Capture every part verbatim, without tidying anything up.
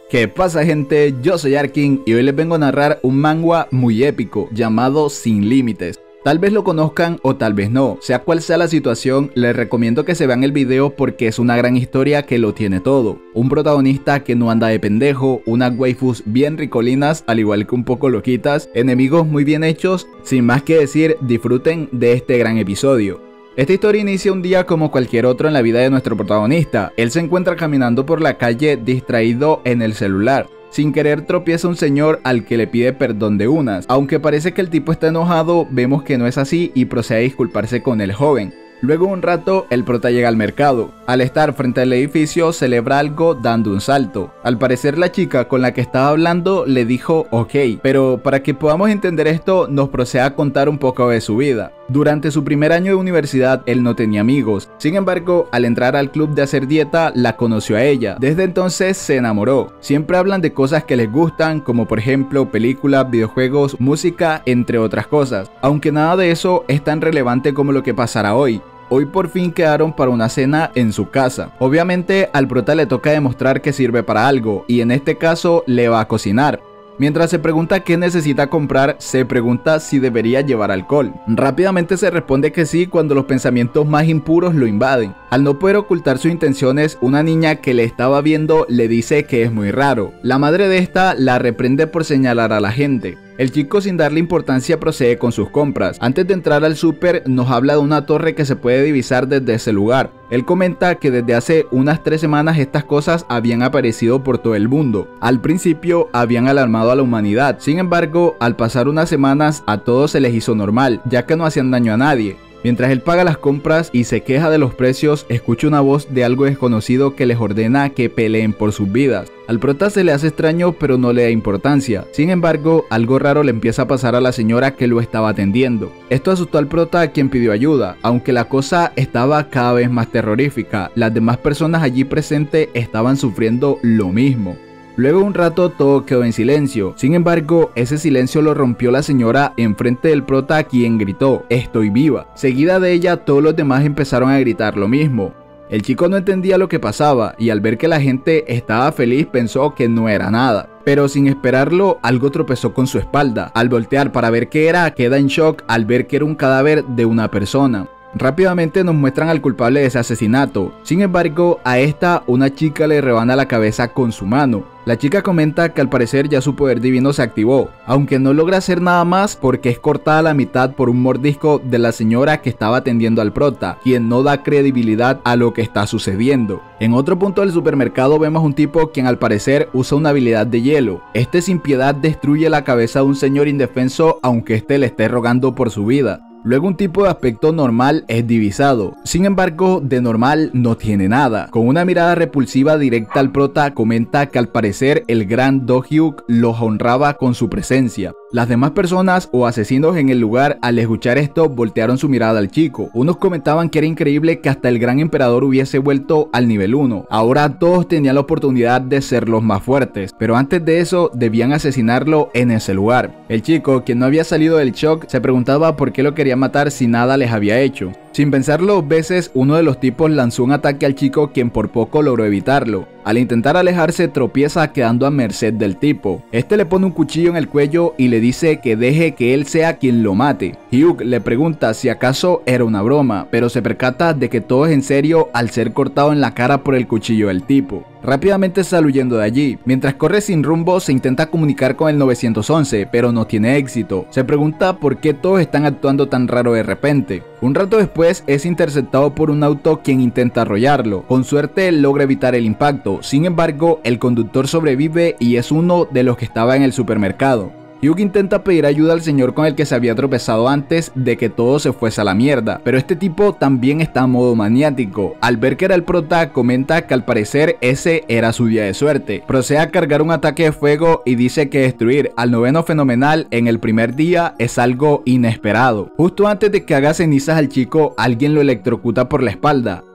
¿Qué pasa, gente? Yo soy Arkin y hoy les vengo a narrar un manga muy épico llamado Sin Límites. Tal vez lo conozcan o tal vez no, sea cual sea la situación, les recomiendo que se vean el video porque es una gran historia que lo tiene todo. Un protagonista que no anda de pendejo, unas waifus bien ricolinas al igual que un poco loquitas, enemigos muy bien hechos, sin más que decir, disfruten de este gran episodio. Esta historia inicia un día como cualquier otro en la vida de nuestro protagonista. Él se encuentra caminando por la calle distraído en el celular. Sin querer tropieza un señor al que le pide perdón de unas. Aunque parece que el tipo está enojado, vemos que no es así y procede a disculparse con el joven. Luego de un rato, el prota llega al mercado. Al estar frente al edificio, celebra algo dando un salto. Al parecer la chica con la que estaba hablando le dijo ok, pero para que podamos entender esto, nos procede a contar un poco de su vida. Durante su primer año de universidad, él no tenía amigos. Sin embargo, al entrar al club de hacer dieta, la conoció a ella. Desde entonces se enamoró. Siempre hablan de cosas que les gustan, como por ejemplo películas, videojuegos, música, entre otras cosas. Aunque nada de eso es tan relevante como lo que pasará hoy. Hoy por fin quedaron para una cena en su casa. Obviamente al prota le toca demostrar que sirve para algo y en este caso le va a cocinar. Mientras se pregunta qué necesita comprar, se pregunta si debería llevar alcohol. Rápidamente se responde que sí cuando los pensamientos más impuros lo invaden. Al no poder ocultar sus intenciones, una niña que le estaba viendo le dice que es muy raro. La madre de esta la reprende por señalar a la gente. El chico, sin darle importancia, procede con sus compras. Antes de entrar al súper nos habla de una torre que se puede divisar desde ese lugar. Él comenta que desde hace unas tres semanas estas cosas habían aparecido por todo el mundo. Al principio habían alarmado a la humanidad, sin embargo al pasar unas semanas a todos se les hizo normal, ya que no hacían daño a nadie. Mientras él paga las compras y se queja de los precios, escucha una voz de algo desconocido que les ordena que peleen por sus vidas. Al prota se le hace extraño pero no le da importancia. Sin embargo, algo raro le empieza a pasar a la señora que lo estaba atendiendo. Esto asustó al prota, quien pidió ayuda, aunque la cosa estaba cada vez más terrorífica. Las demás personas allí presentes estaban sufriendo lo mismo. Luego de un rato todo quedó en silencio. Sin embargo, ese silencio lo rompió la señora enfrente del prota, quien gritó "estoy viva". Seguida de ella todos los demás empezaron a gritar lo mismo. El chico no entendía lo que pasaba y al ver que la gente estaba feliz pensó que no era nada. Pero sin esperarlo, algo tropezó con su espalda. Al voltear para ver qué era, queda en shock al ver que era un cadáver de una persona. Rápidamente nos muestran al culpable de ese asesinato. Sin embargo, a esta una chica le rebana la cabeza con su mano. La chica comenta que al parecer ya su poder divino se activó, aunque no logra hacer nada más porque es cortada a la mitad por un mordisco de la señora que estaba atendiendo al prota, quien no da credibilidad a lo que está sucediendo. En otro punto del supermercado vemos un tipo quien al parecer usa una habilidad de hielo. Este sin piedad destruye la cabeza de un señor indefenso aunque este le esté rogando por su vida. Luego un tipo de aspecto normal es divisado, sin embargo de normal no tiene nada. Con una mirada repulsiva directa al prota comenta que al parecer el gran Do-hyuk los honraba con su presencia. Las demás personas o asesinos en el lugar al escuchar esto voltearon su mirada al chico. Unos comentaban que era increíble que hasta el gran emperador hubiese vuelto al nivel uno. Ahora todos tenían la oportunidad de ser los más fuertes, pero antes de eso debían asesinarlo en ese lugar. El chico, quien no había salido del shock, se preguntaba por qué lo quería matar si nada les había hecho. Sin pensarlo dos veces, uno de los tipos lanzó un ataque al chico, quien por poco logró evitarlo. Al intentar alejarse tropieza quedando a merced del tipo. Este le pone un cuchillo en el cuello y le dice que deje que él sea quien lo mate. Hyuk le pregunta si acaso era una broma, pero se percata de que todo es en serio al ser cortado en la cara por el cuchillo del tipo. Rápidamente sale huyendo de allí. Mientras corre sin rumbo se intenta comunicar con el nueve once, pero no tiene éxito. Se pregunta por qué todos están actuando tan raro de repente. Un rato después es interceptado por un auto quien intenta arrollarlo. Con suerte logra evitar el impacto. Sin embargo, el conductor sobrevive y es uno de los que estaba en el supermercado. Hyuk intenta pedir ayuda al señor con el que se había tropezado antes de que todo se fuese a la mierda, pero este tipo también está a modo maniático. Al ver que era el prota, comenta que al parecer ese era su día de suerte. Procede a cargar un ataque de fuego y dice que destruir al noveno fenomenal en el primer día es algo inesperado. Justo antes de que haga cenizas al chico, alguien lo electrocuta por la espalda.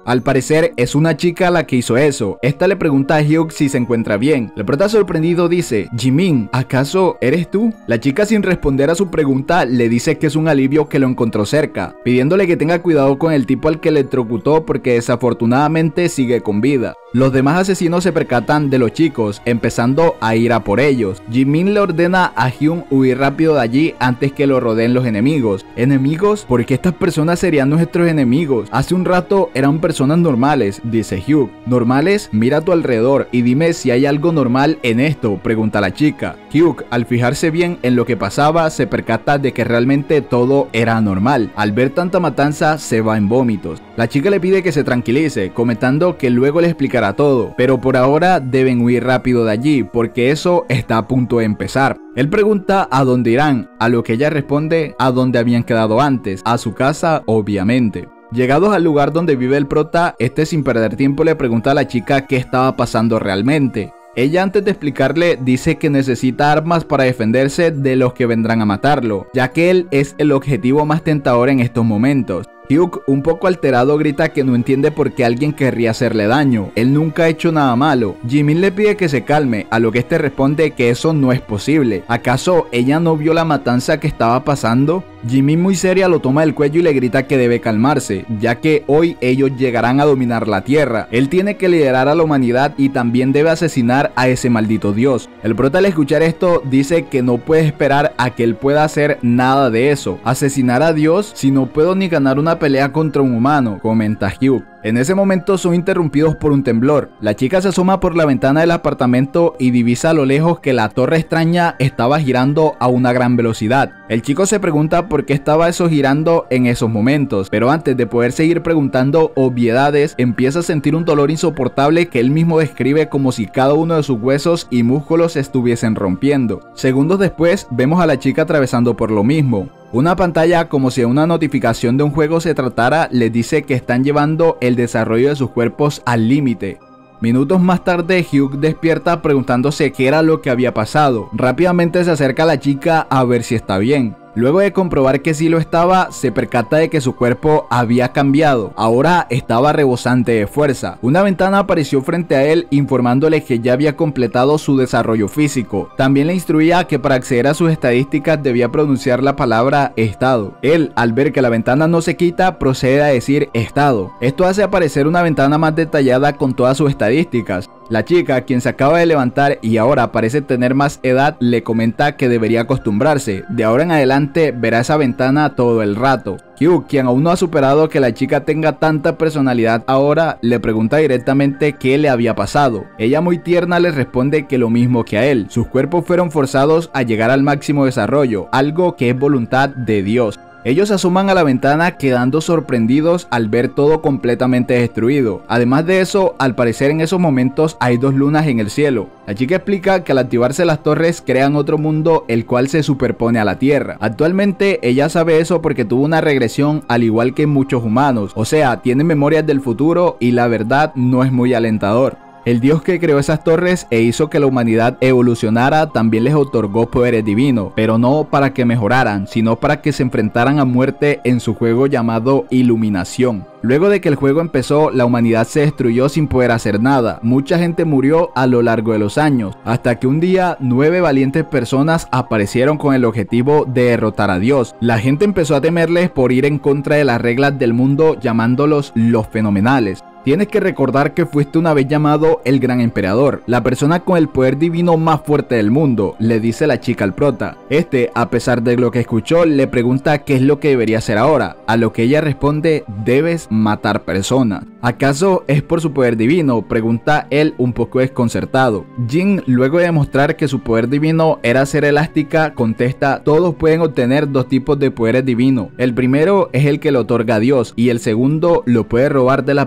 Al parecer es una chica la que hizo eso. Esta le pregunta a Hyuk si se encuentra bien. El prota sorprendido dice: Jimin, ¿acaso eres tú? La chica, sin responder a su pregunta, le dice que es un alivio que lo encontró cerca, pidiéndole que tenga cuidado con el tipo al que electrocutó porque desafortunadamente sigue con vida. Los demás asesinos se percatan de los chicos, empezando a ir a por ellos. Jimin le ordena a Hyun huir rápido de allí antes que lo rodeen los enemigos. ¿Enemigos? ¿Por qué estas personas serían nuestros enemigos? Hace un rato eran personas normales, dice Hyuk. ¿Normales? Mira a tu alrededor y dime si hay algo normal en esto, pregunta la chica. Hyuk, al fijarse bien en lo que pasaba, se percata de que realmente todo era normal. Al ver tanta matanza, se va en vómitos. La chica le pide que se tranquilice, comentando que luego le explicará todo, pero por ahora deben huir rápido de allí porque eso está a punto de empezar. Él pregunta a dónde irán, a lo que ella responde a dónde habían quedado antes, a su casa obviamente. Llegados al lugar donde vive el prota, este sin perder tiempo le pregunta a la chica qué estaba pasando realmente. Ella, antes de explicarle, dice que necesita armas para defenderse de los que vendrán a matarlo, ya que él es el objetivo más tentador en estos momentos. Hyuk, un poco alterado, grita que no entiende por qué alguien querría hacerle daño. Él nunca ha hecho nada malo. Jimin le pide que se calme, a lo que este responde que eso no es posible. ¿Acaso ella no vio la matanza que estaba pasando? Jimin, muy seria, lo toma del cuello y le grita que debe calmarse, ya que hoy ellos llegarán a dominar la tierra. Él tiene que liderar a la humanidad y también debe asesinar a ese maldito dios. El prota, al escuchar esto, dice que no puede esperar a que él pueda hacer nada de eso. ¿Asesinar a Dios? Si no puedo ni ganar una pelea contra un humano, comenta Hyuk. En ese momento son interrumpidos por un temblor. La chica se asoma por la ventana del apartamento y divisa a lo lejos que la torre extraña estaba girando a una gran velocidad. El chico se pregunta por qué estaba eso girando en esos momentos, pero antes de poder seguir preguntando obviedades, empieza a sentir un dolor insoportable que él mismo describe como si cada uno de sus huesos y músculos estuviesen rompiendo. Segundos después, vemos a la chica atravesando por lo mismo. Una pantalla, como si una notificación de un juego se tratara, les dice que están llevando el desarrollo de sus cuerpos al límite. Minutos más tarde, Hyuk despierta preguntándose qué era lo que había pasado. Rápidamente se acerca a la chica a ver si está bien. Luego de comprobar que sí lo estaba, se percata de que su cuerpo había cambiado. Ahora estaba rebosante de fuerza. Una ventana apareció frente a él informándole que ya había completado su desarrollo físico. También le instruía que para acceder a sus estadísticas debía pronunciar la palabra estado. Él, al ver que la ventana no se quita, procede a decir estado. Esto hace aparecer una ventana más detallada con todas sus estadísticas. La chica, quien se acaba de levantar y ahora parece tener más edad, le comenta que debería acostumbrarse. De ahora en adelante verá esa ventana todo el rato. Hyuk, quien aún no ha superado que la chica tenga tanta personalidad ahora, le pregunta directamente qué le había pasado. Ella, muy tierna, le responde que lo mismo que a él. Sus cuerpos fueron forzados a llegar al máximo desarrollo, algo que es voluntad de Dios. Ellos asoman a la ventana quedando sorprendidos al ver todo completamente destruido. Además de eso, al parecer en esos momentos hay dos lunas en el cielo. La chica explica que al activarse las torres crean otro mundo el cual se superpone a la Tierra. Actualmente ella sabe eso porque tuvo una regresión al igual que muchos humanos, o sea, tiene memorias del futuro y la verdad no es muy alentador. El Dios que creó esas torres e hizo que la humanidad evolucionara también les otorgó poderes divinos, pero no para que mejoraran, sino para que se enfrentaran a muerte en su juego llamado Iluminación. Luego de que el juego empezó, la humanidad se destruyó sin poder hacer nada. Mucha gente murió a lo largo de los años, hasta que un día nueve valientes personas aparecieron con el objetivo de derrotar a Dios. La gente empezó a temerles por ir en contra de las reglas del mundo, llamándolos los fenomenales. Tienes que recordar que fuiste una vez llamado el Gran Emperador, la persona con el poder divino más fuerte del mundo, le dice la chica al prota. Este, a pesar de lo que escuchó, le pregunta qué es lo que debería hacer ahora, a lo que ella responde: debes matar personas. ¿Acaso es por su poder divino?, pregunta él un poco desconcertado. Jin, luego de demostrar que su poder divino era ser elástica, contesta: todos pueden obtener dos tipos de poderes divinos. El primero es el que le otorga a Dios y el segundo lo puede robar de la primera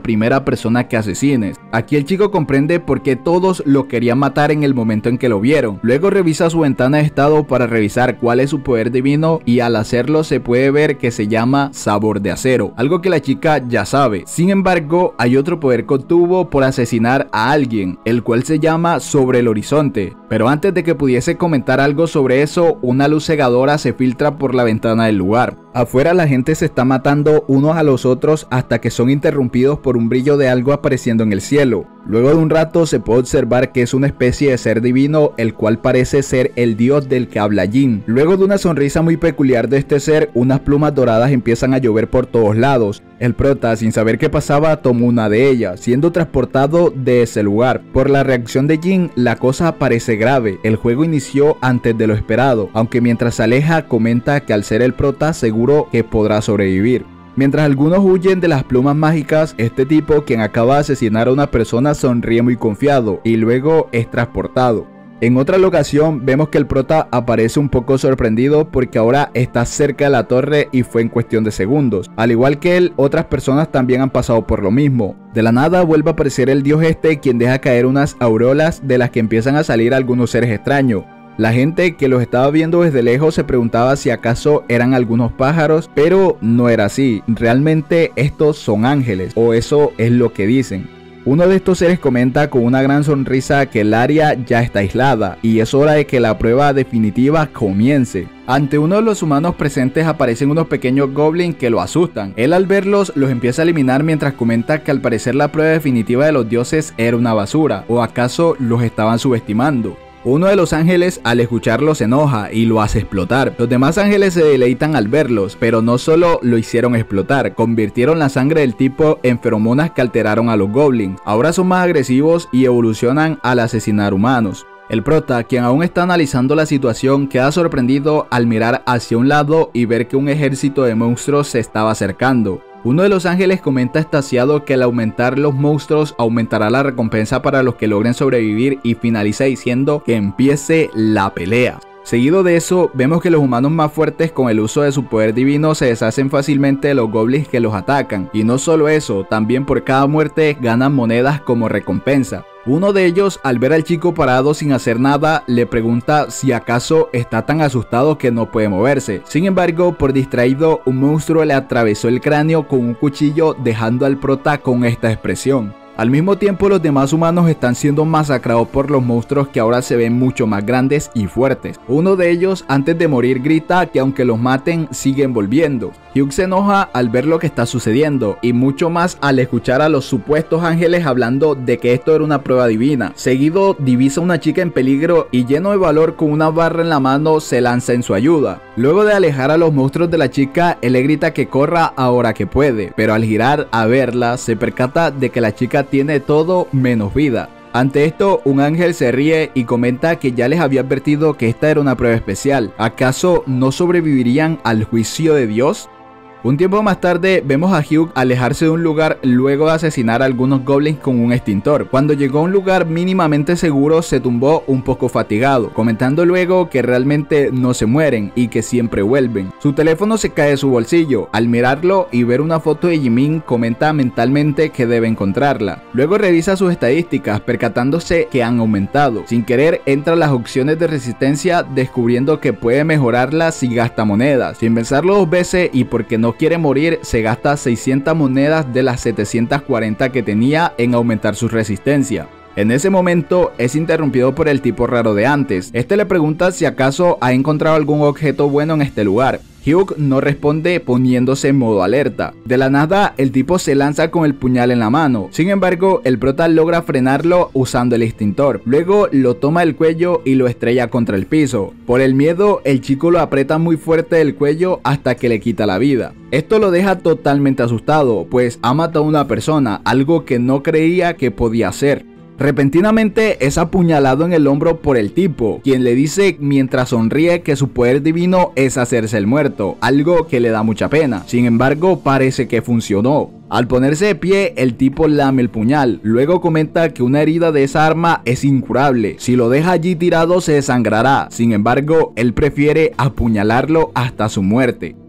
persona que asesines. Aquí el chico comprende por qué todos lo querían matar en el momento en que lo vieron. Luego revisa su ventana de estado para revisar cuál es su poder divino y al hacerlo se puede ver que se llama sabor de acero, algo que la chica ya sabe. Sin embargo, hay otro poder que obtuvo por asesinar a alguien, el cual se llama sobre el horizonte. Pero antes de que pudiese comentar algo sobre eso, una luz cegadora se filtra por la ventana del lugar. Afuera la gente se está matando unos a los otros hasta que son interrumpidos por un brillo de algo apareciendo en el cielo. Luego de un rato se puede observar que es una especie de ser divino, el cual parece ser el dios del que habla Jin. Luego de una sonrisa muy peculiar de este ser, unas plumas doradas empiezan a llover por todos lados. El prota, sin saber qué pasaba, tomó una de ellas, siendo transportado de ese lugar. Por la reacción de Jin, la cosa parece grave. El juego inició antes de lo esperado, aunque mientras se aleja comenta que al ser el prota seguro que podrá sobrevivir. Mientras algunos huyen de las plumas mágicas, este tipo, quien acaba de asesinar a una persona, sonríe muy confiado y luego es transportado. En otra locación vemos que el prota aparece un poco sorprendido porque ahora está cerca de la torre y fue en cuestión de segundos. Al igual que él, otras personas también han pasado por lo mismo. De la nada vuelve a aparecer el dios este, quien deja caer unas aureolas de las que empiezan a salir algunos seres extraños. La gente que los estaba viendo desde lejos se preguntaba si acaso eran algunos pájaros, pero no era así. Realmente estos son ángeles, o eso es lo que dicen. Uno de estos seres comenta con una gran sonrisa que el área ya está aislada y es hora de que la prueba definitiva comience. Ante uno de los humanos presentes aparecen unos pequeños goblins que lo asustan. Él al verlos los empieza a eliminar mientras comenta que al parecer la prueba definitiva de los dioses era una basura, o acaso los estaban subestimando. Uno de los ángeles al escucharlo se enoja y lo hace explotar. Los demás ángeles se deleitan al verlos, pero no solo lo hicieron explotar, convirtieron la sangre del tipo en feromonas que alteraron a los goblins. Ahora son más agresivos y evolucionan al asesinar humanos. El prota, quien aún está analizando la situación, queda sorprendido al mirar hacia un lado y ver que un ejército de monstruos se estaba acercando. Uno de los ángeles comenta extasiado que al aumentar los monstruos aumentará la recompensa para los que logren sobrevivir y finaliza diciendo que empiece la pelea. Seguido de eso, vemos que los humanos más fuertes con el uso de su poder divino se deshacen fácilmente de los goblins que los atacan. Y no solo eso, también por cada muerte ganan monedas como recompensa. Uno de ellos, al ver al chico parado sin hacer nada, le pregunta si acaso está tan asustado que no puede moverse. Sin embargo, por distraído, un monstruo le atravesó el cráneo con un cuchillo, dejando al prota con esta expresión. Al mismo tiempo, los demás humanos están siendo masacrados por los monstruos que ahora se ven mucho más grandes y fuertes. Uno de ellos, antes de morir, grita que aunque los maten, siguen volviendo. Hugh se enoja al ver lo que está sucediendo y mucho más al escuchar a los supuestos ángeles hablando de que esto era una prueba divina. Seguido, divisa a una chica en peligro y lleno de valor con una barra en la mano se lanza en su ayuda. Luego de alejar a los monstruos de la chica, él le grita que corra ahora que puede, pero al girar a verla se percata de que la chica tiene todo menos vida. Ante esto, un ángel se ríe y comenta que ya les había advertido que esta era una prueba especial. ¿Acaso no sobrevivirían al juicio de Dios? Un tiempo más tarde vemos a Hugh alejarse de un lugar luego de asesinar a algunos goblins con un extintor. Cuando llegó a un lugar mínimamente seguro se tumbó un poco fatigado, comentando luego que realmente no se mueren y que siempre vuelven. Su teléfono se cae de su bolsillo. Al mirarlo y ver una foto de Jimin, comenta mentalmente que debe encontrarla. Luego revisa sus estadísticas, percatándose que han aumentado. Sin querer entra a las opciones de resistencia, descubriendo que puede mejorarlas si gasta monedas. Sin pensarlo dos veces y porque no quiere morir, se gasta seiscientas monedas de las setecientas cuarenta que tenía en aumentar su resistencia. En ese momento es interrumpido por el tipo raro de antes. Este le pregunta si acaso ha encontrado algún objeto bueno en este lugar. Hugh no responde, poniéndose en modo alerta. De la nada, el tipo se lanza con el puñal en la mano. Sin embargo, el prota logra frenarlo usando el extintor. Luego lo toma del cuello y lo estrella contra el piso. Por el miedo, el chico lo aprieta muy fuerte del cuello hasta que le quita la vida. Esto lo deja totalmente asustado, pues ha matado a una persona, algo que no creía que podía hacer. Repentinamente es apuñalado en el hombro por el tipo, quien le dice mientras sonríe que su poder divino es hacerse el muerto, algo que le da mucha pena. Sin embargo, parece que funcionó. Al ponerse de pie, el tipo lame el puñal. Luego comenta que una herida de esa arma es incurable. Si lo deja allí tirado se desangrará. Sin embargo, él prefiere apuñalarlo hasta su muerte.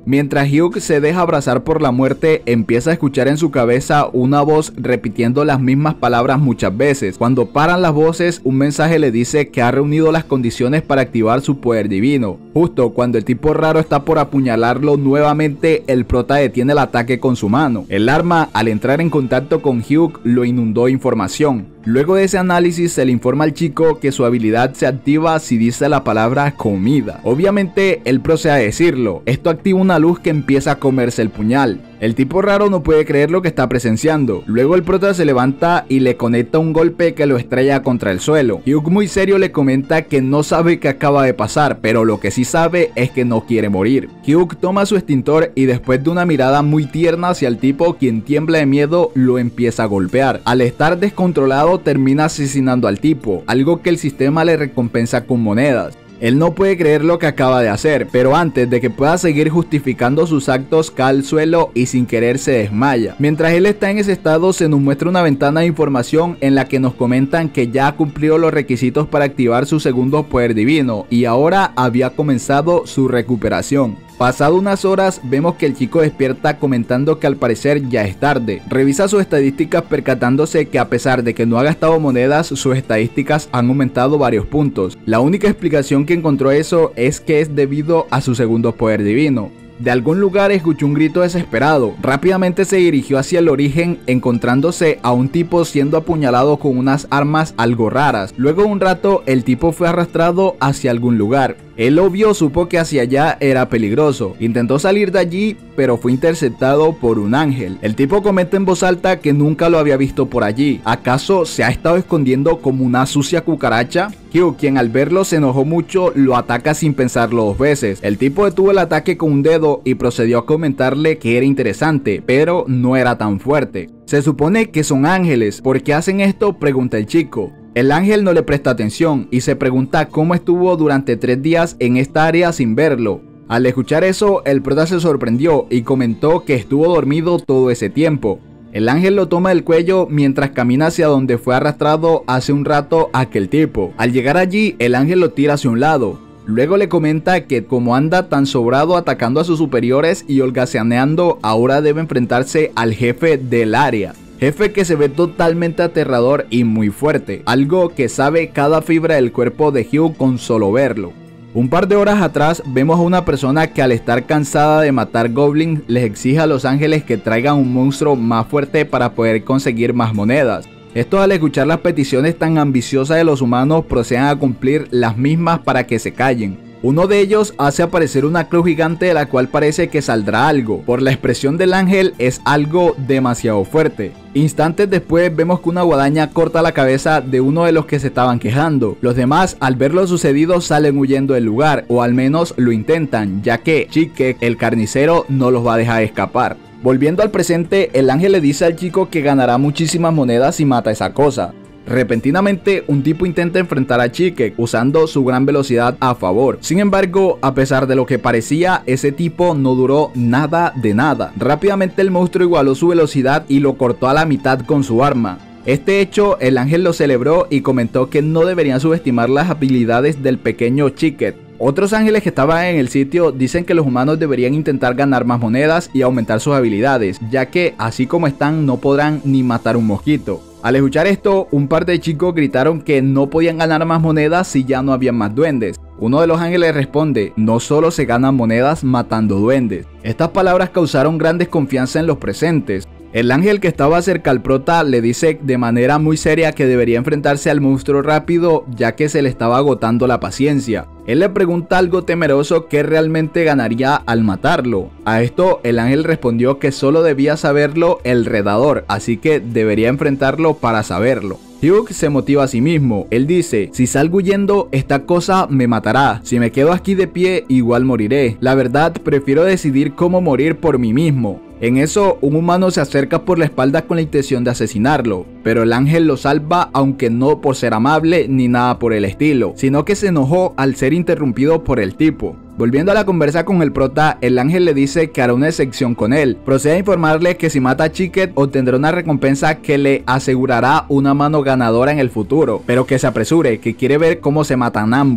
Mientras Hugh se deja abrazar por la muerte, empieza a escuchar en su cabeza una voz repitiendo las mismas palabras muchas veces. Cuando paran las voces, un mensaje le dice que ha reunido las condiciones para activar su poder divino. Justo cuando el tipo raro está por apuñalarlo nuevamente, el prota detiene el ataque con su mano. El arma, al entrar en contacto con Hugh, lo inundó de información. Luego de ese análisis se le informa al chico que su habilidad se activa si dice la palabra comida. Obviamente él procede a decirlo. Esto activa una luz que empieza a comerse el puñal. El tipo raro no puede creer lo que está presenciando. Luego el prota se levanta y le conecta un golpe que lo estrella contra el suelo. Hugh muy serio le comenta que no sabe qué acaba de pasar, pero lo que sí sabe es que no quiere morir. Hugh toma su extintor y después de una mirada muy tierna hacia el tipo, quien tiembla de miedo, lo empieza a golpear. Al estar descontrolado termina asesinando al tipo, algo que el sistema le recompensa con monedas. Él no puede creer lo que acaba de hacer, pero antes de que pueda seguir justificando sus actos, cae al suelo y sin querer se desmaya. Mientras él está en ese estado, se nos muestra una ventana de información en la que nos comentan que ya ha cumplido los requisitos para activar su segundo poder divino y ahora había comenzado su recuperación. Pasado unas horas, vemos que el chico despierta comentando que al parecer ya es tarde. Revisa sus estadísticas percatándose que a pesar de que no ha gastado monedas, sus estadísticas han aumentado varios puntos. La única explicación que encontró eso es que es debido a su segundo poder divino. De algún lugar escuchó un grito desesperado. Rápidamente se dirigió hacia el origen, encontrándose a un tipo siendo apuñalado con unas armas algo raras. Luego de un rato, el tipo fue arrastrado hacia algún lugar. El obvio supo que hacia allá era peligroso. Intentó salir de allí, pero fue interceptado por un ángel. El tipo comenta en voz alta que nunca lo había visto por allí. ¿Acaso se ha estado escondiendo como una sucia cucaracha? Hugh, quien al verlo se enojó mucho, lo ataca sin pensarlo dos veces. El tipo detuvo el ataque con un dedo y procedió a comentarle que era interesante, pero no era tan fuerte. Se supone que son ángeles. ¿Por qué hacen esto?, pregunta el chico. El ángel no le presta atención y se pregunta cómo estuvo durante tres días en esta área sin verlo. Al escuchar eso, el prota se sorprendió y comentó que estuvo dormido todo ese tiempo. El ángel lo toma del cuello mientras camina hacia donde fue arrastrado hace un rato aquel tipo. Al llegar allí, el ángel lo tira hacia un lado. Luego le comenta que como anda tan sobrado atacando a sus superiores y holgazaneando, ahora debe enfrentarse al jefe del área. Jefe que se ve totalmente aterrador y muy fuerte, algo que sabe cada fibra del cuerpo de Hugh con solo verlo. Un par de horas atrás vemos a una persona que al estar cansada de matar goblins les exige a los ángeles que traigan un monstruo más fuerte para poder conseguir más monedas. Estos, al escuchar las peticiones tan ambiciosas de los humanos, proceden a cumplir las mismas para que se callen. Uno de ellos hace aparecer una cruz gigante de la cual parece que saldrá algo. Por la expresión del ángel es algo demasiado fuerte. Instantes después vemos que una guadaña corta la cabeza de uno de los que se estaban quejando. Los demás, al ver lo sucedido, salen huyendo del lugar, o al menos lo intentan, ya que Chique, el carnicero, no los va a dejar escapar. Volviendo al presente, el ángel le dice al chico que ganará muchísimas monedas si mata esa cosa. Repentinamente, un tipo intenta enfrentar a Chique usando su gran velocidad a favor. Sin embargo, a pesar de lo que parecía, ese tipo no duró nada de nada. Rápidamente el monstruo igualó su velocidad y lo cortó a la mitad con su arma. Este hecho, el ángel lo celebró y comentó que no deberían subestimar las habilidades del pequeño Chique. Otros ángeles que estaban en el sitio dicen que los humanos deberían intentar ganar más monedas y aumentar sus habilidades, ya que así como están no podrán ni matar un mosquito. Al escuchar esto, un par de chicos gritaron que no podían ganar más monedas si ya no había más duendes. Uno de los ángeles responde: no solo se ganan monedas matando duendes. Estas palabras causaron gran desconfianza en los presentes. El ángel que estaba cerca al prota le dice de manera muy seria que debería enfrentarse al monstruo rápido, ya que se le estaba agotando la paciencia. Él le pregunta algo temeroso qué realmente ganaría al matarlo. A esto el ángel respondió que solo debía saberlo el redador, así que debería enfrentarlo para saberlo. Hugh se motiva a sí mismo. Él dice: si salgo huyendo, esta cosa me matará. Si me quedo aquí de pie, igual moriré. La verdad, prefiero decidir cómo morir por mí mismo. En eso, un humano se acerca por la espalda con la intención de asesinarlo, pero el ángel lo salva, aunque no por ser amable ni nada por el estilo, sino que se enojó al ser interrumpido por el tipo. Volviendo a la conversa con el prota, el ángel le dice que hará una excepción con él. Procede a informarle que si mata a Chique obtendrá una recompensa que le asegurará una mano ganadora en el futuro, pero que se apresure, que quiere ver cómo se matan ambos.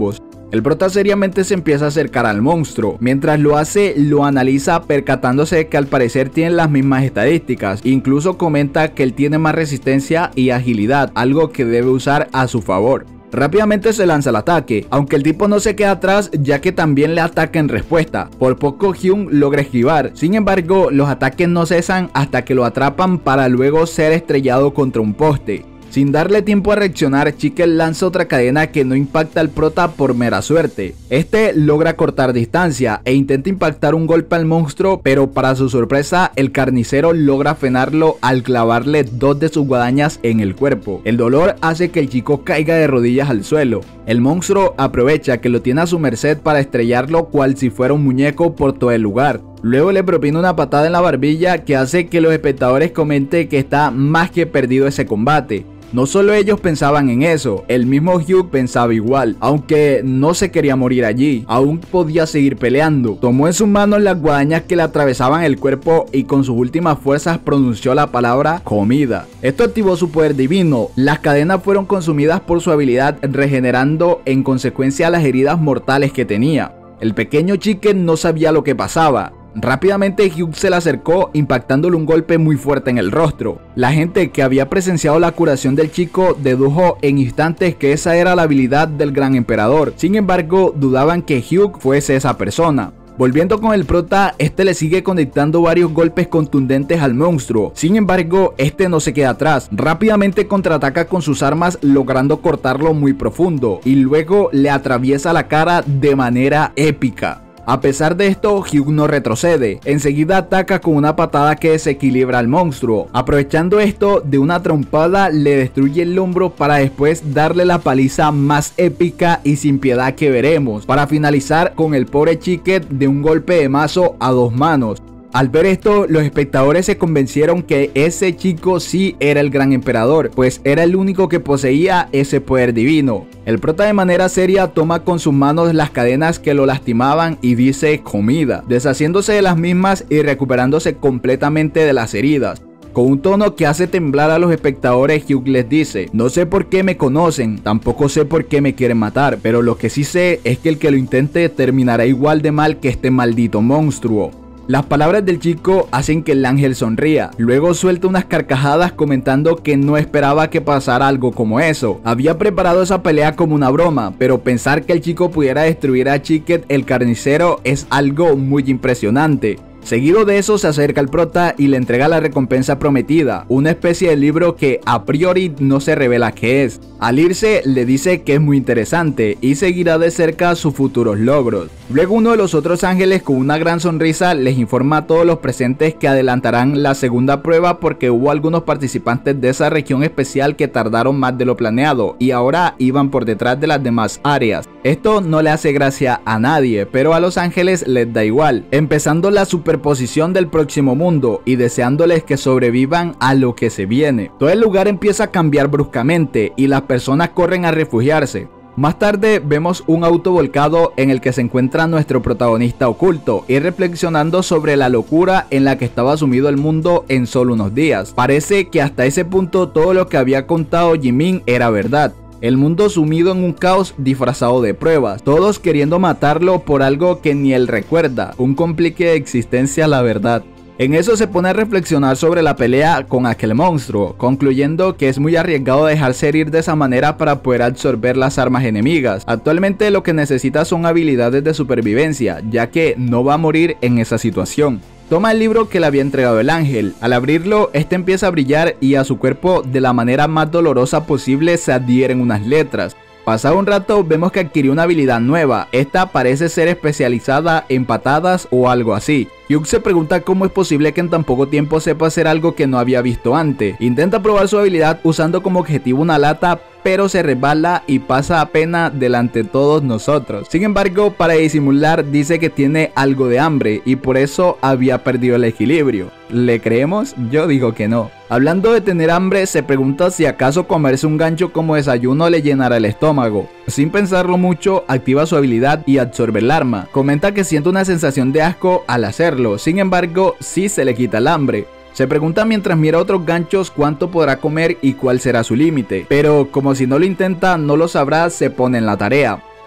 El prota seriamente se empieza a acercar al monstruo. Mientras lo hace, lo analiza percatándose de que al parecer tienen las mismas estadísticas. Incluso comenta que él tiene más resistencia y agilidad, algo que debe usar a su favor. Rápidamente se lanza al ataque, aunque el tipo no se queda atrás ya que también le ataca en respuesta. Por poco Hyun logra esquivar, sin embargo los ataques no cesan hasta que lo atrapan para luego ser estrellado contra un poste. Sin darle tiempo a reaccionar, Chicken lanza otra cadena que no impacta al prota por mera suerte. Este logra cortar distancia e intenta impactar un golpe al monstruo, pero para su sorpresa el carnicero logra frenarlo al clavarle dos de sus guadañas en el cuerpo. El dolor hace que el chico caiga de rodillas al suelo. El monstruo aprovecha que lo tiene a su merced para estrellarlo cual si fuera un muñeco por todo el lugar. Luego le propina una patada en la barbilla que hace que los espectadores comenten que está más que perdido ese combate. No solo ellos pensaban en eso, el mismo Hugh pensaba igual, aunque no se quería morir allí, aún podía seguir peleando. Tomó en sus manos las guadañas que le atravesaban el cuerpo y con sus últimas fuerzas pronunció la palabra comida. Esto activó su poder divino, las cadenas fueron consumidas por su habilidad regenerando en consecuencia las heridas mortales que tenía. El pequeño Chicken no sabía lo que pasaba. Rápidamente Hugh se le acercó impactándole un golpe muy fuerte en el rostro. La gente que había presenciado la curación del chico dedujo en instantes que esa era la habilidad del gran emperador. Sin embargo, dudaban que Hugh fuese esa persona. Volviendo con el prota, este le sigue conectando varios golpes contundentes al monstruo. Sin embargo, este no se queda atrás. Rápidamente contraataca con sus armas logrando cortarlo muy profundo y luego le atraviesa la cara de manera épica. A pesar de esto, Hugh no retrocede, enseguida ataca con una patada que desequilibra al monstruo. Aprovechando esto, de una trompada le destruye el hombro para después darle la paliza más épica y sin piedad que veremos, para finalizar con el pobre Chicken de un golpe de mazo a dos manos. Al ver esto, los espectadores se convencieron que ese chico sí era el gran emperador, pues era el único que poseía ese poder divino. El prota de manera seria toma con sus manos las cadenas que lo lastimaban y dice comida, deshaciéndose de las mismas y recuperándose completamente de las heridas. Con un tono que hace temblar a los espectadores, Hugh les dice: no sé por qué me conocen, tampoco sé por qué me quieren matar, pero lo que sí sé es que el que lo intente terminará igual de mal que este maldito monstruo. Las palabras del chico hacen que el ángel sonría, luego suelta unas carcajadas comentando que no esperaba que pasara algo como eso. Había preparado esa pelea como una broma, pero pensar que el chico pudiera destruir a Chicken el carnicero es algo muy impresionante. Seguido de eso se acerca al prota y le entrega la recompensa prometida, una especie de libro que a priori no se revela qué es. Al irse le dice que es muy interesante y seguirá de cerca sus futuros logros. Luego uno de los otros ángeles con una gran sonrisa les informa a todos los presentes que adelantarán la segunda prueba porque hubo algunos participantes de esa región especial que tardaron más de lo planeado y ahora iban por detrás de las demás áreas. Esto no le hace gracia a nadie, pero a los ángeles les da igual, empezando la superposición del próximo mundo y deseándoles que sobrevivan a lo que se viene. Todo el lugar empieza a cambiar bruscamente y las personas corren a refugiarse. Más tarde vemos un auto volcado en el que se encuentra nuestro protagonista oculto y reflexionando sobre la locura en la que estaba sumido el mundo en solo unos días. Parece que hasta ese punto todo lo que había contado Jimin era verdad. El mundo sumido en un caos disfrazado de pruebas, todos queriendo matarlo por algo que ni él recuerda, un complique de existencia la verdad. En eso se pone a reflexionar sobre la pelea con aquel monstruo, concluyendo que es muy arriesgado dejarse herir de esa manera para poder absorber las armas enemigas. Actualmente lo que necesita son habilidades de supervivencia, ya que no va a morir en esa situación. Toma el libro que le había entregado el ángel. Al abrirlo, este empieza a brillar y a su cuerpo de la manera más dolorosa posible se adhieren unas letras. Pasado un rato vemos que adquirió una habilidad nueva, esta parece ser especializada en patadas o algo así. Hugh se pregunta cómo es posible que en tan poco tiempo sepa hacer algo que no había visto antes. Intenta probar su habilidad usando como objetivo una lata, pero se resbala y pasa a pena delante de todos nosotros. Sin embargo, para disimular dice que tiene algo de hambre y por eso había perdido el equilibrio. ¿Le creemos? Yo digo que no. Hablando de tener hambre, se pregunta si acaso comerse un gancho como desayuno le llenará el estómago. Sin pensarlo mucho, activa su habilidad y absorbe el arma. Comenta que siente una sensación de asco al hacerlo, sin embargo, sí se le quita el hambre. Se pregunta mientras mira otros ganchos cuánto podrá comer y cuál será su límite, pero como si no lo intenta no lo sabrá, se pone en la tarea.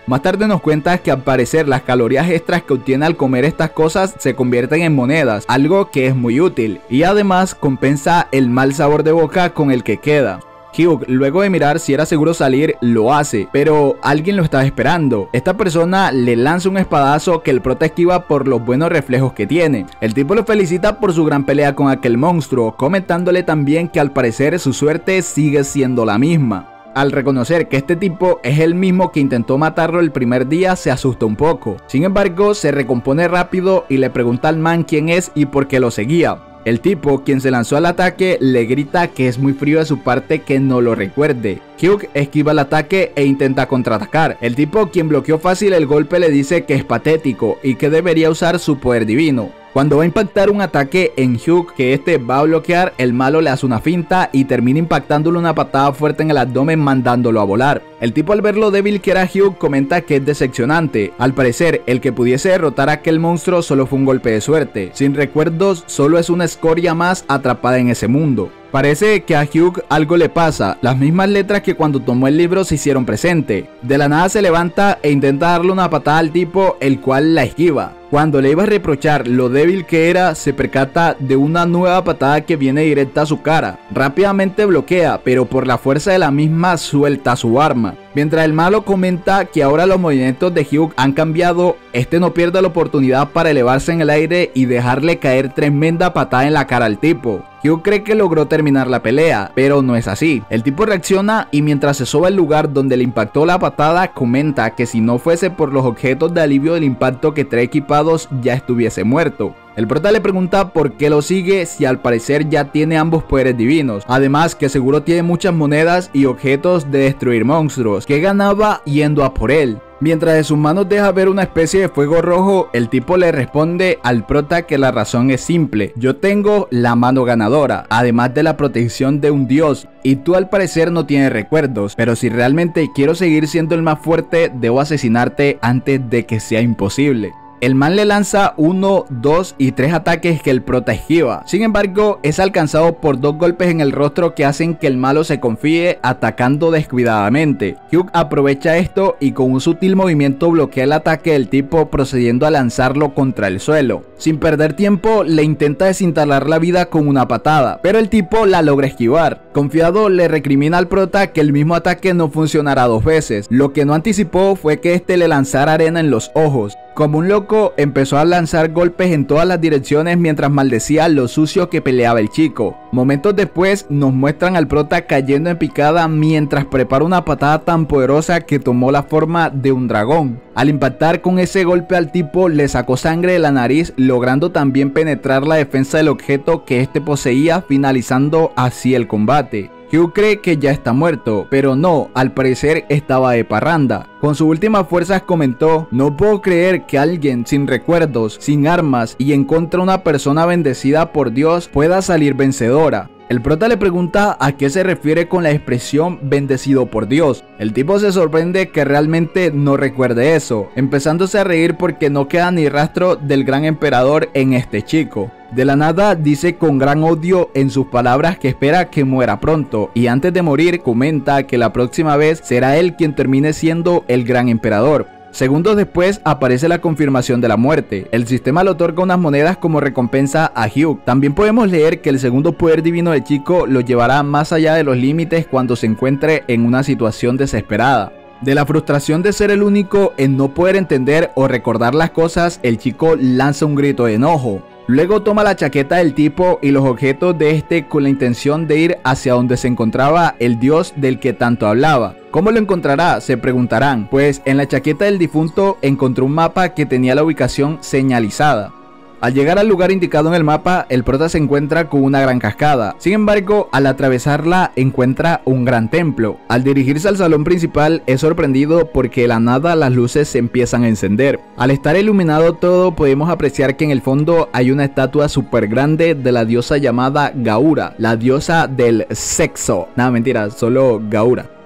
Más tarde nos cuenta que al parecer las calorías extras que obtiene al comer estas cosas se convierten en monedas, algo que es muy útil, y además compensa el mal sabor de boca con el que queda. Hugh, luego de mirar si era seguro salir, lo hace, pero alguien lo estaba esperando. Esta persona le lanza un espadazo que el prota esquiva por los buenos reflejos que tiene. El tipo lo felicita por su gran pelea con aquel monstruo, comentándole también que al parecer su suerte sigue siendo la misma. Al reconocer que este tipo es el mismo que intentó matarlo el primer día, se asusta un poco. Sin embargo, se recompone rápido y le pregunta al man quién es y por qué lo seguía. El tipo, quien se lanzó al ataque, le grita que es muy frío de su parte que no lo recuerde. Hugh esquiva el ataque e intenta contraatacar. El tipo, quien bloqueó fácil el golpe, le dice que es patético y que debería usar su poder divino. Cuando va a impactar un ataque en Hugh que este va a bloquear, el malo le hace una finta y termina impactándole una patada fuerte en el abdomen, mandándolo a volar. El tipo, al ver lo débil que era Hugh, comenta que es decepcionante. Al parecer, el que pudiese derrotar a aquel monstruo solo fue un golpe de suerte. Sin recuerdos, solo es una escoria más atrapada en ese mundo. Parece que a Hugh algo le pasa, las mismas letras que cuando tomó el libro se hicieron presente. De la nada se levanta e intenta darle una patada al tipo, el cual la esquiva. Cuando le iba a reprochar lo débil que era, se percata de una nueva patada que viene directa a su cara. Rápidamente bloquea, pero por la fuerza de la misma suelta su arma. Mientras el malo comenta que ahora los movimientos de Hugh han cambiado, este no pierde la oportunidad para elevarse en el aire y dejarle caer tremenda patada en la cara al tipo. Hugh cree que logró terminar la pelea, pero no es así. El tipo reacciona y mientras se soba el lugar donde le impactó la patada, comenta que si no fuese por los objetos de alivio del impacto que trae equipados, ya estuviese muerto. El prota le pregunta por qué lo sigue si al parecer ya tiene ambos poderes divinos, además que seguro tiene muchas monedas y objetos de destruir monstruos, que ganaba yendo a por él. Mientras de sus manos deja ver una especie de fuego rojo, el tipo le responde al prota que la razón es simple: yo tengo la mano ganadora, además de la protección de un dios, y tú al parecer no tienes recuerdos, pero si realmente quiero seguir siendo el más fuerte, debo asesinarte antes de que sea imposible. El man le lanza uno, dos y tres ataques que el prota esquiva. Sin embargo, es alcanzado por dos golpes en el rostro que hacen que el malo se confíe, atacando descuidadamente. Hugh aprovecha esto y con un sutil movimiento bloquea el ataque del tipo, procediendo a lanzarlo contra el suelo. Sin perder tiempo, le intenta desinstalar la vida con una patada, pero el tipo la logra esquivar. Confiado, le recrimina al prota que el mismo ataque no funcionará dos veces. Lo que no anticipó fue que este le lanzara arena en los ojos. Como un loco, empezó a lanzar golpes en todas las direcciones mientras maldecía lo sucio que peleaba el chico. Momentos después nos muestran al prota cayendo en picada mientras prepara una patada tan poderosa que tomó la forma de un dragón. Al impactar con ese golpe al tipo, le sacó sangre de la nariz, logrando también penetrar la defensa del objeto que este poseía, finalizando así el combate. Hugh cree que ya está muerto, pero no, al parecer estaba de parranda. Con sus últimas fuerzas comentó: no puedo creer que alguien sin recuerdos, sin armas y en contra de una persona bendecida por Dios pueda salir vencedora. El prota le pregunta a qué se refiere con la expresión bendecido por Dios. El tipo se sorprende que realmente no recuerde eso, empezándose a reír porque no queda ni rastro del gran emperador en este chico. De la nada dice con gran odio en sus palabras que espera que muera pronto, y antes de morir comenta que la próxima vez será él quien termine siendo el gran emperador. Segundos después aparece la confirmación de la muerte. El sistema le otorga unas monedas como recompensa a Hugh. También podemos leer que el segundo poder divino del chico lo llevará más allá de los límites cuando se encuentre en una situación desesperada. De la frustración de ser el único en no poder entender o recordar las cosas, el chico lanza un grito de enojo. Luego toma la chaqueta del tipo y los objetos de este con la intención de ir hacia donde se encontraba el dios del que tanto hablaba. ¿Cómo lo encontrará?, se preguntarán, pues en la chaqueta del difunto encontró un mapa que tenía la ubicación señalizada. Al llegar al lugar indicado en el mapa, el prota se encuentra con una gran cascada. Sin embargo, al atravesarla encuentra un gran templo. Al dirigirse al salón principal es sorprendido porque de la nada las luces se empiezan a encender. Al estar iluminado todo, podemos apreciar que en el fondo hay una estatua súper grande de la diosa llamada Gaura, la diosa del sexo. Nada, mentira, solo Gaura.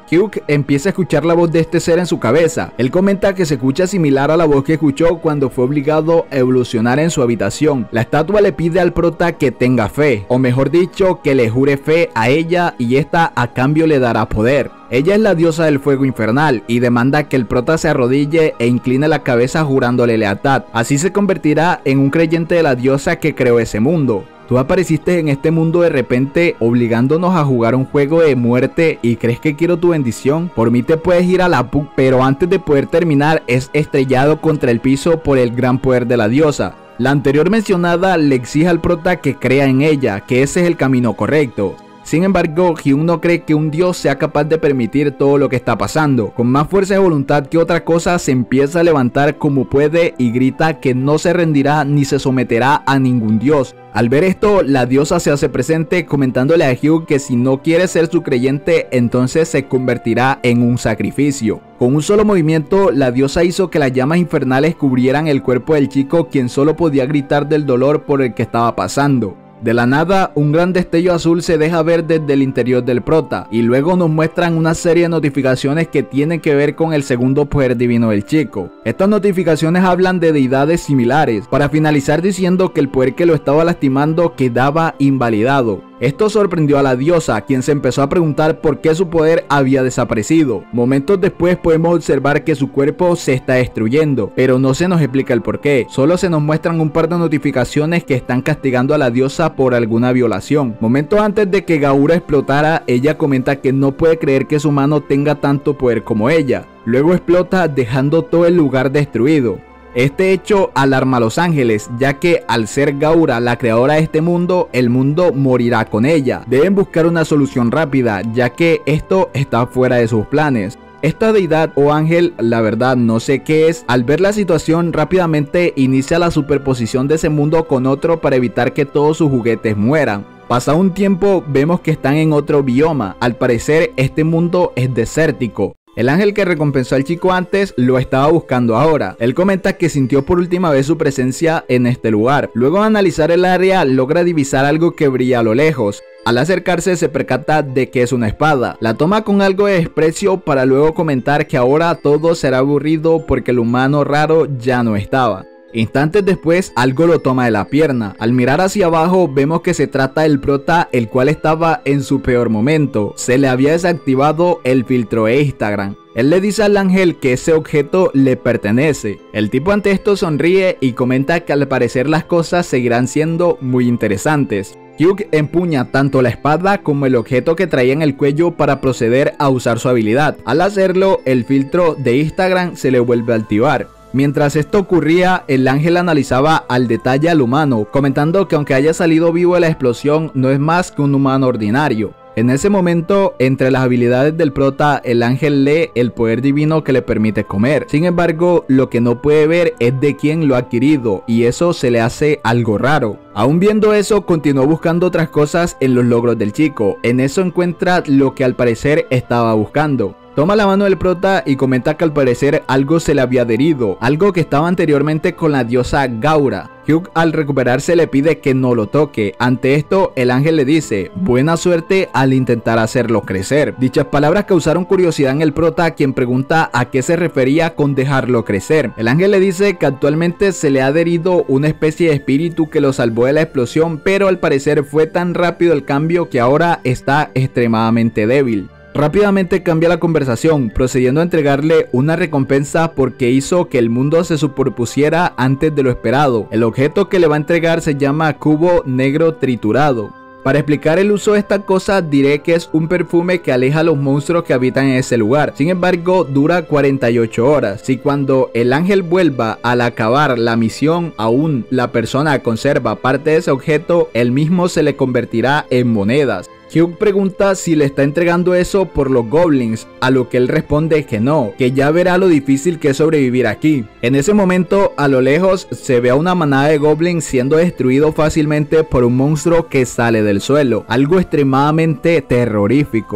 Hugh empieza a escuchar la voz de este ser en su cabeza. Él comenta que se escucha similar a la voz que escuchó cuando fue obligado a evolucionar en su habitación. La estatua le pide al prota que tenga fe, o mejor dicho, que le jure fe a ella y esta a cambio le dará poder. Ella es la diosa del fuego infernal y demanda que el prota se arrodille e incline la cabeza jurándole lealtad. Así se convertirá en un creyente de la diosa que creó ese mundo. Tú apareciste en este mundo de repente obligándonos a jugar un juego de muerte y crees que quiero tu bendición. Por mí te puedes ir a la pu, pero antes de poder terminar es estrellado contra el piso por el gran poder de la diosa. La anterior mencionada le exige al prota que crea en ella, que ese es el camino correcto. Sin embargo, Hyun no cree que un dios sea capaz de permitir todo lo que está pasando. Con más fuerza de voluntad que otra cosa, se empieza a levantar como puede y grita que no se rendirá ni se someterá a ningún dios. Al ver esto, la diosa se hace presente comentándole a Hyun que si no quiere ser su creyente, entonces se convertirá en un sacrificio. Con un solo movimiento, la diosa hizo que las llamas infernales cubrieran el cuerpo del chico, quien solo podía gritar del dolor por el que estaba pasando. De la nada, un gran destello azul se deja ver desde el interior del prota y luego nos muestran una serie de notificaciones que tienen que ver con el segundo poder divino del chico. Estas notificaciones hablan de deidades similares, para finalizar diciendo que el poder que lo estaba lastimando quedaba invalidado. Esto sorprendió a la diosa, quien se empezó a preguntar por qué su poder había desaparecido. Momentos después podemos observar que su cuerpo se está destruyendo, pero no se nos explica el por qué. Solo se nos muestran un par de notificaciones que están castigando a la diosa por alguna violación. Momentos antes de que Gaura explotara, ella comenta que no puede creer que su mano tenga tanto poder como ella. Luego explota dejando todo el lugar destruido. Este hecho alarma a los ángeles, ya que al ser Gaura la creadora de este mundo, el mundo morirá con ella. Deben buscar una solución rápida, ya que esto está fuera de sus planes. Esta deidad o ángel, la verdad no sé qué es, al ver la situación rápidamente inicia la superposición de ese mundo con otro para evitar que todos sus juguetes mueran. Pasado un tiempo vemos que están en otro bioma, al parecer este mundo es desértico. El ángel que recompensó al chico antes lo estaba buscando ahora. Él comenta que sintió por última vez su presencia en este lugar. Luego de analizar el área logra divisar algo que brilla a lo lejos. Al acercarse se percata de que es una espada. La toma con algo de desprecio para luego comentar que ahora todo será aburrido porque el humano raro ya no estaba. Instantes después algo lo toma de la pierna. Al mirar hacia abajo vemos que se trata del prota, el cual estaba en su peor momento. Se le había desactivado el filtro de Instagram. Él le dice al ángel que ese objeto le pertenece. El tipo ante esto sonríe y comenta que al parecer las cosas seguirán siendo muy interesantes. Hugh empuña tanto la espada como el objeto que traía en el cuello para proceder a usar su habilidad. Al hacerlo, el filtro de Instagram se le vuelve a activar. Mientras esto ocurría, el ángel analizaba al detalle al humano, comentando que aunque haya salido vivo de la explosión, no es más que un humano ordinario. En ese momento, entre las habilidades del prota, el ángel lee el poder divino que le permite comer. Sin embargo, lo que no puede ver es de quién lo ha adquirido, y eso se le hace algo raro. Aún viendo eso, continuó buscando otras cosas en los logros del chico. En eso encuentra lo que al parecer estaba buscando. Toma la mano del prota y comenta que al parecer algo se le había adherido, algo que estaba anteriormente con la diosa Gaura. Hugh al recuperarse le pide que no lo toque. Ante esto el ángel le dice buena suerte al intentar hacerlo crecer. Dichas palabras causaron curiosidad en el prota, quien pregunta a qué se refería con dejarlo crecer. El ángel le dice que actualmente se le ha adherido una especie de espíritu que lo salvó de la explosión, pero al parecer fue tan rápido el cambio que ahora está extremadamente débil. Rápidamente cambia la conversación, procediendo a entregarle una recompensa porque hizo que el mundo se superpusiera antes de lo esperado. El objeto que le va a entregar se llama cubo negro triturado. Para explicar el uso de esta cosa diré que es un perfume que aleja a los monstruos que habitan en ese lugar. Sin embargo, dura cuarenta y ocho horas. Si cuando el ángel vuelva al acabar la misión aún la persona conserva parte de ese objeto, el mismo se le convertirá en monedas. Hugh pregunta si le está entregando eso por los goblins, a lo que él responde que no, que ya verá lo difícil que es sobrevivir aquí. En ese momento, a lo lejos, se ve a una manada de goblins siendo destruido fácilmente por un monstruo que sale del suelo, algo extremadamente terrorífico.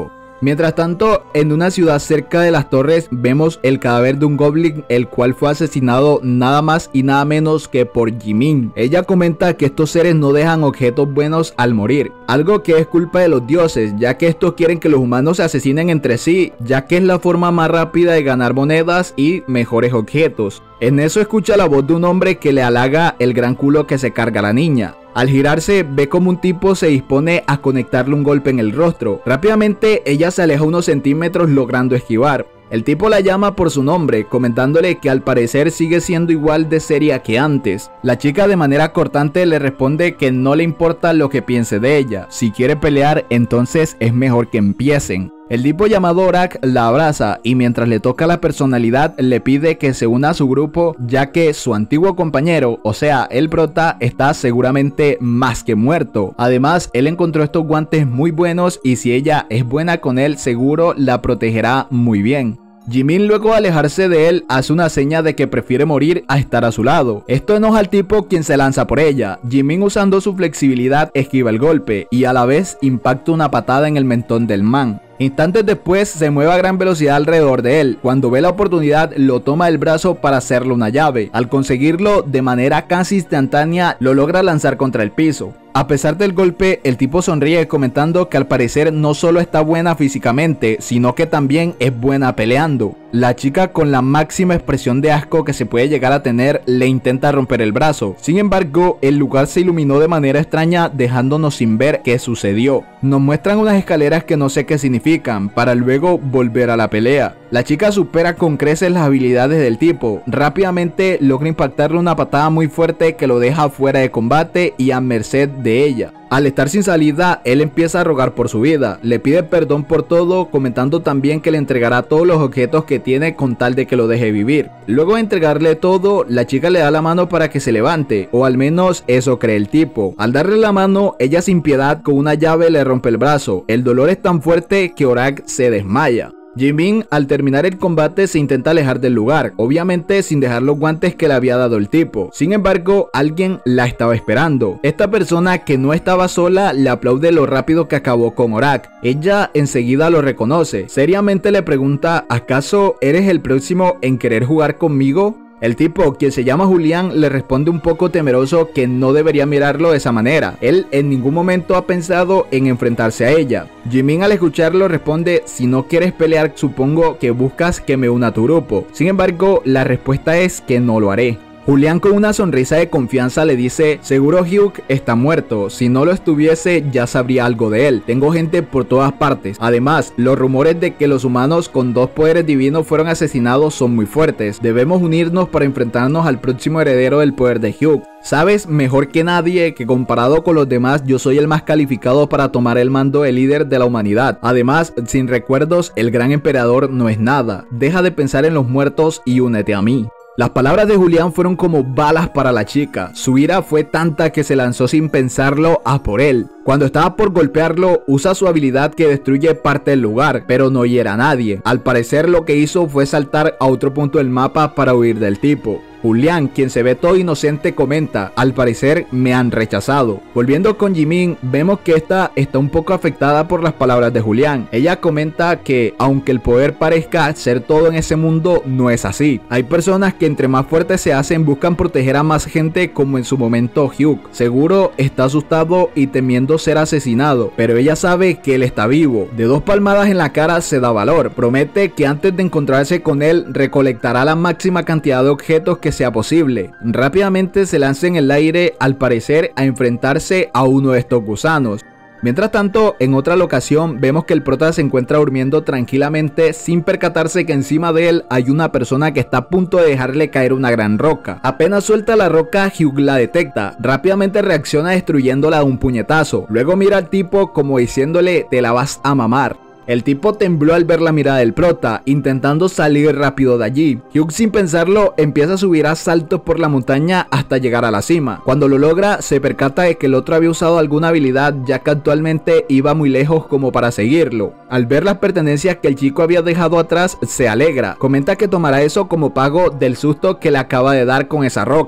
Mientras tanto, en una ciudad cerca de las torres vemos el cadáver de un goblin, el cual fue asesinado nada más y nada menos que por Jimin. Ella comenta que estos seres no dejan objetos buenos al morir, algo que es culpa de los dioses, ya que estos quieren que los humanos se asesinen entre sí, ya que es la forma más rápida de ganar monedas y mejores objetos. En eso escucha la voz de un hombre que le halaga el gran culo que se carga la niña. Al girarse, ve como un tipo se dispone a conectarle un golpe en el rostro. Rápidamente, ella se aleja unos centímetros logrando esquivar. El tipo la llama por su nombre, comentándole que al parecer sigue siendo igual de seria que antes. La chica de manera cortante le responde que no le importa lo que piense de ella. Si quiere pelear, entonces es mejor que empiecen. El tipo llamado Orak la abraza y mientras le toca la personalidad le pide que se una a su grupo, ya que su antiguo compañero, o sea el prota, está seguramente más que muerto. Además, él encontró estos guantes muy buenos y si ella es buena con él seguro la protegerá muy bien. Jimin, luego de alejarse de él, hace una seña de que prefiere morir a estar a su lado. Esto enoja al tipo, quien se lanza por ella. Jimin, usando su flexibilidad, esquiva el golpe y a la vez impacta una patada en el mentón del man. Instantes después se mueve a gran velocidad alrededor de él. Cuando ve la oportunidad lo toma del brazo para hacerle una llave. Al conseguirlo de manera casi instantánea lo logra lanzar contra el piso. A pesar del golpe, el tipo sonríe comentando que al parecer no solo está buena físicamente, sino que también es buena peleando. La chica, con la máxima expresión de asco que se puede llegar a tener, le intenta romper el brazo. Sin embargo, el lugar se iluminó de manera extraña, dejándonos sin ver qué sucedió. Nos muestran unas escaleras que no sé qué significan, para luego volver a la pelea. La chica supera con creces las habilidades del tipo. Rápidamente logra impactarle una patada muy fuerte que lo deja fuera de combate y a merced de ella. Al estar sin salida, él empieza a rogar por su vida, le pide perdón por todo, comentando también que le entregará todos los objetos que tiene con tal de que lo deje vivir. Luego de entregarle todo, la chica le da la mano para que se levante, o al menos eso cree el tipo. Al darle la mano, ella sin piedad con una llave le rompe el brazo. El dolor es tan fuerte que Orak se desmaya. Jimin, al terminar el combate, se intenta alejar del lugar, obviamente sin dejar los guantes que le había dado el tipo. Sin embargo, alguien la estaba esperando. Esta persona, que no estaba sola, le aplaude lo rápido que acabó con Orak. Ella enseguida lo reconoce. Seriamente le pregunta: ¿acaso eres el próximo en querer jugar conmigo? El tipo, quien se llama Julián, le responde un poco temeroso que no debería mirarlo de esa manera. Él en ningún momento ha pensado en enfrentarse a ella. Jimin, al escucharlo, responde: si no quieres pelear, supongo que buscas que me una a tu grupo. Sin embargo, la respuesta es que no lo haré. Julián, con una sonrisa de confianza, le dice: seguro Hyuk está muerto, si no lo estuviese ya sabría algo de él, tengo gente por todas partes. Además, los rumores de que los humanos con dos poderes divinos fueron asesinados son muy fuertes, debemos unirnos para enfrentarnos al próximo heredero del poder de Hyuk. Sabes mejor que nadie que comparado con los demás yo soy el más calificado para tomar el mando de líder de la humanidad. Además, sin recuerdos el gran emperador no es nada, deja de pensar en los muertos y únete a mí. Las palabras de Julián fueron como balas para la chica. Su ira fue tanta que se lanzó sin pensarlo a por él. Cuando estaba por golpearlo, usa su habilidad que destruye parte del lugar, pero no hiere a nadie. Al parecer lo que hizo fue saltar a otro punto del mapa para huir del tipo. Julián, quien se ve todo inocente, comenta: al parecer me han rechazado. Volviendo con Jimin, vemos que esta está un poco afectada por las palabras de Julián. Ella comenta que aunque el poder parezca ser todo en ese mundo, no es así. Hay personas que entre más fuertes se hacen buscan proteger a más gente, como en su momento Hyuk. Seguro está asustado y temiendo ser asesinado, pero ella sabe que él está vivo. De dos palmadas en la cara se da valor. Promete que antes de encontrarse con él recolectará la máxima cantidad de objetos que sea posible. Rápidamente se lanza en el aire, al parecer a enfrentarse a uno de estos gusanos. Mientras tanto, en otra locación vemos que el prota se encuentra durmiendo tranquilamente sin percatarse que encima de él hay una persona que está a punto de dejarle caer una gran roca. Apenas suelta la roca, Hyuk la detecta, rápidamente reacciona destruyéndola de un puñetazo. Luego mira al tipo como diciéndole: te la vas a mamar. El tipo tembló al ver la mirada del prota, intentando salir rápido de allí. Hyuk, sin pensarlo, empieza a subir a saltos por la montaña hasta llegar a la cima. Cuando lo logra, se percata de que el otro había usado alguna habilidad, ya que actualmente iba muy lejos como para seguirlo. Al ver las pertenencias que el chico había dejado atrás, se alegra. Comenta que tomará eso como pago del susto que le acaba de dar con esa roca.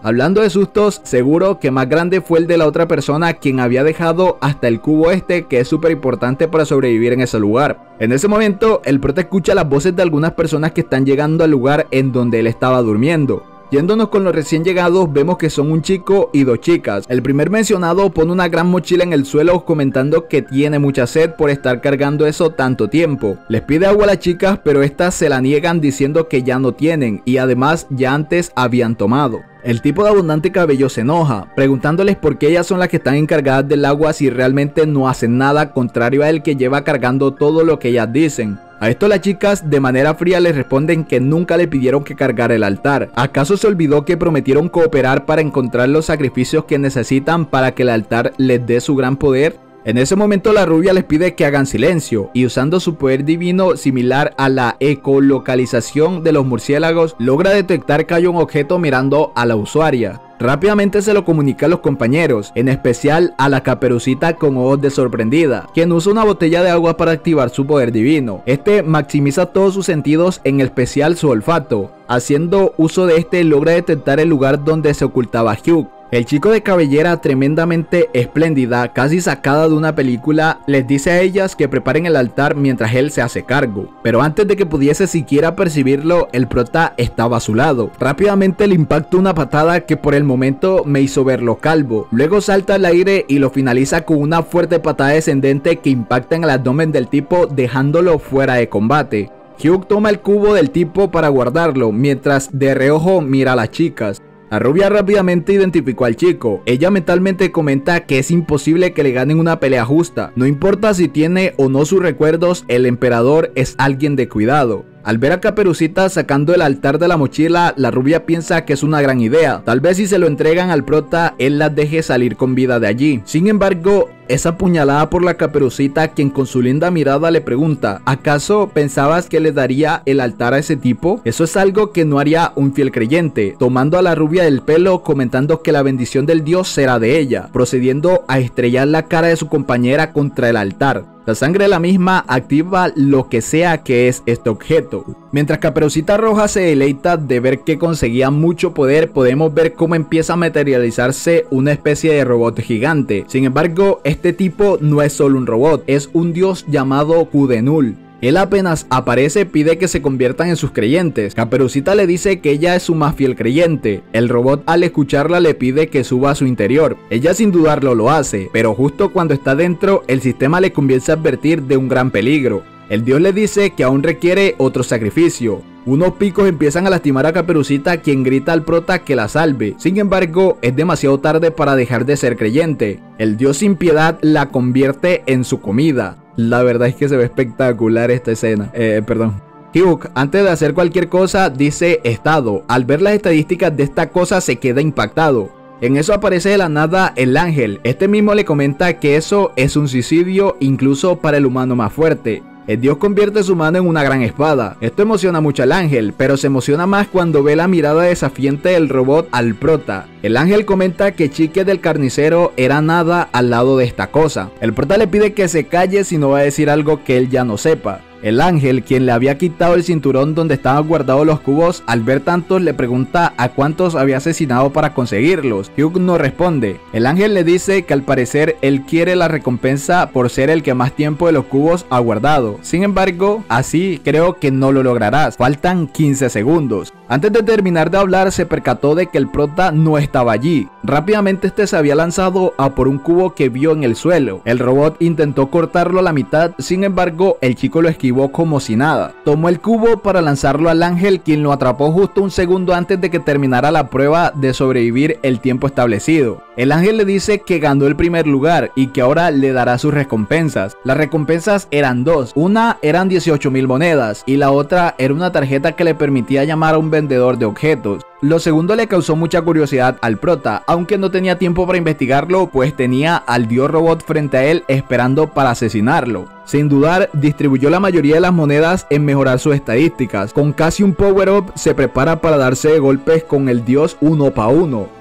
Hablando de sustos, seguro que más grande fue el de la otra persona, quien había dejado hasta el cubo este, que es súper importante para sobrevivir en ese lugar. En ese momento, el prota escucha las voces de algunas personas que están llegando al lugar en donde él estaba durmiendo. Yéndonos con los recién llegados, vemos que son un chico y dos chicas. El primer mencionado pone una gran mochila en el suelo, comentando que tiene mucha sed por estar cargando eso tanto tiempo. Les pide agua a las chicas, pero estas se la niegan diciendo que ya no tienen y además ya antes habían tomado. El tipo de abundante cabello se enoja, preguntándoles por qué ellas son las que están encargadas del agua si realmente no hacen nada, contrario a él que lleva cargando todo lo que ellas dicen. A esto las chicas de manera fría les responden que nunca le pidieron que cargara el altar. ¿Acaso se olvidó que prometieron cooperar para encontrar los sacrificios que necesitan para que el altar les dé su gran poder? En ese momento la rubia les pide que hagan silencio y usando su poder divino similar a la ecolocalización de los murciélagos, logra detectar que hay un objeto mirando a la usuaria. Rápidamente se lo comunica a los compañeros, en especial a la Caperucita con ojos de sorprendida, quien usa una botella de agua para activar su poder divino. Este maximiza todos sus sentidos, en especial su olfato. Haciendo uso de este logra detectar el lugar donde se ocultaba Hugh. El chico de cabellera tremendamente espléndida, casi sacada de una película, les dice a ellas que preparen el altar mientras él se hace cargo. Pero antes de que pudiese siquiera percibirlo, el prota estaba a su lado. Rápidamente le impacta una patada que por el momento me hizo verlo calvo. Luego salta al aire y lo finaliza con una fuerte patada descendente que impacta en el abdomen del tipo, dejándolo fuera de combate. Hugh toma el cubo del tipo para guardarlo, mientras de reojo mira a las chicas. La rubia rápidamente identificó al chico. Ella mentalmente comenta que es imposible que le ganen una pelea justa. No importa si tiene o no sus recuerdos, el emperador es alguien de cuidado. Al ver a Caperucita sacando el altar de la mochila, la rubia piensa que es una gran idea. Tal vez si se lo entregan al prota, él las deje salir con vida de allí. Sin embargo, es apuñalada por la Caperucita, quien con su linda mirada le pregunta: ¿acaso pensabas que le daría el altar a ese tipo? Eso es algo que no haría un fiel creyente, tomando a la rubia del pelo, comentando que la bendición del dios será de ella, procediendo a estrellar la cara de su compañera contra el altar. La sangre de la misma activa lo que sea que es este objeto. Mientras Caperucita Roja se deleita de ver que conseguía mucho poder, podemos ver cómo empieza a materializarse una especie de robot gigante. Sin embargo, este tipo no es solo un robot, es un dios llamado Cudenul. Él apenas aparece pide que se conviertan en sus creyentes. Caperucita le dice que ella es su más fiel creyente. El robot al escucharla le pide que suba a su interior. Ella sin dudarlo lo hace, pero justo cuando está dentro el sistema le comienza a advertir de un gran peligro. El dios le dice que aún requiere otro sacrificio. Unos picos empiezan a lastimar a Caperucita, quien grita al prota que la salve. Sin embargo, es demasiado tarde para dejar de ser creyente. El dios sin piedad la convierte en su comida. La verdad es que se ve espectacular esta escena. Eh, perdón. Hugh, antes de hacer cualquier cosa, dice estado. Al ver las estadísticas de esta cosa se queda impactado. En eso aparece de la nada el ángel. Este mismo le comenta que eso es un suicidio incluso para el humano más fuerte. El dios convierte su mano en una gran espada. Esto emociona mucho al ángel, pero se emociona más cuando ve la mirada desafiante del robot al prota. El ángel comenta que Chique del carnicero era nada al lado de esta cosa. El prota le pide que se calle si no va a decir algo que él ya no sepa. El ángel, quien le había quitado el cinturón donde estaban guardados los cubos, al ver tantos le pregunta a cuántos había asesinado para conseguirlos. Hugh no responde. El ángel le dice que al parecer él quiere la recompensa por ser el que más tiempo de los cubos ha guardado. Sin embargo, así creo que no lo lograrás. Faltan quince segundos. Antes de terminar de hablar se percató de que el prota no estaba allí. Rápidamente este se había lanzado a por un cubo que vio en el suelo. El robot intentó cortarlo a la mitad, sin embargo el chico lo esquivó como si nada. Tomó el cubo para lanzarlo al ángel, quien lo atrapó justo un segundo antes de que terminara la prueba de sobrevivir el tiempo establecido. El ángel le dice que ganó el primer lugar y que ahora le dará sus recompensas. Las recompensas eran dos. Una eran dieciocho mil monedas y la otra era una tarjeta que le permitía llamar a un vendedor de objetos. Lo segundo le causó mucha curiosidad al prota, aunque no tenía tiempo para investigarlo, pues tenía al dios robot frente a él esperando para asesinarlo. Sin dudar, distribuyó la mayoría de las monedas en mejorar sus estadísticas. Con casi un power up, se prepara para darse de golpes con el dios uno pa uno.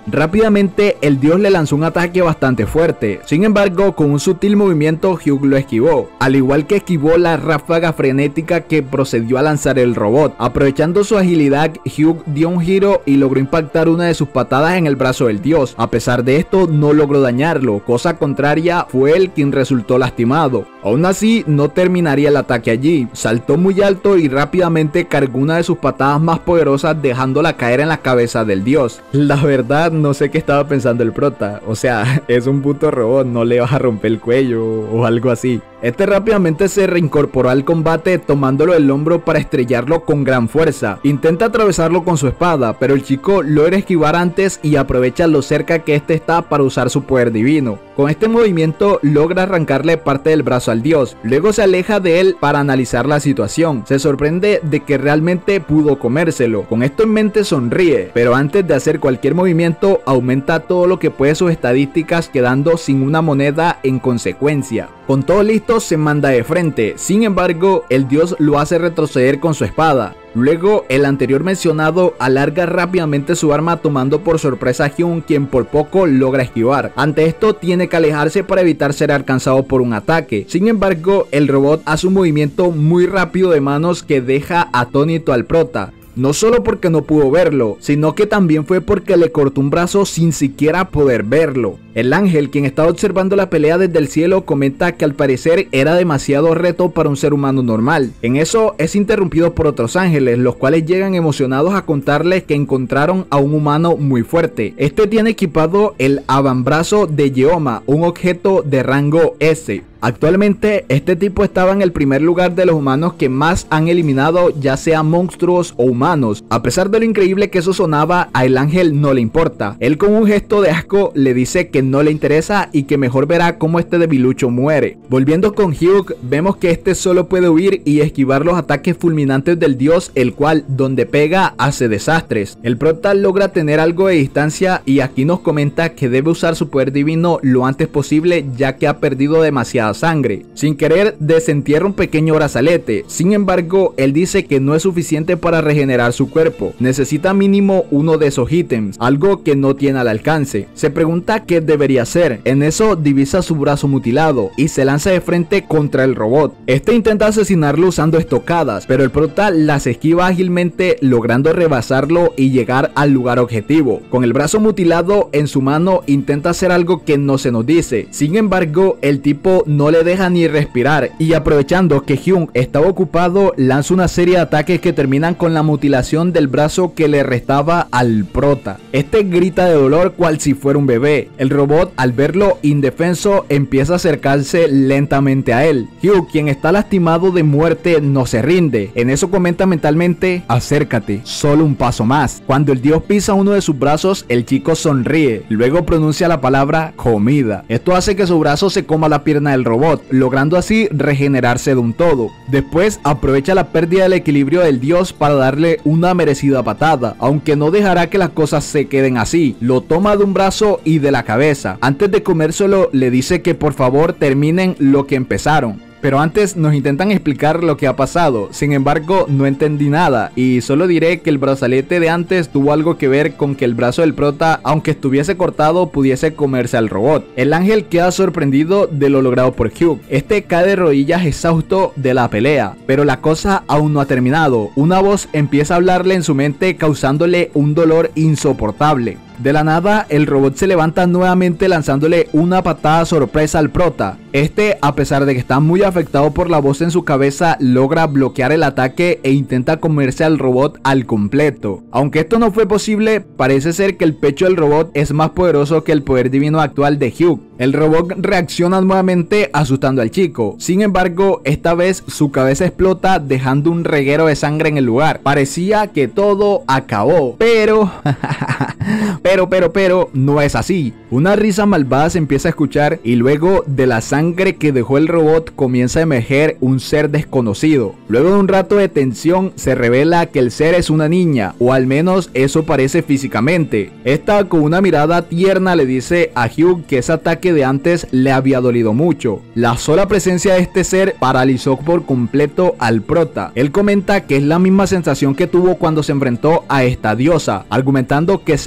Rápidamente el dios le lanzó un ataque bastante fuerte, sin embargo con un sutil movimiento Hugh lo esquivó, al igual que esquivó la ráfaga frenética que procedió a lanzar el robot. Aprovechando su agilidad, Hugh dio un giro y logró impactar una de sus patadas en el brazo del dios. A pesar de esto no logró dañarlo, cosa contraria fue él quien resultó lastimado. Aún así no terminaría el ataque allí, saltó muy alto y rápidamente cargó una de sus patadas más poderosas dejándola caer en la cabeza del dios. La verdad no sé qué estaba pensando el prota, o sea, es un puto robot, no le vas a romper el cuello o algo así. Este rápidamente se reincorporó al combate tomándolo del hombro para estrellarlo con gran fuerza. Intenta atravesarlo con su espada, pero el chico logra esquivar antes y aprovecha lo cerca que este está para usar su poder divino. Con este movimiento logra arrancarle parte del brazo al dios, luego se aleja de él para analizar la situación. Se sorprende de que realmente pudo comérselo. Con esto en mente sonríe, pero antes de hacer cualquier movimiento aumenta todo lo que puede sus estadísticas, quedando sin una moneda en consecuencia. Con todo listo se manda de frente, sin embargo el dios lo hace retroceder con su espada. Luego el anterior mencionado alarga rápidamente su arma tomando por sorpresa a Hyun, quien por poco logra esquivar. Ante esto tiene que alejarse para evitar ser alcanzado por un ataque. Sin embargo el robot hace un movimiento muy rápido de manos que deja atónito al prota. No solo porque no pudo verlo, sino que también fue porque le cortó un brazo sin siquiera poder verlo. El ángel, quien estaba observando la pelea desde el cielo, comenta que al parecer era demasiado reto para un ser humano normal. En eso es interrumpido por otros ángeles, los cuales llegan emocionados a contarles que encontraron a un humano muy fuerte. Este tiene equipado el avambrazo de Yeoma, un objeto de rango S. Actualmente este tipo estaba en el primer lugar de los humanos que más han eliminado, ya sea monstruos o humanos. A pesar de lo increíble que eso sonaba, a el ángel no le importa. Él con un gesto de asco le dice que no le interesa y que mejor verá cómo este debilucho muere. Volviendo con Hugh, vemos que este solo puede huir y esquivar los ataques fulminantes del dios, el cual donde pega hace desastres. El prota logra tener algo de distancia y aquí nos comenta que debe usar su poder divino lo antes posible, ya que ha perdido demasiada sangre. Sin querer desentierra un pequeño brazalete, sin embargo él dice que no es suficiente para regenerar su cuerpo, necesita mínimo uno de esos ítems, algo que no tiene al alcance. Se pregunta qué debería hacer, en eso divisa su brazo mutilado y se lanza de frente contra el robot. Este intenta asesinarlo usando estocadas, pero el prota las esquiva ágilmente, logrando rebasarlo y llegar al lugar objetivo. Con el brazo mutilado en su mano intenta hacer algo que no se nos dice, sin embargo el tipo no No le deja ni respirar y aprovechando que Hyun estaba ocupado lanza una serie de ataques que terminan con la mutilación del brazo que le restaba al prota. Este grita de dolor cual si fuera un bebé. El robot al verlo indefenso empieza a acercarse lentamente a él. Hyun, quien está lastimado de muerte, no se rinde. En eso comenta mentalmente: acércate, solo un paso más. Cuando el dios pisa uno de sus brazos, el chico sonríe, luego pronuncia la palabra comida. Esto hace que su brazo se coma la pierna del robot, logrando así regenerarse de un todo. Después aprovecha la pérdida del equilibrio del dios para darle una merecida patada, aunque no dejará que las cosas se queden así. Lo toma de un brazo y de la cabeza. Antes de comérselo le dice que por favor terminen lo que empezaron. Pero antes nos intentan explicar lo que ha pasado, sin embargo no entendí nada y solo diré que el brazalete de antes tuvo algo que ver con que el brazo del prota, aunque estuviese cortado, pudiese comerse al robot. El ángel queda sorprendido de lo logrado por Hugh. Este cae de rodillas exhausto de la pelea, pero la cosa aún no ha terminado. Una voz empieza a hablarle en su mente, causándole un dolor insoportable. De la nada, el robot se levanta nuevamente lanzándole una patada sorpresa al prota. Este, a pesar de que está muy afectado por la voz en su cabeza, logra bloquear el ataque e intenta comerse al robot al completo. Aunque esto no fue posible, parece ser que el pecho del robot es más poderoso que el poder divino actual de Hugh. El robot reacciona nuevamente asustando al chico. Sin embargo, esta vez su cabeza explota dejando un reguero de sangre en el lugar. Parecía que todo acabó, pero... Pero, pero, pero, no es así. Una risa malvada se empieza a escuchar y luego de la sangre que dejó el robot comienza a emerger un ser desconocido. Luego de un rato de tensión se revela que el ser es una niña, o al menos eso parece físicamente. Esta con una mirada tierna le dice a Hugh que ese ataque de antes le había dolido mucho. La sola presencia de este ser paralizó por completo al prota. Él comenta que es la misma sensación que tuvo cuando se enfrentó a esta diosa, argumentando que según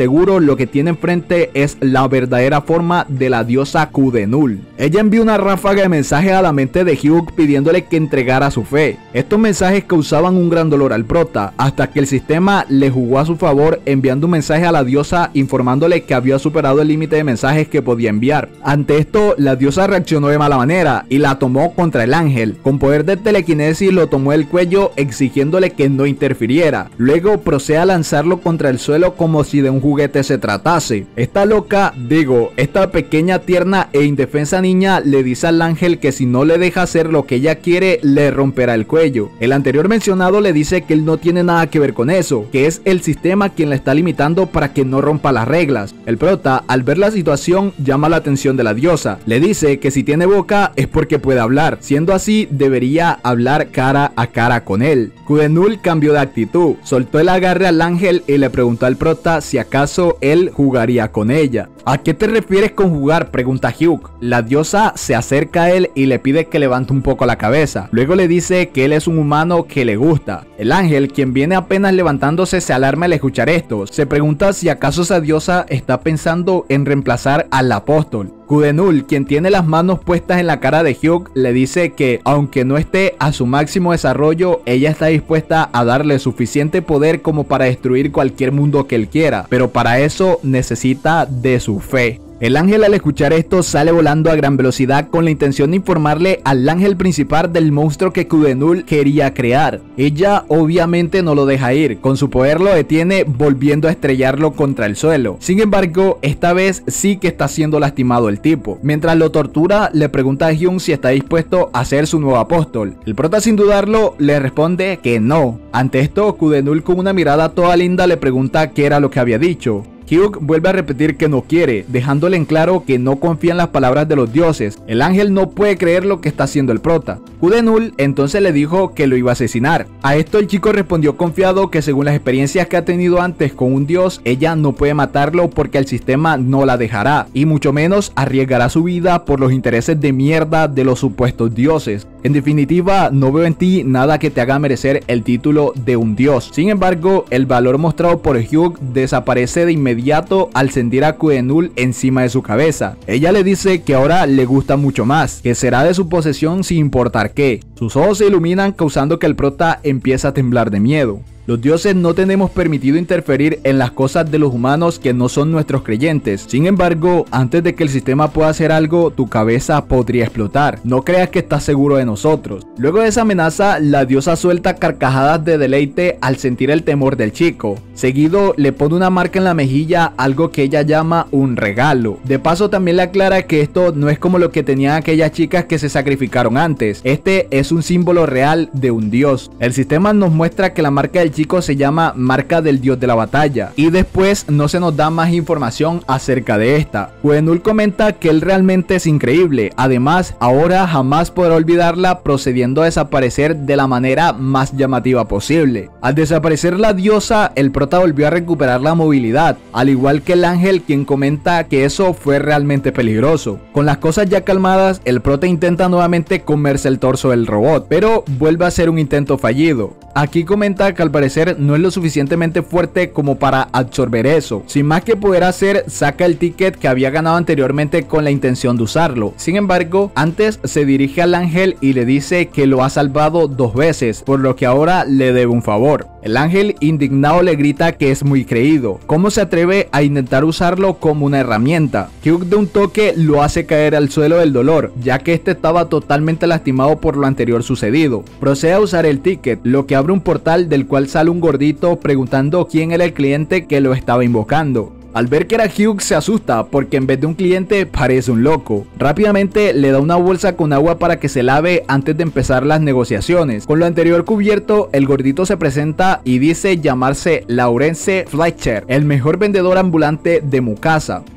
seguro lo que tiene enfrente es la verdadera forma de la diosa Kudenul. Ella envió una ráfaga de mensajes a la mente de Hyuk pidiéndole que entregara su fe. Estos mensajes causaban un gran dolor al prota, hasta que el sistema le jugó a su favor enviando un mensaje a la diosa informándole que había superado el límite de mensajes que podía enviar. Ante esto, la diosa reaccionó de mala manera y la tomó contra el ángel. Con poder de telequinesis lo tomó del cuello exigiéndole que no interfiriera. Luego procede a lanzarlo contra el suelo como si de un juguete se tratase. Esta loca, digo, esta pequeña, tierna e indefensa niña le dice al ángel que si no le deja hacer lo que ella quiere, le romperá el cuello. El anterior mencionado le dice que él no tiene nada que ver con eso, que es el sistema quien la está limitando para que no rompa las reglas. El prota, al ver la situación, llama la atención de la diosa. Le dice que si tiene boca es porque puede hablar, siendo así debería hablar cara a cara con él. Kudenul cambió de actitud, soltó el agarre al ángel y le preguntó al prota si acaso él jugaría con ella. ¿A qué te refieres con jugar?, pregunta Hyuk. La diosa se acerca a él y le pide que levante un poco la cabeza. Luego le dice que él es un humano que le gusta. El ángel, quien viene apenas levantándose, se alarma al escuchar esto. Se pregunta si acaso esa diosa está pensando en reemplazar al apóstol. Kudenul, quien tiene las manos puestas en la cara de Hyuk, le dice que aunque no esté a su máximo desarrollo, ella está dispuesta a darle suficiente poder como para destruir cualquier mundo que él quiera, pero para eso necesita de su fe. El ángel, al escuchar esto, sale volando a gran velocidad con la intención de informarle al ángel principal del monstruo que Kudenul quería crear. Ella obviamente no lo deja ir, con su poder lo detiene volviendo a estrellarlo contra el suelo. Sin embargo, esta vez sí que está siendo lastimado el tipo. Mientras lo tortura, le pregunta a Hyun si está dispuesto a ser su nuevo apóstol. El prota, sin dudarlo, le responde que no. Ante esto, Kudenul, con una mirada toda linda, le pregunta qué era lo que había dicho. Hyuk vuelve a repetir que no quiere, dejándole en claro que no confía en las palabras de los dioses. El ángel no puede creer lo que está haciendo el prota. Kudenul entonces le dijo que lo iba a asesinar. A esto el chico respondió confiado que según las experiencias que ha tenido antes con un dios, ella no puede matarlo porque el sistema no la dejará, y mucho menos arriesgará su vida por los intereses de mierda de los supuestos dioses. En definitiva, no veo en ti nada que te haga merecer el título de un dios. Sin embargo, el valor mostrado por Hyuk desaparece de inmediato al sentir a Kudenul encima de su cabeza. Ella le dice que ahora le gusta mucho más, que será de su posesión sin importar qué. Sus ojos se iluminan causando que el prota empiece a temblar de miedo. Los dioses no tenemos permitido interferir en las cosas de los humanos que no son nuestros creyentes. Sin embargo, antes de que el sistema pueda hacer algo, tu cabeza podría explotar. No creas que estás seguro de nosotros. Luego de esa amenaza, la diosa suelta carcajadas de deleite al sentir el temor del chico. Seguido, le pone una marca en la mejilla, algo que ella llama un regalo. De paso, también le aclara que esto no es como lo que tenían aquellas chicas que se sacrificaron antes. Este es un símbolo real de un dios. El sistema nos muestra que la marca del chico se llama marca del dios de la batalla, y después no se nos da más información acerca de esta. Kudenul comenta que él realmente es increíble. Además, ahora jamás podrá olvidarla, procediendo a desaparecer de la manera más llamativa posible. Al desaparecer la diosa, el prota volvió a recuperar la movilidad, al igual que el ángel, quien comenta que eso fue realmente peligroso. Con las cosas ya calmadas, el prota intenta nuevamente comerse el torso del robot, pero vuelve a ser un intento fallido. Aquí comenta que al parecer no es lo suficientemente fuerte como para absorber eso. Sin más que poder hacer, saca el ticket que había ganado anteriormente con la intención de usarlo. Sin embargo, antes se dirige al ángel y le dice que lo ha salvado dos veces, por lo que ahora le debe un favor. El ángel, indignado, le grita que es muy creído. ¿Cómo se atreve a intentar usarlo como una herramienta? Hyuk de un toque lo hace caer al suelo del dolor, ya que este estaba totalmente lastimado por lo anterior sucedido. Procede a usar el ticket, lo que abre un portal del cual sale un gordito preguntando quién era el cliente que lo estaba invocando. Al ver que era Hyuk, se asusta porque en vez de un cliente parece un loco. Rápidamente le da una bolsa con agua para que se lave antes de empezar las negociaciones. Con lo anterior cubierto, el gordito se presenta y dice llamarse Lawrence Fletcher, el mejor vendedor ambulante de Mukasa.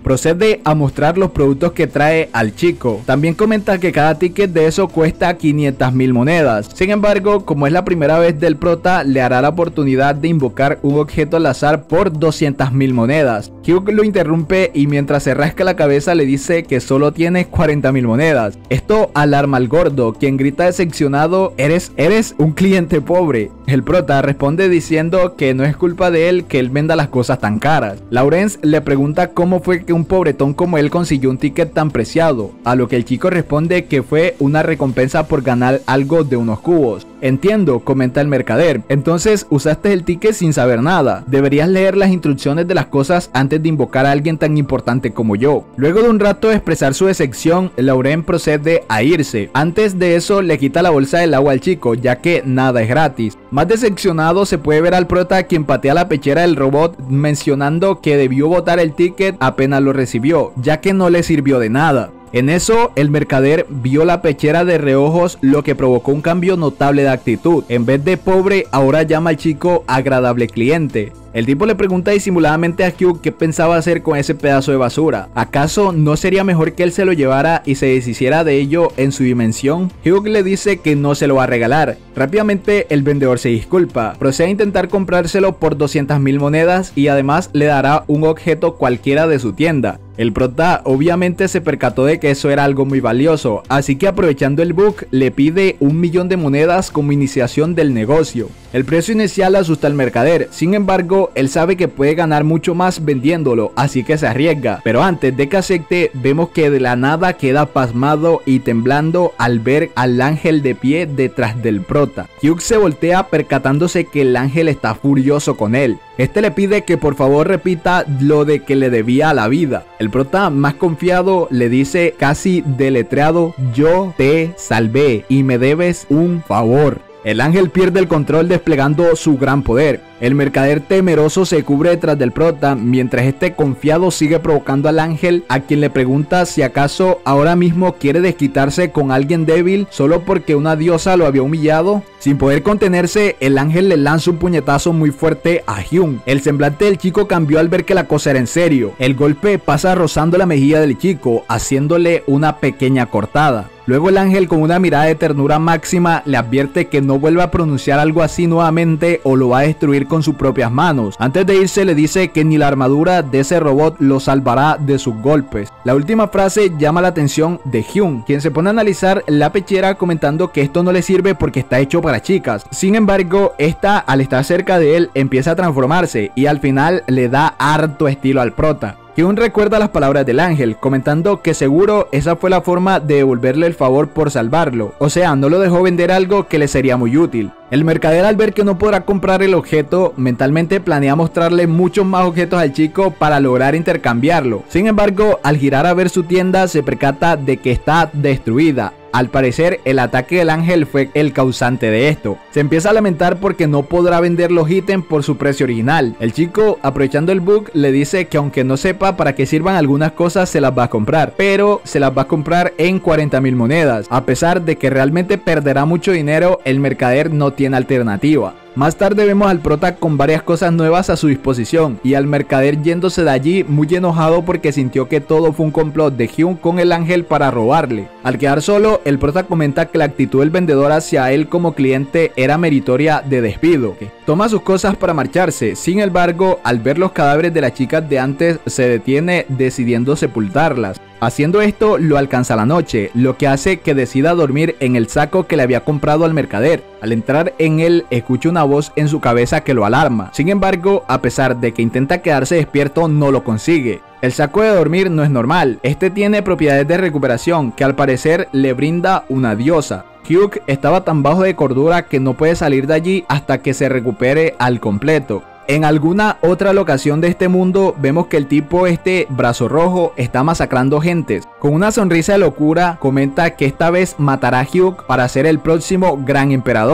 procede a mostrar los productos que trae al chico. También comenta que cada ticket de eso cuesta quinientas mil monedas. Sin embargo, como es la primera vez del prota, le hará la oportunidad de invocar un objeto al azar por doscientas mil monedas. Hugh lo interrumpe y mientras se rasca la cabeza le dice que solo tiene cuarenta mil monedas. Esto alarma al gordo, quien grita decepcionado: eres, eres un cliente pobre. El prota responde diciendo que no es culpa de él que él venda las cosas tan caras. Lawrence le pregunta cómo fue que un pobretón como él consiguió un ticket tan preciado, a lo que el chico responde que fue una recompensa por ganar algo de unos cubos. Entiendo, comenta el mercader, entonces usaste el ticket sin saber nada. Deberías leer las instrucciones de las cosas antes de invocar a alguien tan importante como yo. Luego de un rato de expresar su decepción, Lawrence procede a irse. Antes de eso le quita la bolsa del agua al chico, ya que nada es gratis. Más decepcionado se puede ver al prota, quien patea la pechera del robot mencionando que debió botar el ticket apenas lo recibió, ya que no le sirvió de nada. En eso, el mercader vio la pechera de reojos, lo que provocó un cambio notable de actitud. En vez de pobre, ahora llama al chico agradable cliente. El tipo le pregunta disimuladamente a Hugh qué pensaba hacer con ese pedazo de basura. ¿Acaso no sería mejor que él se lo llevara y se deshiciera de ello en su dimensión? Hugh le dice que no se lo va a regalar. Rápidamente el vendedor se disculpa, procede a intentar comprárselo por doscientas mil monedas y además le dará un objeto cualquiera de su tienda. El prota obviamente se percató de que eso era algo muy valioso, así que aprovechando el bug le pide un millón de monedas como iniciación del negocio. El precio inicial asusta al mercader, sin embargo él sabe que puede ganar mucho más vendiéndolo, así que se arriesga. Pero antes de que acepte, vemos que de la nada queda pasmado y temblando al ver al ángel de pie detrás del prota. Hugh se voltea percatándose que el ángel está furioso con él. Este le pide que por favor repita lo de que le debía a la vida. El prota, más confiado, le dice casi deletreado: yo te salvé y me debes un favor. El ángel pierde el control desplegando su gran poder. El mercader temeroso se cubre detrás del prota, mientras este confiado sigue provocando al ángel, a quien le pregunta si acaso ahora mismo quiere desquitarse con alguien débil solo porque una diosa lo había humillado. Sin poder contenerse, el ángel le lanza un puñetazo muy fuerte a Hugh. El semblante del chico cambió al ver que la cosa era en serio. El golpe pasa rozando la mejilla del chico, haciéndole una pequeña cortada. Luego el ángel, con una mirada de ternura máxima, le advierte que no vuelva a pronunciar algo así nuevamente o lo va a destruir con sus propias manos. Antes de irse le dice que ni la armadura de ese robot lo salvará de sus golpes. La última frase llama la atención de Hugh, quien se pone a analizar la pechera comentando que esto no le sirve porque está hecho para chicas. Sin embargo, esta, al estar cerca de él, empieza a transformarse y al final le da harto estilo al prota. Hugh recuerda las palabras del ángel, comentando que seguro esa fue la forma de devolverle el favor por salvarlo, o sea, no lo dejó vender algo que le sería muy útil. El mercader, al ver que no podrá comprar el objeto, mentalmente planea mostrarle muchos más objetos al chico para lograr intercambiarlo. Sin embargo, al girar a ver su tienda se percata de que está destruida. Al parecer, el ataque del ángel fue el causante de esto. Se empieza a lamentar porque no podrá vender los ítems por su precio original. El chico, aprovechando el bug, le dice que aunque no sepa para qué sirvan algunas cosas, se las va a comprar, pero se las va a comprar en cuarenta mil monedas. A pesar de que realmente perderá mucho dinero, el mercader no tiene alternativa. Más tarde vemos al prota con varias cosas nuevas a su disposición y al mercader yéndose de allí muy enojado porque sintió que todo fue un complot de Hugh con el ángel para robarle. Al quedar solo, el prota comenta que la actitud del vendedor hacia él como cliente era meritoria de despido. Toma sus cosas para marcharse, sin embargo, al ver los cadáveres de las chicas de antes, se detiene decidiendo sepultarlas. Haciendo esto lo alcanza la noche, lo que hace que decida dormir en el saco que le había comprado al mercader. Al entrar en él, escucha una voz en su cabeza que lo alarma. Sin embargo, a pesar de que intenta quedarse despierto, no lo consigue. El saco de dormir no es normal, este tiene propiedades de recuperación que al parecer le brinda una diosa. Hugh estaba tan bajo de cordura que no puede salir de allí hasta que se recupere al completo. En alguna otra locación de este mundo vemos que el tipo este, brazo rojo, está masacrando gentes. Con una sonrisa de locura comenta que esta vez matará a Hugh para ser el próximo gran emperador.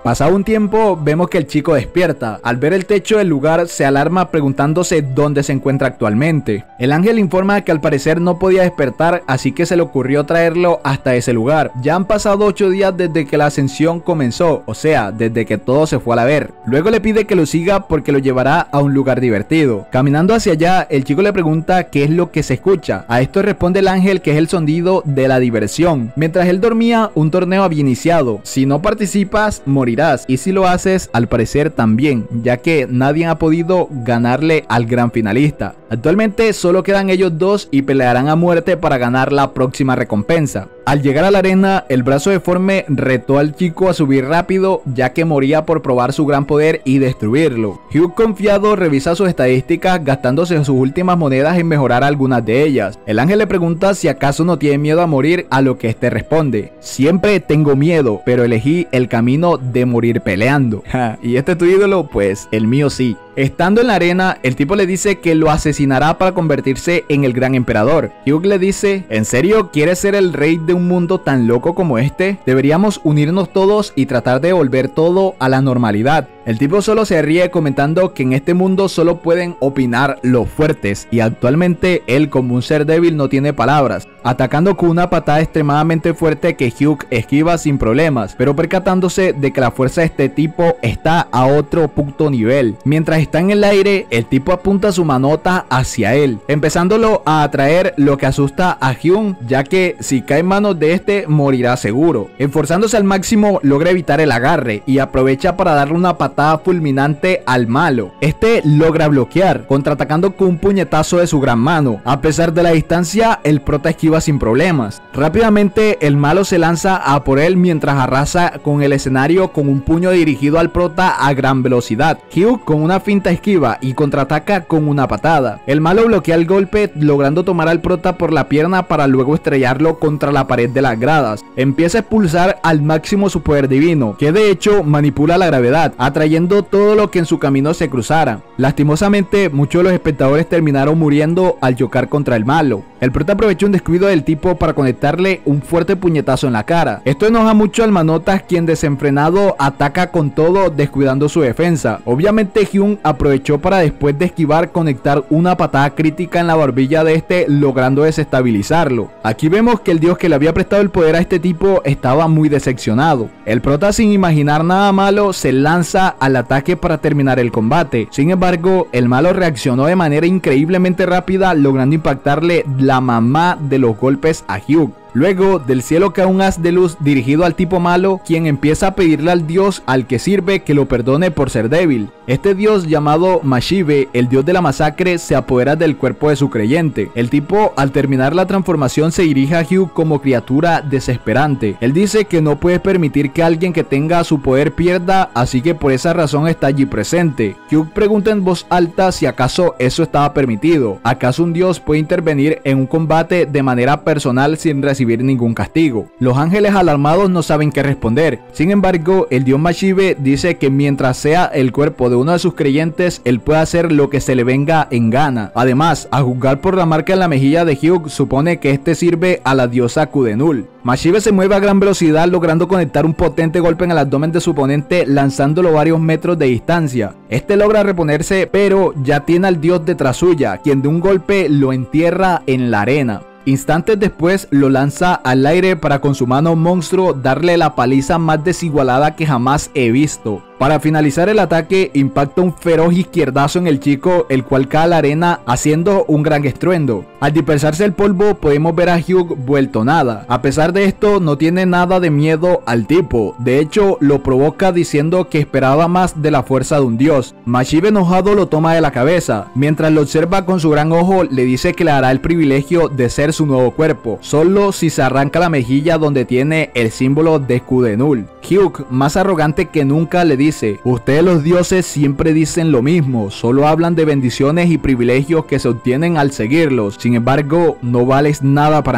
Pasado un tiempo, vemos que el chico despierta. Al ver el techo del lugar, se alarma preguntándose dónde se encuentra actualmente. El ángel informa que al parecer no podía despertar, así que se le ocurrió traerlo hasta ese lugar. Ya han pasado ocho días desde que la ascensión comenzó, o sea, desde que todo se fue a la ver. Luego le pide que lo siga porque lo llevará a un lugar divertido. Caminando hacia allá, el chico le pregunta qué es lo que se escucha. A esto responde el ángel que es el sonido de la diversión. Mientras él dormía, un torneo había iniciado. Si no participas, morirás. Y si lo haces, al parecer también, ya que nadie ha podido ganarle al gran finalista. Actualmente solo quedan ellos dos y pelearán a muerte para ganar la próxima recompensa. Al llegar a la arena, el brazo deforme retó al chico a subir rápido, ya que moría por probar su gran poder y destruirlo. Hugh, confiado, revisa sus estadísticas, gastándose sus últimas monedas en mejorar algunas de ellas. El ángel le pregunta si acaso no tiene miedo a morir, a lo que este responde: siempre tengo miedo, pero elegí el camino de morir peleando. ¿Y este es tu ídolo? Pues el mío sí. Estando en la arena, el tipo le dice que lo asesinará para convertirse en el gran emperador. Hugh le dice: ¿en serio quieres ser el rey de un mundo tan loco como este? Deberíamos unirnos todos y tratar de volver todo a la normalidad. El tipo solo se ríe comentando que en este mundo solo pueden opinar los fuertes y actualmente él, como un ser débil, no tiene palabras, atacando con una patada extremadamente fuerte que Hugh esquiva sin problemas, pero percatándose de que la fuerza de este tipo está a otro puto nivel. Mientras está en el aire, el tipo apunta su manota hacia él, empezándolo a atraer, lo que asusta a Hugh, ya que si cae en manos de este morirá seguro. Esforzándose al máximo, logra evitar el agarre y aprovecha para darle una patada fulminante al malo. Este logra bloquear, contraatacando con un puñetazo de su gran mano. A pesar de la distancia, el prota esquiva sin problemas. Rápidamente el malo se lanza a por él mientras arrasa con el escenario con un puño dirigido al prota a gran velocidad. Hugh, con una finta, esquiva y contraataca con una patada. El malo bloquea el golpe, logrando tomar al prota por la pierna para luego estrellarlo contra la pared de las gradas. Empieza a expulsar al máximo su poder divino, que de hecho manipula la gravedad, atrayendo todo lo que en su camino se cruzara. Lastimosamente, muchos de los espectadores terminaron muriendo al chocar contra el malo. El prota aprovechó un descuido del tipo para conectarle un fuerte puñetazo en la cara. Esto enoja mucho al manotas, quien desenfrenado ataca con todo, descuidando su defensa. Obviamente Hugh aprovechó para, después de esquivar, conectar una patada crítica en la barbilla de este, logrando desestabilizarlo. Aquí vemos que el dios que le había prestado el poder a este tipo estaba muy decepcionado. El prota, sin imaginar nada malo, se lanza al ataque para terminar el combate. Sin embargo, el malo reaccionó de manera increíblemente rápida, logrando impactarle la mamá de los golpes a Hugh. Luego, del cielo cae un haz de luz dirigido al tipo malo, quien empieza a pedirle al dios al que sirve que lo perdone por ser débil. Este dios, llamado Mashive, el dios de la masacre, se apodera del cuerpo de su creyente. El tipo, al terminar la transformación, se dirige a Hugh como criatura desesperante. Él dice que no puede permitir que alguien que tenga su poder pierda, así que por esa razón está allí presente. Hugh pregunta en voz alta si acaso eso estaba permitido. ¿Acaso un dios puede intervenir en un combate de manera personal sin recibir ningún castigo? Los ángeles alarmados no saben qué responder. Sin embargo, el dios Mashive dice que mientras sea el cuerpo de uno de sus creyentes, él puede hacer lo que se le venga en gana. Además, a juzgar por la marca en la mejilla de Hugh, supone que este sirve a la diosa Kudenul. Mashive se mueve a gran velocidad, logrando conectar un potente golpe en el abdomen de su oponente, lanzándolo varios metros de distancia. Este logra reponerse, pero ya tiene al dios detrás suya, quien de un golpe lo entierra en la arena. Instantes después lo lanza al aire para, con su mano monstruo, darle la paliza más desigualada que jamás he visto. Para finalizar el ataque, impacta un feroz izquierdazo en el chico, el cual cae a la arena haciendo un gran estruendo. Al dispersarse el polvo, podemos ver a Hugh vuelto nada. A pesar de esto, no tiene nada de miedo al tipo. De hecho, lo provoca diciendo que esperaba más de la fuerza de un dios. Mashive, enojado, lo toma de la cabeza. Mientras lo observa con su gran ojo, le dice que le dará el privilegio de ser su nuevo cuerpo, solo si se arranca la mejilla donde tiene el símbolo de Kudenul. Hugh, más arrogante que nunca, le dice: ustedes los dioses siempre dicen lo mismo, solo hablan de bendiciones y privilegios que se obtienen al seguirlos, sin embargo no vales nada para mí.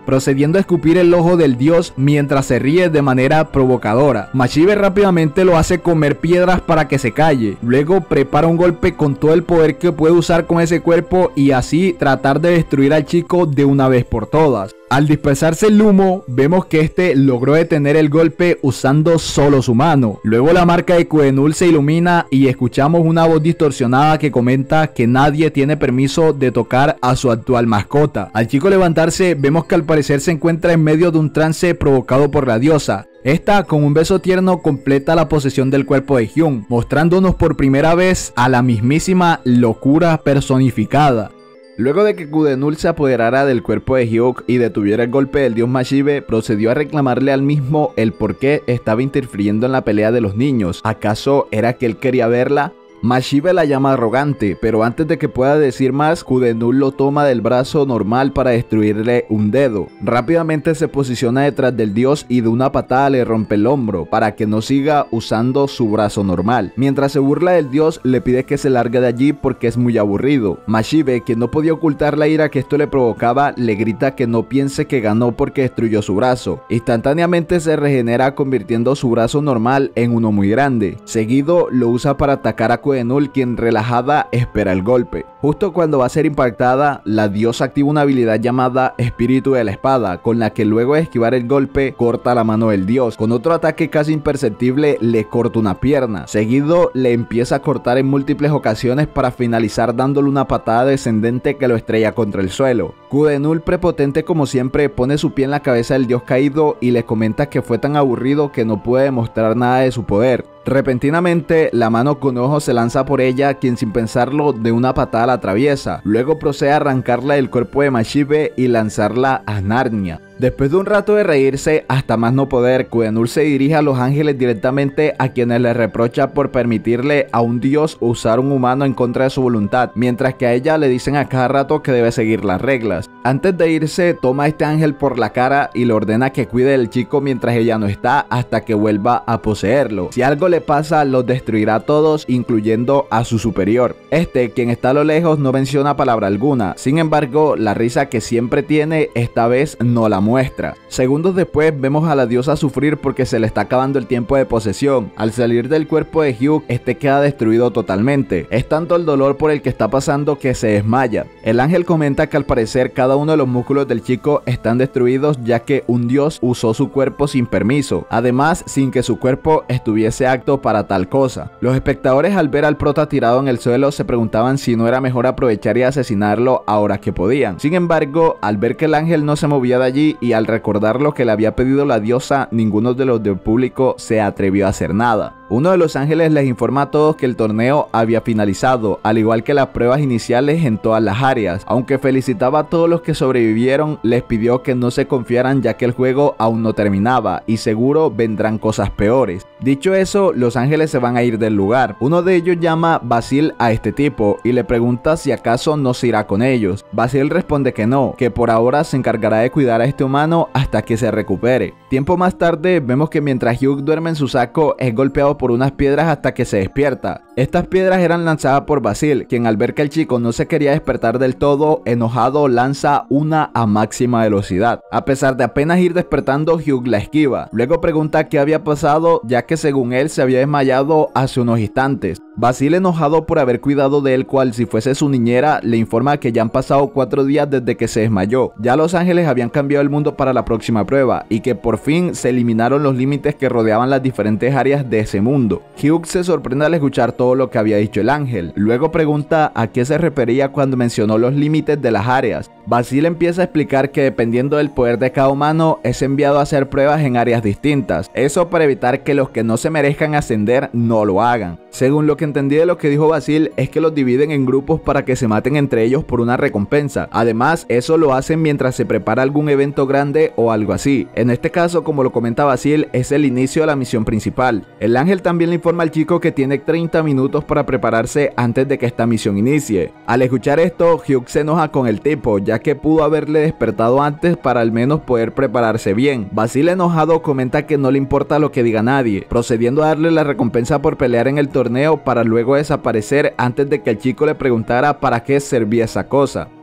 procediendo a escupir el ojo del dios mientras se ríe de manera provocadora. Mashibe rápidamente lo hace comer piedras para que se calle, luego prepara un golpe con todo el poder que puede usar con ese cuerpo y así tratar de destruir al chico de una vez por todas. Al dispersarse el humo, vemos que este logró detener el golpe usando solo su mano. Luego la marca de Kudenul se ilumina y escuchamos una voz distorsionada que comenta que nadie tiene permiso de tocar a su actual mascota. Al chico levantarse, vemos que al parecer se encuentra en medio de un trance provocado por la diosa. Esta, con un beso tierno, completa la posesión del cuerpo de Hyun, mostrándonos por primera vez a la mismísima locura personificada. Luego de que Kudenul se apoderara del cuerpo de Hyuk y detuviera el golpe del dios Mashibe, procedió a reclamarle al mismo el por qué estaba interfiriendo en la pelea de los niños. ¿Acaso era que él quería verla? Mashibe la llama arrogante, pero antes de que pueda decir más, Kudenul lo toma del brazo normal para destruirle un dedo. Rápidamente se posiciona detrás del dios y de una patada le rompe el hombro para que no siga usando su brazo normal. Mientras se burla del dios, le pide que se largue de allí porque es muy aburrido. Mashibe, quien no podía ocultar la ira que esto le provocaba, le grita que no piense que ganó porque destruyó su brazo. Instantáneamente se regenera convirtiendo su brazo normal en uno muy grande. Seguido lo usa para atacar a Kudenul, quien relajada espera el golpe. Justo cuando va a ser impactada, la diosa activa una habilidad llamada Espíritu de la Espada, con la que luego de esquivar el golpe, corta la mano del dios. Con otro ataque casi imperceptible, le corta una pierna. Seguido, le empieza a cortar en múltiples ocasiones para finalizar dándole una patada descendente que lo estrella contra el suelo. Kudenul, prepotente como siempre, pone su pie en la cabeza del dios caído y le comenta que fue tan aburrido que no puede demostrar nada de su poder. Repentinamente, la mano con ojos se lanza por ella, quien sin pensarlo de una patada la atraviesa. Luego procede a arrancarla del cuerpo de Mashibe y lanzarla a Narnia. Después de un rato de reírse hasta más no poder, Kudenul se dirige a los ángeles directamente, a quienes le reprocha por permitirle a un dios usar un humano en contra de su voluntad, mientras que a ella le dicen a cada rato que debe seguir las reglas. Antes de irse, toma a este ángel por la cara y le ordena que cuide del chico mientras ella no está hasta que vuelva a poseerlo. Si algo le pasa, los destruirá a todos, incluyendo a su superior. Este, quien está a lo lejos, no menciona palabra alguna. Sin embargo, la risa que siempre tiene, esta vez no la muestra. Segundos después, vemos a la diosa sufrir porque se le está acabando el tiempo de posesión. Al salir del cuerpo de Hyuk, este queda destruido totalmente. Es tanto el dolor por el que está pasando que se desmaya. El ángel comenta que al parecer cada uno de los músculos del chico están destruidos, ya que un dios usó su cuerpo sin permiso, además sin que su cuerpo estuviese apto para tal cosa. Los espectadores, al ver al prota tirado en el suelo, se preguntaban si no era mejor aprovechar y asesinarlo ahora que podían. Sin embargo, al ver que el ángel no se movía de allí y al recordar lo que le había pedido la diosa, ninguno de los del público se atrevió a hacer nada. Uno de los ángeles les informa a todos que el torneo había finalizado, al igual que las pruebas iniciales en todas las áreas. Aunque felicitaba a todos los que sobrevivieron, les pidió que no se confiaran, ya que el juego aún no terminaba y seguro vendrán cosas peores. Dicho eso, los ángeles se van a ir del lugar. Uno de ellos llama Basil a este tipo y le pregunta si acaso no se irá con ellos. Basil responde que no, que por ahora se encargará de cuidar a este humano hasta que se recupere. Tiempo más tarde, vemos que mientras Hyuk duerme en su saco, es golpeado por unas piedras hasta que se despierta. Estas piedras eran lanzadas por Basil, quien al ver que el chico no se quería despertar del todo, enojado lanza una a máxima velocidad. A pesar de apenas ir despertando, Hyuk la esquiva. Luego pregunta qué había pasado, ya que según él se había desmayado hace unos instantes. Basil, enojado por haber cuidado de él cual si fuese su niñera, le informa que ya han pasado cuatro días desde que se desmayó. Ya los ángeles habían cambiado el mundo para la próxima prueba y que por fin se eliminaron los límites que rodeaban las diferentes áreas de ese mundo. Hyuk se sorprende al escuchar todo lo que había dicho el ángel. Luego pregunta a qué se refería cuando mencionó los límites de las áreas. Basil empieza a explicar que dependiendo del poder de cada humano es enviado a hacer pruebas en áreas distintas. Eso para evitar que los que no se merezcan ascender no lo hagan. Según lo que entendí de lo que dijo Basil, es que los dividen en grupos para que se maten entre ellos por una recompensa. Además, eso lo hacen mientras se prepara algún evento grande o algo así. En este caso, como lo comenta Basil, es el inicio de la misión principal. El ángel también le informa al chico que tiene treinta minutos para prepararse antes de que esta misión inicie. Al escuchar esto, Hyuk se enoja con el tipo, ya que pudo haberle despertado antes para al menos poder prepararse bien. Basil, enojado, comenta que no le importa lo que diga nadie, procediendo a darle la recompensa por pelear en el torneo para luego desaparecer antes de que el chico le preguntara para qué servía esa cosa.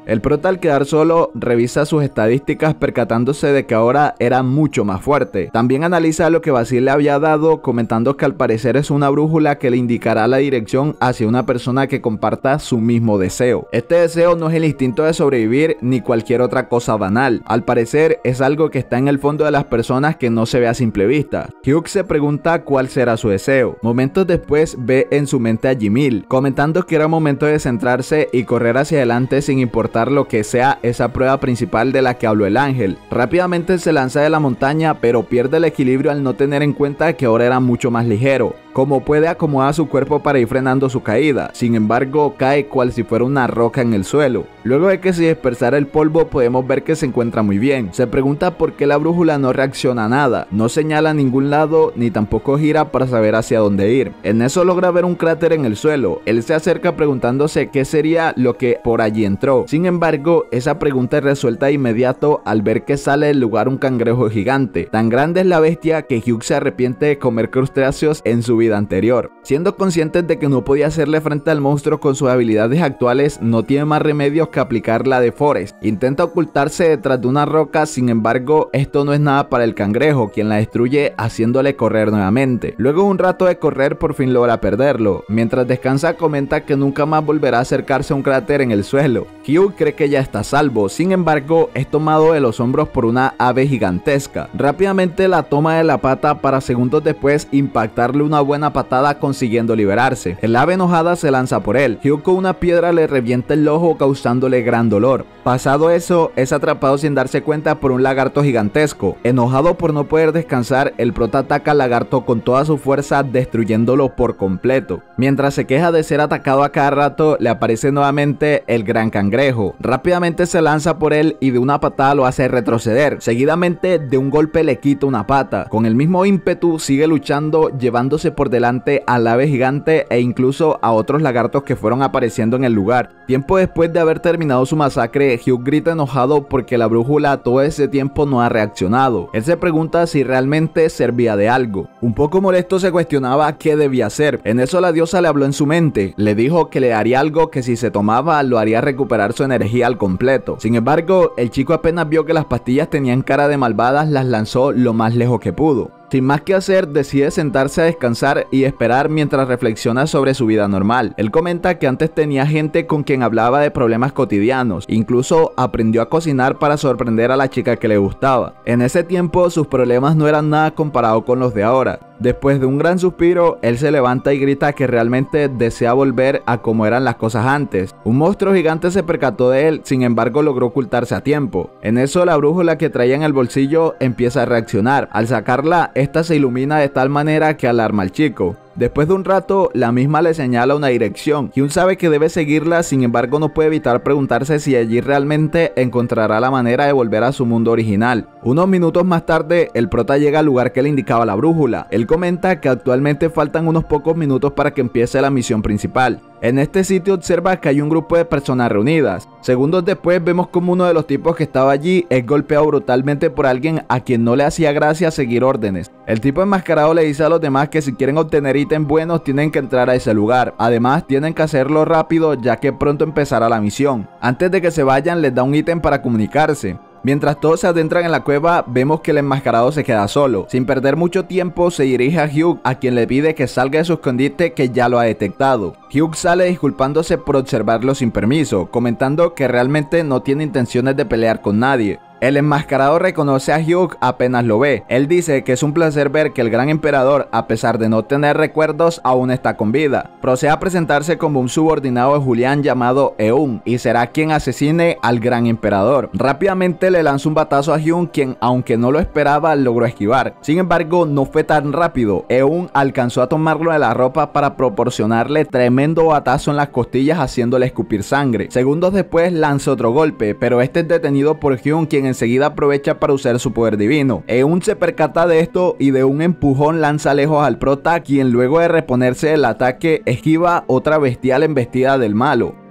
El prota, al quedar solo, revisa sus estadísticas percatándose de que ahora era mucho más fuerte. También analiza lo que Basil le había dado, comentando que al parecer es una brújula que le indicará la dirección hacia una persona que comparta su mismo deseo. Este deseo no es el instinto de sobrevivir ni cualquier otra cosa banal. Al parecer es algo que está en el fondo de las personas que no se ve a simple vista. Hugh se pregunta cuál será su deseo. Momentos después ve en su mente a Jimil, comentando que era momento de centrarse y correr hacia adelante sin importar lo que sea esa prueba principal de la que habló el ángel. Rápidamente se lanza de la montaña, pero pierde el equilibrio al no tener en cuenta que ahora era mucho más ligero. Como puede, acomoda su cuerpo para ir frenando su caída, sin embargo cae cual si fuera una roca en el suelo. Luego de que se dispersara el polvo, podemos ver que se encuentra muy bien. Se pregunta por qué la brújula no reacciona a nada, no señala a ningún lado ni tampoco gira para saber hacia dónde ir. En eso logra ver un cráter en el suelo. Él se acerca preguntándose qué sería lo que por allí entró. Sin embargo, esa pregunta es resuelta de inmediato al ver que sale del lugar un cangrejo gigante. Tan grande es la bestia que Hugh se arrepiente de comer crustáceos en su vida anterior. Siendo conscientes de que no podía hacerle frente al monstruo con sus habilidades actuales, no tiene más remedios que aplicar la de Forrest. Intenta ocultarse detrás de una roca, sin embargo esto no es nada para el cangrejo, quien la destruye haciéndole correr nuevamente. Luego de un rato de correr, por fin logra perderlo. Mientras descansa, comenta que nunca más volverá a acercarse a un cráter en el suelo. Hugh cree que ya está a salvo, sin embargo es tomado de los hombros por una ave gigantesca. Rápidamente la toma de la pata para segundos después impactarle una buena patada, consiguiendo liberarse. El ave enojada se lanza por él. Hugh con una piedra le revienta el ojo, causándole gran dolor. Pasado eso, es atrapado sin darse cuenta por un lagarto gigantesco. Enojado por no poder descansar, el prota ataca al lagarto con toda su fuerza, destruyéndolo por completo. Mientras se queja de ser atacado a cada rato, le aparece nuevamente el gran cangrejo. Rápidamente se lanza por él y de una patada lo hace retroceder. Seguidamente, de un golpe le quita una pata. Con el mismo ímpetu sigue luchando, llevándose por delante al ave gigante e incluso a otros lagartos que fueron apareciendo en el lugar. Tiempo después de haber terminado su masacre, Hugh grita enojado porque la brújula todo ese tiempo no ha reaccionado. Él se pregunta si realmente servía de algo. Un poco molesto se cuestionaba qué debía hacer. En eso la diosa le habló en su mente. Le dijo que le daría algo que si se tomaba lo haría recuperar su energía al completo. Sin embargo, el chico apenas vio que las pastillas tenían cara de malvadas, las lanzó lo más lejos que pudo. Sin más que hacer, decide sentarse a descansar y esperar mientras reflexiona sobre su vida normal. Él comenta que antes tenía gente con quien hablaba de problemas cotidianos, incluso aprendió a cocinar para sorprender a la chica que le gustaba. En ese tiempo sus problemas no eran nada comparado con los de ahora. Después de un gran suspiro, él se levanta y grita que realmente desea volver a como eran las cosas antes. Un monstruo gigante se percató de él, sin embargo logró ocultarse a tiempo. En eso la brújula que traía en el bolsillo empieza a reaccionar. Al sacarla, esta se ilumina de tal manera que alarma al chico. Después de un rato, la misma le señala una dirección. Hugh sabe que debe seguirla, sin embargo no puede evitar preguntarse si allí realmente encontrará la manera de volver a su mundo original. Unos minutos más tarde, el prota llega al lugar que le indicaba la brújula. Él comenta que actualmente faltan unos pocos minutos para que empiece la misión principal. En este sitio observa que hay un grupo de personas reunidas. Segundos después vemos como uno de los tipos que estaba allí es golpeado brutalmente por alguien a quien no le hacía gracia seguir órdenes. El tipo enmascarado le dice a los demás que si quieren obtener ítems buenos tienen que entrar a ese lugar. Además tienen que hacerlo rápido ya que pronto empezará la misión. Antes de que se vayan les da un ítem para comunicarse. Mientras todos se adentran en la cueva, vemos que el enmascarado se queda solo. Sin perder mucho tiempo, se dirige a Hugh, a quien le pide que salga de su escondite que ya lo ha detectado. Hugh sale disculpándose por observarlo sin permiso, comentando que realmente no tiene intenciones de pelear con nadie. El enmascarado reconoce a Hugh apenas lo ve. Él dice que es un placer ver que el gran emperador, a pesar de no tener recuerdos, aún está con vida. Procede a presentarse como un subordinado de Julián llamado Eun y será quien asesine al gran emperador. Rápidamente le lanza un batazo a Hugh, quien aunque no lo esperaba logró esquivar. Sin embargo no fue tan rápido. Eun alcanzó a tomarlo de la ropa para proporcionarle tremendo batazo en las costillas, haciéndole escupir sangre. Segundos después lanza otro golpe, pero este es detenido por Hugh, quien enseguida aprovecha para usar su poder divino. Eun se percata de esto y de un empujón lanza lejos al prota, quien luego de reponerse del ataque esquiva otra bestial embestida del malo.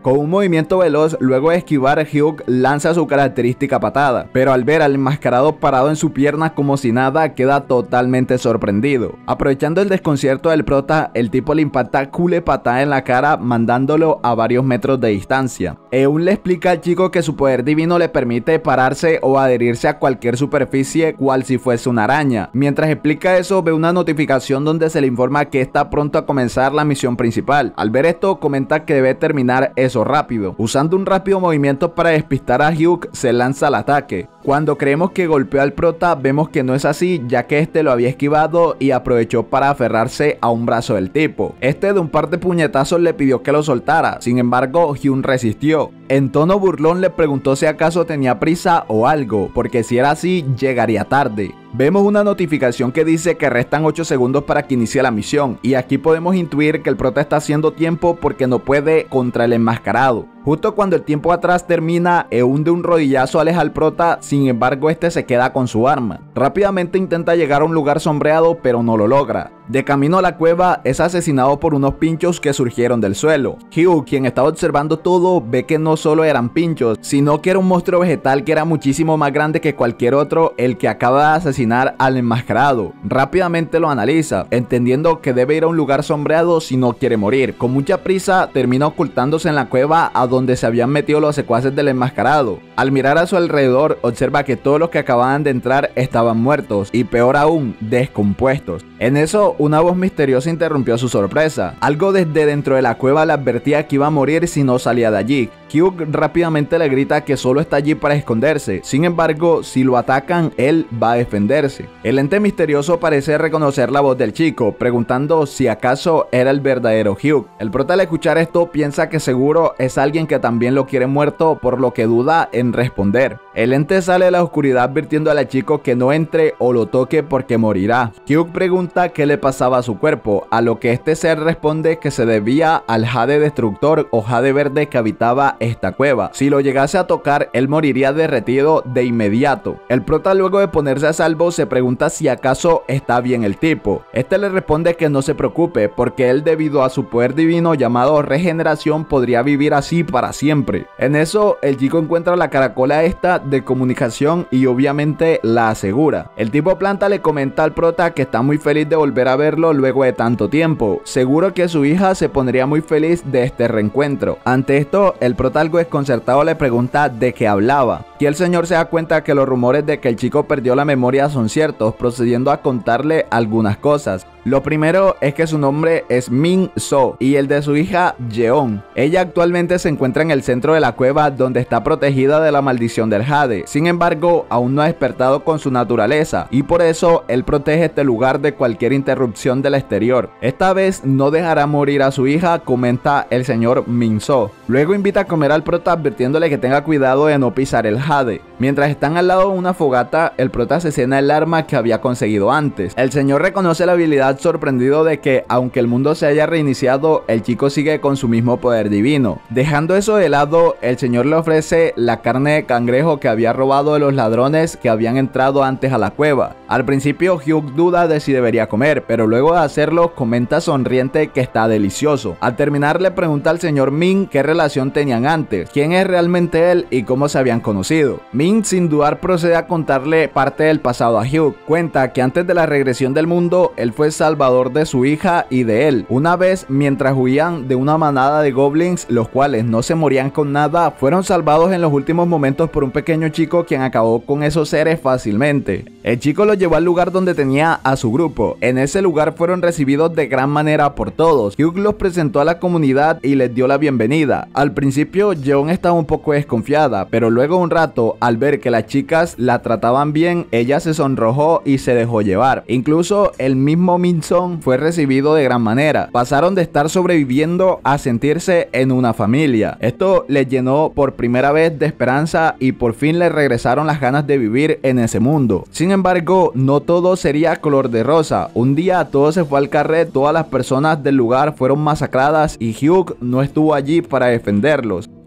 Con un movimiento veloz, luego de esquivar, Hyuk lanza su característica patada, pero al ver al enmascarado parado en su pierna como si nada, queda totalmente sorprendido. Aprovechando el desconcierto del prota, el tipo le impacta cule patada en la cara, mandándolo a varios metros de distancia. Eun le explica al chico que su poder divino le permite pararse o adherirse a cualquier superficie cual si fuese una araña. Mientras explica eso, ve una notificación donde se le informa que está pronto a comenzar la misión principal. Al ver esto, comenta que debe terminar eso rápido. Usando un rápido movimiento para despistar a Hyuk, se lanza al ataque. Cuando creemos que golpeó al prota, vemos que no es así, ya que este lo había esquivado y aprovechó para aferrarse a un brazo del tipo. Este de un par de puñetazos le pidió que lo soltara, sin embargo Hyun resistió. En tono burlón le preguntó si acaso tenía prisa o algo, porque si era así, llegaría tarde. Vemos una notificación que dice que restan ocho segundos para que inicie la misión, y aquí podemos intuir que el prota está haciendo tiempo porque no puede contra el enmascarado. Justo cuando el tiempo atrás termina, Eun de un rodillazo aleja al prota, sin embargo este se queda con su arma. Rápidamente intenta llegar a un lugar sombreado, pero no lo logra. De camino a la cueva, es asesinado por unos pinchos que surgieron del suelo. Hyuk, quien estaba observando todo, ve que no solo eran pinchos, sino que era un monstruo vegetal que era muchísimo más grande que cualquier otro, el que acaba de asesinar al enmascarado. Rápidamente lo analiza, entendiendo que debe ir a un lugar sombreado si no quiere morir. Con mucha prisa, termina ocultándose en la cueva a donde se habían metido los secuaces del enmascarado. Al mirar a su alrededor, observa que todos los que acababan de entrar estaban muertos y peor aún, descompuestos. En eso, una voz misteriosa interrumpió su sorpresa. Algo desde dentro de la cueva le advertía que iba a morir si no salía de allí. Hyuk rápidamente le grita que solo está allí para esconderse. Sin embargo, si lo atacan, él va a defenderse. El ente misterioso parece reconocer la voz del chico, preguntando si acaso era el verdadero Hyuk. El prota al escuchar esto piensa que seguro es alguien que también lo quiere muerto, por lo que duda en responder. El ente sale de la oscuridad advirtiendo al chico que no entre o lo toque porque morirá. Hyuk pregunta qué le pasaba a su cuerpo, a lo que este ser responde que se debía al jade destructor o jade verde que habitaba esta cueva. Si lo llegase a tocar, él moriría derretido de inmediato. El prota, luego de ponerse a salvo, se pregunta si acaso está bien el tipo. Este le responde que no se preocupe, porque él, debido a su poder divino llamado regeneración, podría vivir así para siempre. En eso, el chico encuentra la caracola esta de comunicación y obviamente la asegura. El tipo planta le comenta al prota que está muy feliz de volver a verlo luego de tanto tiempo. Seguro que su hija se pondría muy feliz de este reencuentro. Ante esto, el prota, algo desconcertado, le pregunta de qué hablaba. Y el señor se da cuenta que los rumores de que el chico perdió la memoria son ciertos, procediendo a contarle algunas cosas. Lo primero es que su nombre es Min So y el de su hija Jeon. Ella actualmente se encuentra en el centro de la cueva donde está protegida de la maldición del jade. Sin embargo, aún no ha despertado con su naturaleza y por eso él protege este lugar de cualquier interrupción del exterior. Esta vez no dejará morir a su hija, comenta el señor Min So. Luego invita a comer al prota advirtiéndole que tenga cuidado de no pisar el jade. Mientras están al lado de una fogata, el prota se cena el arma que había conseguido antes. El señor reconoce la habilidad, sorprendido de que, aunque el mundo se haya reiniciado, el chico sigue con su mismo poder divino. Dejando eso de lado, el señor le ofrece la carne de cangrejo que había robado de los ladrones que habían entrado antes a la cueva. Al principio, Hyuk duda de si debería comer, pero luego de hacerlo, comenta sonriente que está delicioso. Al terminar, le pregunta al señor Min qué relación tenían antes, quién es realmente él y cómo se habían conocido. Min, sin dudar, procede a contarle parte del pasado a Hyuk. Cuenta que antes de la regresión del mundo, él fue salvador de su hija y de él. Una vez, mientras huían de una manada de goblins, los cuales no se morían con nada, fueron salvados en los últimos momentos por un pequeño chico quien acabó con esos seres fácilmente. El chico los llevó al lugar donde tenía a su grupo. En ese lugar fueron recibidos de gran manera por todos. Hyuk los presentó a la comunidad y les dio la bienvenida. Al principio, Jeon estaba un poco desconfiada, pero luego un rato, al ver que las chicas la trataban bien, ella se sonrojó y se dejó llevar. Incluso el mismo Min So fue recibido de gran manera. Pasaron de estar sobreviviendo a sentirse en una familia. Esto les llenó por primera vez de esperanza y por fin les regresaron las ganas de vivir en ese mundo. Sin embargo, no todo sería color de rosa. Un día todo se fue al carret, todas las personas del lugar fueron masacradas y Hyuk no estuvo allí para defenderlos.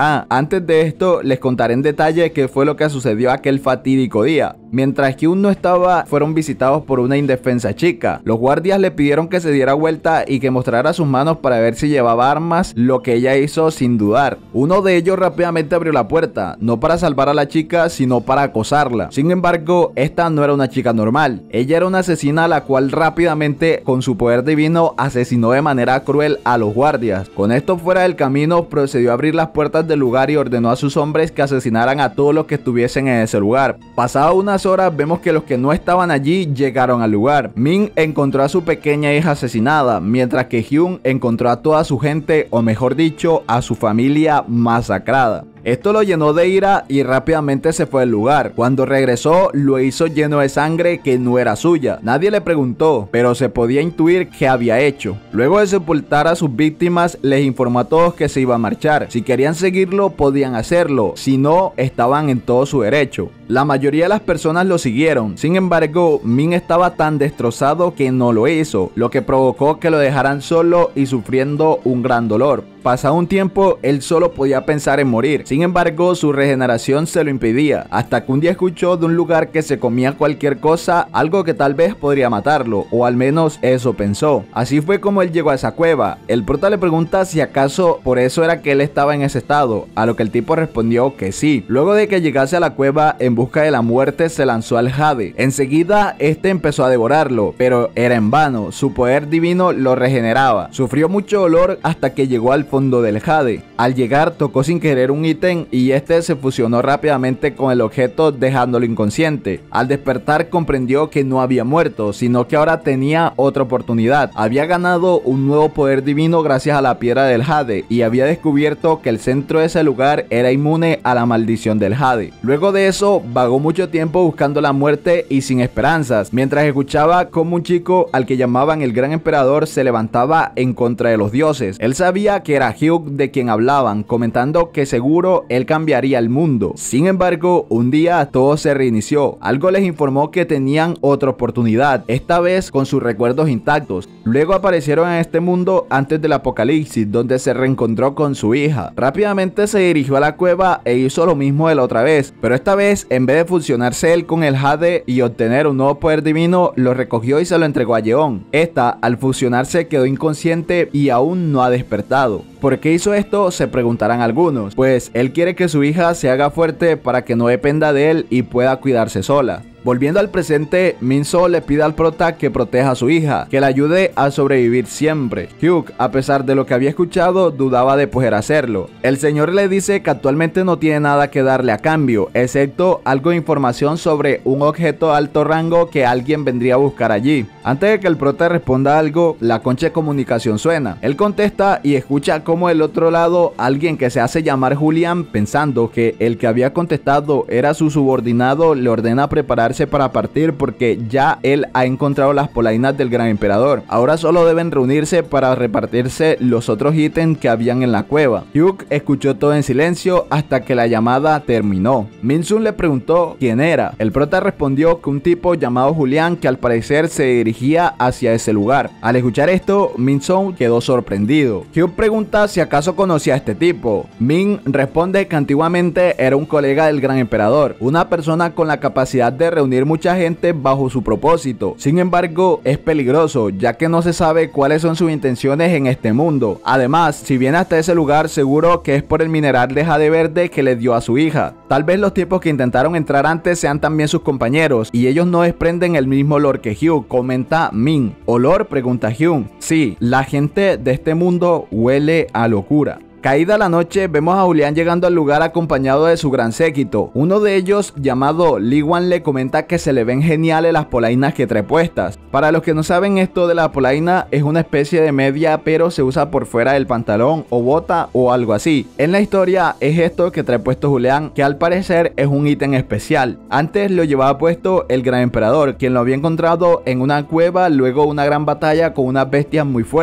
Ah, antes de esto les contaré en detalle qué fue lo que sucedió aquel fatídico día. Mientras Hyun no estaba, fueron visitados por una indefensa chica. Los guardias le pidieron que se diera vuelta y que mostrara sus manos para ver si llevaba armas, lo que ella hizo sin dudar. Uno de ellos rápidamente abrió la puerta, no para salvar a la chica, sino para acosarla. Sin embargo, esta no era una chica normal. Ella era una asesina a la cual rápidamente, con su poder divino, asesinó de manera cruel a los guardias. Con esto fuera del camino, procedió a abrir las puertas del lugar y ordenó a sus hombres que asesinaran a todos los que estuviesen en ese lugar. Pasada unas horas, vemos que los que no estaban allí llegaron al lugar. Min encontró a su pequeña hija asesinada, mientras que Hyun encontró a toda su gente, o mejor dicho, a su familia masacrada. Esto lo llenó de ira y rápidamente se fue del lugar. Cuando regresó, lo hizo lleno de sangre que no era suya. Nadie le preguntó, pero se podía intuir qué había hecho. Luego de sepultar a sus víctimas, les informó a todos que se iba a marchar. Si querían seguirlo, podían hacerlo. Si no, estaban en todo su derecho. La mayoría de las personas lo siguieron. Sin embargo, Min estaba tan destrozado que no lo hizo, lo que provocó que lo dejaran solo y sufriendo un gran dolor. Pasado un tiempo, él solo podía pensar en morir. Sin embargo, su regeneración se lo impedía, hasta que un día escuchó de un lugar que se comía cualquier cosa, algo que tal vez podría matarlo, o al menos eso pensó. Así fue como él llegó a esa cueva. El prota le pregunta si acaso por eso era que él estaba en ese estado, a lo que el tipo respondió que sí. Luego de que llegase a la cueva en busca de la muerte, se lanzó al jade. Enseguida, este empezó a devorarlo, pero era en vano, su poder divino lo regeneraba. Sufrió mucho dolor hasta que llegó al fondo del jade. Al llegar, tocó sin querer un ítem y este se fusionó rápidamente con el objeto, dejándolo inconsciente. Al despertar, comprendió que no había muerto, sino que ahora tenía otra oportunidad. Había ganado un nuevo poder divino gracias a la piedra del jade y había descubierto que el centro de ese lugar era inmune a la maldición del jade. Luego de eso, vagó mucho tiempo buscando la muerte y sin esperanzas, mientras escuchaba como un chico al que llamaban el Gran Emperador se levantaba en contra de los dioses. Él sabía que era Hyuk de quien hablaban, comentando que seguro él cambiaría el mundo. Sin embargo, un día todo se reinició. Algo les informó que tenían otra oportunidad, esta vez con sus recuerdos intactos. Luego aparecieron en este mundo antes del apocalipsis, donde se reencontró con su hija. Rápidamente se dirigió a la cueva e hizo lo mismo de la otra vez, pero esta vez, en vez de fusionarse él con el jade y obtener un nuevo poder divino, lo recogió y se lo entregó a Yeon. Esta, al fusionarse, quedó inconsciente y aún no ha despertado. ¿Por qué hizo esto? Se preguntarán algunos. Pues él quiere que su hija se haga fuerte para que no dependa de él y pueda cuidarse sola. Volviendo al presente, Min-soo le pide al prota que proteja a su hija, que la ayude a sobrevivir siempre. Hyuk, a pesar de lo que había escuchado, dudaba de poder hacerlo. El señor le dice que actualmente no tiene nada que darle a cambio, excepto algo de información sobre un objeto de alto rango que alguien vendría a buscar allí. Antes de que el prota responda algo, la concha de comunicación suena. Él contesta y escucha como del otro lado alguien que se hace llamar Julián, pensando que el que había contestado era su subordinado, le ordena preparar para partir porque ya él ha encontrado las polainas del Gran Emperador. Ahora solo deben reunirse para repartirse los otros ítems que habían en la cueva. Hyuk escuchó todo en silencio hasta que la llamada terminó. Min-soo le preguntó quién era. El prota respondió que un tipo llamado Julián, que al parecer se dirigía hacia ese lugar. Al escuchar esto, Min-soo quedó sorprendido. Hyuk pregunta si acaso conocía a este tipo. Min responde que antiguamente era un colega del Gran Emperador, una persona con la capacidad de reunir mucha gente bajo su propósito. Sin embargo, es peligroso, ya que no se sabe cuáles son sus intenciones en este mundo. Además, si viene hasta ese lugar, seguro que es por el mineral de jade verde que le dio a su hija. Tal vez los tipos que intentaron entrar antes sean también sus compañeros, y ellos no desprenden el mismo olor que Hyuk, comenta Min. ¿Olor?, pregunta Hyun. Sí, la gente de este mundo huele a locura. Caída la noche, vemos a Julián llegando al lugar acompañado de su gran séquito. Uno de ellos, llamado Lee Wan, le comenta que se le ven geniales las polainas que trae puestas. Para los que no saben, esto de la polaina es una especie de media, pero se usa por fuera del pantalón o bota o algo así. En la historia es esto que trae puesto Julián, que al parecer es un ítem especial. Antes lo llevaba puesto el Gran Emperador, quien lo había encontrado en una cueva luego una gran batalla con unas bestias muy fuertes.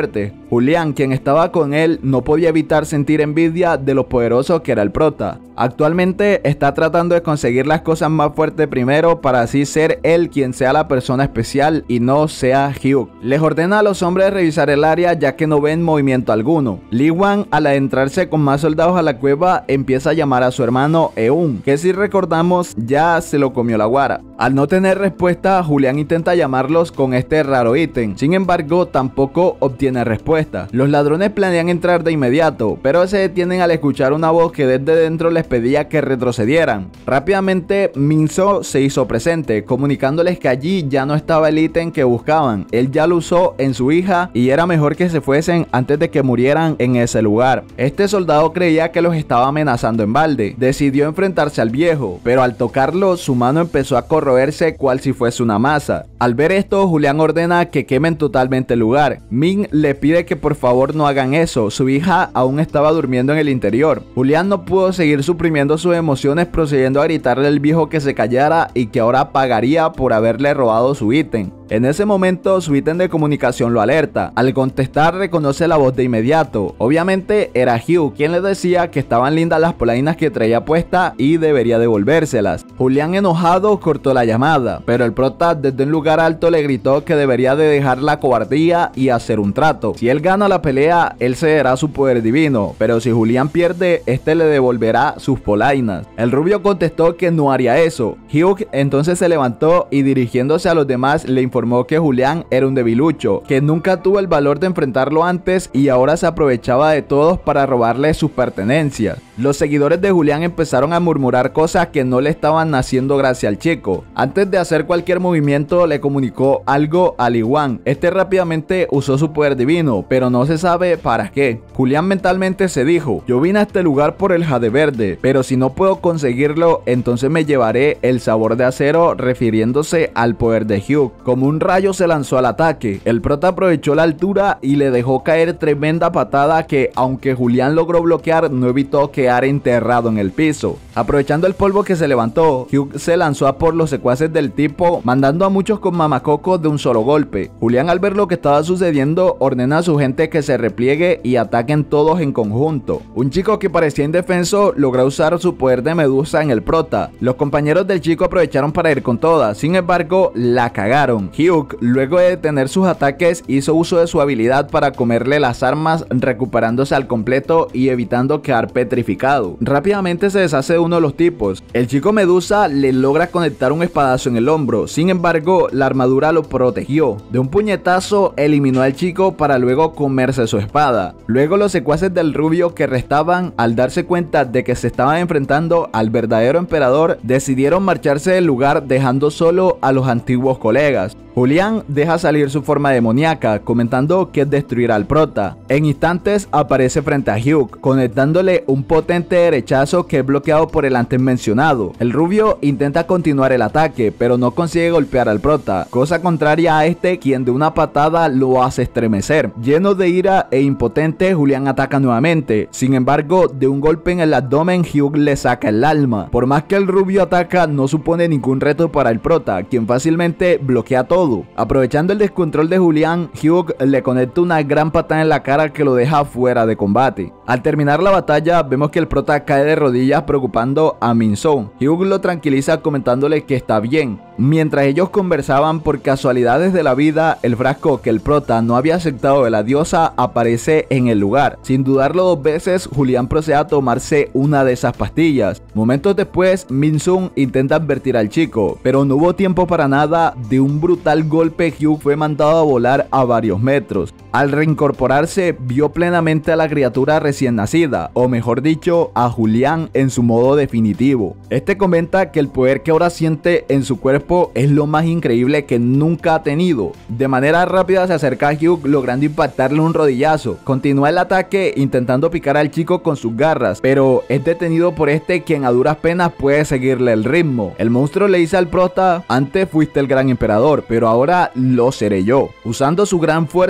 Julián, quien estaba con él, no podía evitar sentir envidia de lo poderoso que era el prota. Actualmente está tratando de conseguir las cosas más fuertes primero para así ser él quien sea la persona especial y no sea Hyuk. Les ordena a los hombres revisar el área ya que no ven movimiento alguno. Lee Wan, al adentrarse con más soldados a la cueva, empieza a llamar a su hermano Eun, que si recordamos ya se lo comió la guara. Al no tener respuesta, Julián intenta llamarlos con este raro ítem, sin embargo tampoco obtiene respuesta. Los ladrones planean entrar de inmediato, pero se detienen al escuchar una voz que desde dentro les pedía que retrocedieran. Rápidamente Min-soo se hizo presente, comunicándoles que allí ya no estaba el ítem que buscaban. Él ya lo usó en su hija y era mejor que se fuesen antes de que murieran en ese lugar. Este soldado creía que los estaba amenazando en balde. Decidió enfrentarse al viejo, pero al tocarlo su mano empezó a corroerse cual si fuese una masa. Al ver esto, Julián ordena que quemen totalmente el lugar. Min le pide que por favor no hagan eso, su hija aún estaba durmiendo en el interior. Julián no pudo seguir suprimiendo sus emociones, procediendo a gritarle al viejo que se callara y que ahora pagaría por haberle robado su ítem. En ese momento su ítem de comunicación lo alerta. Al contestar reconoce la voz de inmediato. Obviamente era Hyuk, quien le decía que estaban lindas las polainas que traía puesta y debería devolvérselas. Julián enojado cortó la llamada, pero el prota desde un lugar alto le gritó que debería de dejar la cobardía y hacer un trato. Si él gana la pelea, él cederá su poder divino, pero si Julián pierde, este le devolverá sus polainas. El rubio contestó que no haría eso. Hyuk entonces se levantó y dirigiéndose a los demás le informó que Julián era un debilucho, que nunca tuvo el valor de enfrentarlo antes y ahora se aprovechaba de todos para robarle sus pertenencias. Los seguidores de Julián empezaron a murmurar cosas que no le estaban haciendo gracia al chico. Antes de hacer cualquier movimiento le comunicó algo a Lee Wan. Este rápidamente usó su poder divino, pero no se sabe para qué. Julián mentalmente se dijo: yo vine a este lugar por el jade verde, pero si no puedo conseguirlo, entonces me llevaré el sabor de acero, refiriéndose al poder de Hyuk. Como un rayo se lanzó al ataque. El prota aprovechó la altura y le dejó caer tremenda patada que, aunque Julián logró bloquear, no evitó quedar enterrado en el piso. Aprovechando el polvo que se levantó, Hyuk se lanzó a por los secuaces del tipo, mandando a muchos con mamacocos de un solo golpe. Julián, al ver lo que estaba sucediendo, ordena a su gente que se repliegue y ataquen todos en conjunto. Un chico que parecía indefenso logró usar su poder de medusa en el prota. Los compañeros del chico aprovecharon para ir con todas, sin embargo la cagaron. Hyuk, luego de detener sus ataques, hizo uso de su habilidad para comerle las armas, recuperándose al completo y evitando quedar petrificado. Rápidamente se deshace de uno de los tipos. El chico medusa le logra conectar un espadazo en el hombro, sin embargo la armadura lo protegió. De un puñetazo eliminó al chico para luego comerse su espada. Luego los secuaces del rubio que restaban, al darse cuenta de que se estaban enfrentando al verdadero emperador, decidieron marcharse del lugar dejando solo a los antiguos colegas. Julián deja salir su forma demoníaca, comentando que destruirá al prota. En instantes aparece frente a Hyuk, conectándole un potente derechazo que es bloqueado por el antes mencionado. El rubio intenta continuar el ataque, pero no consigue golpear al prota, cosa contraria a este, quien de una patada lo hace estremecer. Lleno de ira e impotente, Julián ataca nuevamente. Sin embargo, de un golpe en el abdomen, Hyuk le saca el alma. Por más que el rubio ataca, no supone ningún reto para el prota, quien fácilmente bloquea todo. Aprovechando el descontrol de Julián, Hyuk le conecta una gran patada en la cara que lo deja fuera de combate. Al terminar la batalla, vemos que el prota cae de rodillas preocupando a Min-soo. Hyuk lo tranquiliza comentándole que está bien. Mientras ellos conversaban, por casualidades de la vida, el frasco que el prota no había aceptado de la diosa aparece en el lugar. Sin dudarlo dos veces, Julián procede a tomarse una de esas pastillas. Momentos después, Min-soo intenta advertir al chico, pero no hubo tiempo para nada. De un brutal golpe, Hyuk fue mandado a volar a varios metros. Al reincorporarse, vio plenamente a la criatura recién nacida, o mejor dicho, a Julián en su modo definitivo. Este comenta que el poder que ahora siente en su cuerpo es lo más increíble que nunca ha tenido. De manera rápida se acerca a Hyuk, logrando impactarle un rodillazo. Continúa el ataque intentando picar al chico con sus garras, pero es detenido por este, quien a duras penas puede seguirle el ritmo. El monstruo le dice al prota: antes fuiste el gran emperador, pero ahora lo seré yo. Usando su gran fuerza, rompió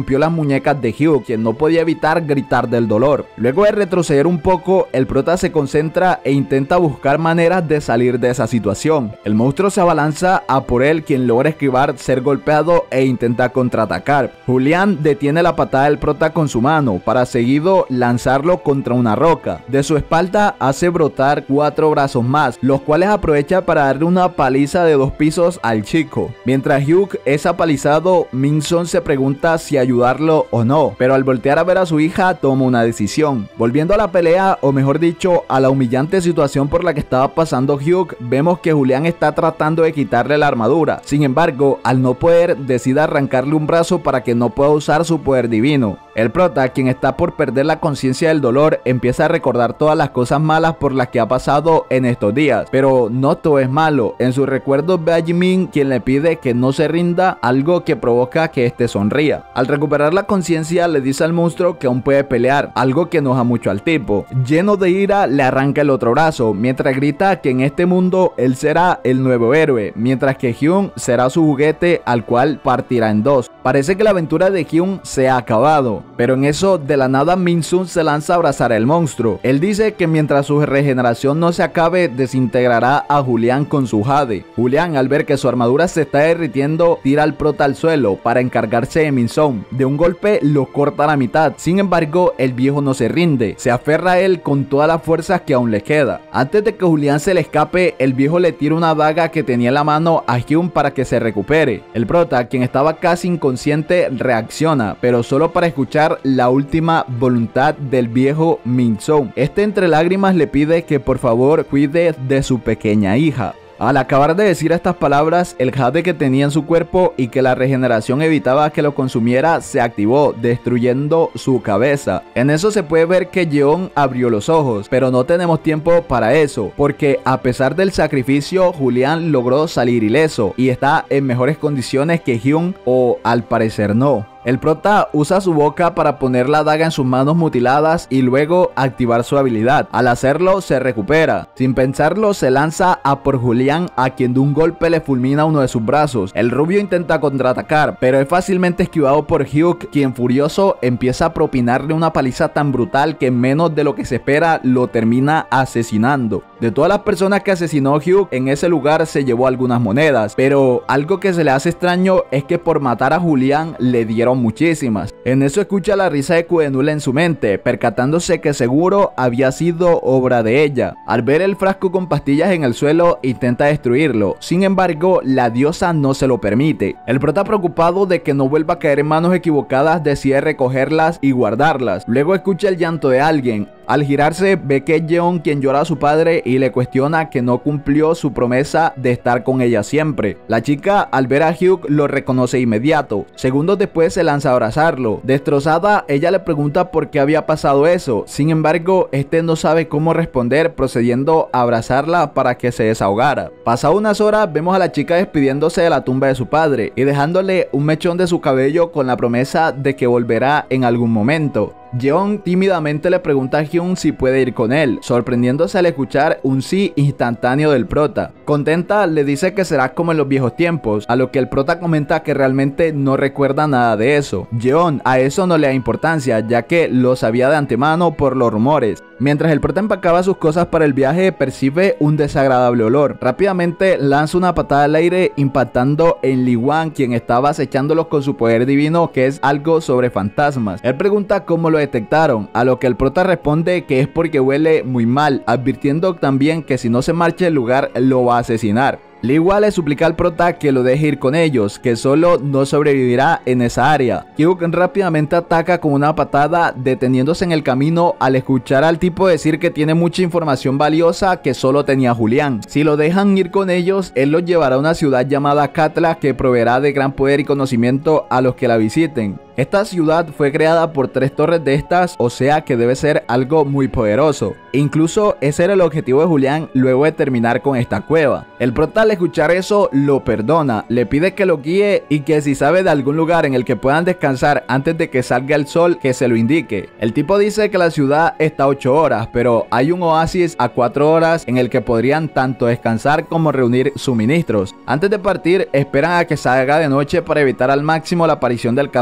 rompió las muñecas de Hugh, quien no podía evitar gritar del dolor. Luego de retroceder un poco, el prota se concentra e intenta buscar maneras de salir de esa situación. El monstruo se abalanza a por él, quien logra esquivar ser golpeado e intenta contraatacar. Julián detiene la patada del prota con su mano para seguido lanzarlo contra una roca. De su espalda hace brotar cuatro brazos más, los cuales aprovecha para darle una paliza de dos pisos al chico. Mientras Hugh es apalizado, Min-sun se pregunta si ayudarlo o no, pero al voltear a ver a su hija toma una decisión. Volviendo a la pelea, o mejor dicho, a la humillante situación por la que estaba pasando Hugh, vemos que Julián está tratando de quitarle la armadura. Sin embargo, al no poder, decide arrancarle un brazo para que no pueda usar su poder divino. El prota, quien está por perder la conciencia del dolor, empieza a recordar todas las cosas malas por las que ha pasado en estos días, pero no todo es malo. En sus recuerdos ve a Jimin, quien le pide que no se rinda, algo que provoca que este sonría. Al recuperar la conciencia, le dice al monstruo que aún puede pelear, algo que enoja mucho al tipo. Lleno de ira, le arranca el otro brazo, mientras grita que en este mundo él será el nuevo héroe, mientras que Hyun será su juguete al cual partirá en dos. Parece que la aventura de Hyun se ha acabado, pero en eso de la nada Min-sun se lanza a abrazar al monstruo. Él dice que mientras su regeneración no se acabe, desintegrará a Julián con su jade. Julián, al ver que su armadura se está derritiendo, tira al prota al suelo para encargarse de Min-sun. De un golpe lo corta a la mitad. Sin embargo, el viejo no se rinde, se aferra a él con todas las fuerzas que aún le queda. Antes de que Julián se le escape, el viejo le tira una daga que tenía en la mano a Hyun para que se recupere. El prota, quien estaba casi inconsciente, reacciona, pero solo para escuchar la última voluntad del viejo Min-sun. Este entre lágrimas le pide que por favor cuide de su pequeña hija. Al acabar de decir estas palabras, el jade que tenía en su cuerpo y que la regeneración evitaba que lo consumiera se activó, destruyendo su cabeza. En eso se puede ver que Yeon abrió los ojos, pero no tenemos tiempo para eso, porque a pesar del sacrificio, Julián logró salir ileso y está en mejores condiciones que Hyun, o al parecer no. El prota usa su boca para poner la daga en sus manos mutiladas y luego activar su habilidad. Al hacerlo se recupera. Sin pensarlo se lanza a por Julián, a quien de un golpe le fulmina uno de sus brazos. El rubio intenta contraatacar, pero es fácilmente esquivado por Hugh, quien furioso empieza a propinarle una paliza tan brutal que en menos de lo que se espera lo termina asesinando. De todas las personas que asesinó Hugh, en ese lugar se llevó algunas monedas, pero algo que se le hace extraño es que por matar a Julián le dieron muchísimas. En eso escucha la risa de Kudenul en su mente, percatándose que seguro había sido obra de ella. Al ver el frasco con pastillas en el suelo, intenta destruirlo. Sin embargo, la diosa no se lo permite. El prota, preocupado de que no vuelva a caer en manos equivocadas, decide recogerlas y guardarlas. Luego escucha el llanto de alguien. Al girarse, ve que es Yeon quien llora a su padre y le cuestiona que no cumplió su promesa de estar con ella siempre. La chica, al ver a Hugh, lo reconoce inmediato. Segundos después se lanza a abrazarlo. Destrozada, ella le pregunta por qué había pasado eso. Sin embargo, este no sabe cómo responder, procediendo a abrazarla para que se desahogara. Pasadas unas horas, vemos a la chica despidiéndose de la tumba de su padre y dejándole un mechón de su cabello con la promesa de que volverá en algún momento. Yeon tímidamente le pregunta a Hyun si puede ir con él, sorprendiéndose al escuchar un sí instantáneo del prota. Contenta, le dice que será como en los viejos tiempos, a lo que el prota comenta que realmente no recuerda nada de eso. Yeon a eso no le da importancia, ya que lo sabía de antemano por los rumores. Mientras el prota empacaba sus cosas para el viaje, percibe un desagradable olor. Rápidamente lanza una patada al aire, impactando en Lee Wan, quien estaba acechándolos con su poder divino, que es algo sobre fantasmas. Él pregunta cómo lo detectaron, a lo que el prota responde que es porque huele muy mal, advirtiendo también que si no se marcha del lugar lo va a asesinar. Lee Wan le suplica al prota que lo deje ir con ellos, que solo no sobrevivirá en esa área. Hugh rápidamente ataca con una patada, deteniéndose en el camino al escuchar al tipo decir que tiene mucha información valiosa que solo tenía Julián. Si lo dejan ir con ellos, él los llevará a una ciudad llamada Katla, que proveerá de gran poder y conocimiento a los que la visiten. Esta ciudad fue creada por tres torres de estas, o sea que debe ser algo muy poderoso. Incluso ese era el objetivo de Julián luego de terminar con esta cueva. El prota, al escuchar eso, lo perdona, le pide que lo guíe y que si sabe de algún lugar en el que puedan descansar antes de que salga el sol, que se lo indique. El tipo dice que la ciudad está a ocho horas, pero hay un oasis a cuatro horas en el que podrían tanto descansar como reunir suministros. Antes de partir, esperan a que salga de noche para evitar al máximo la aparición del cactus gigante.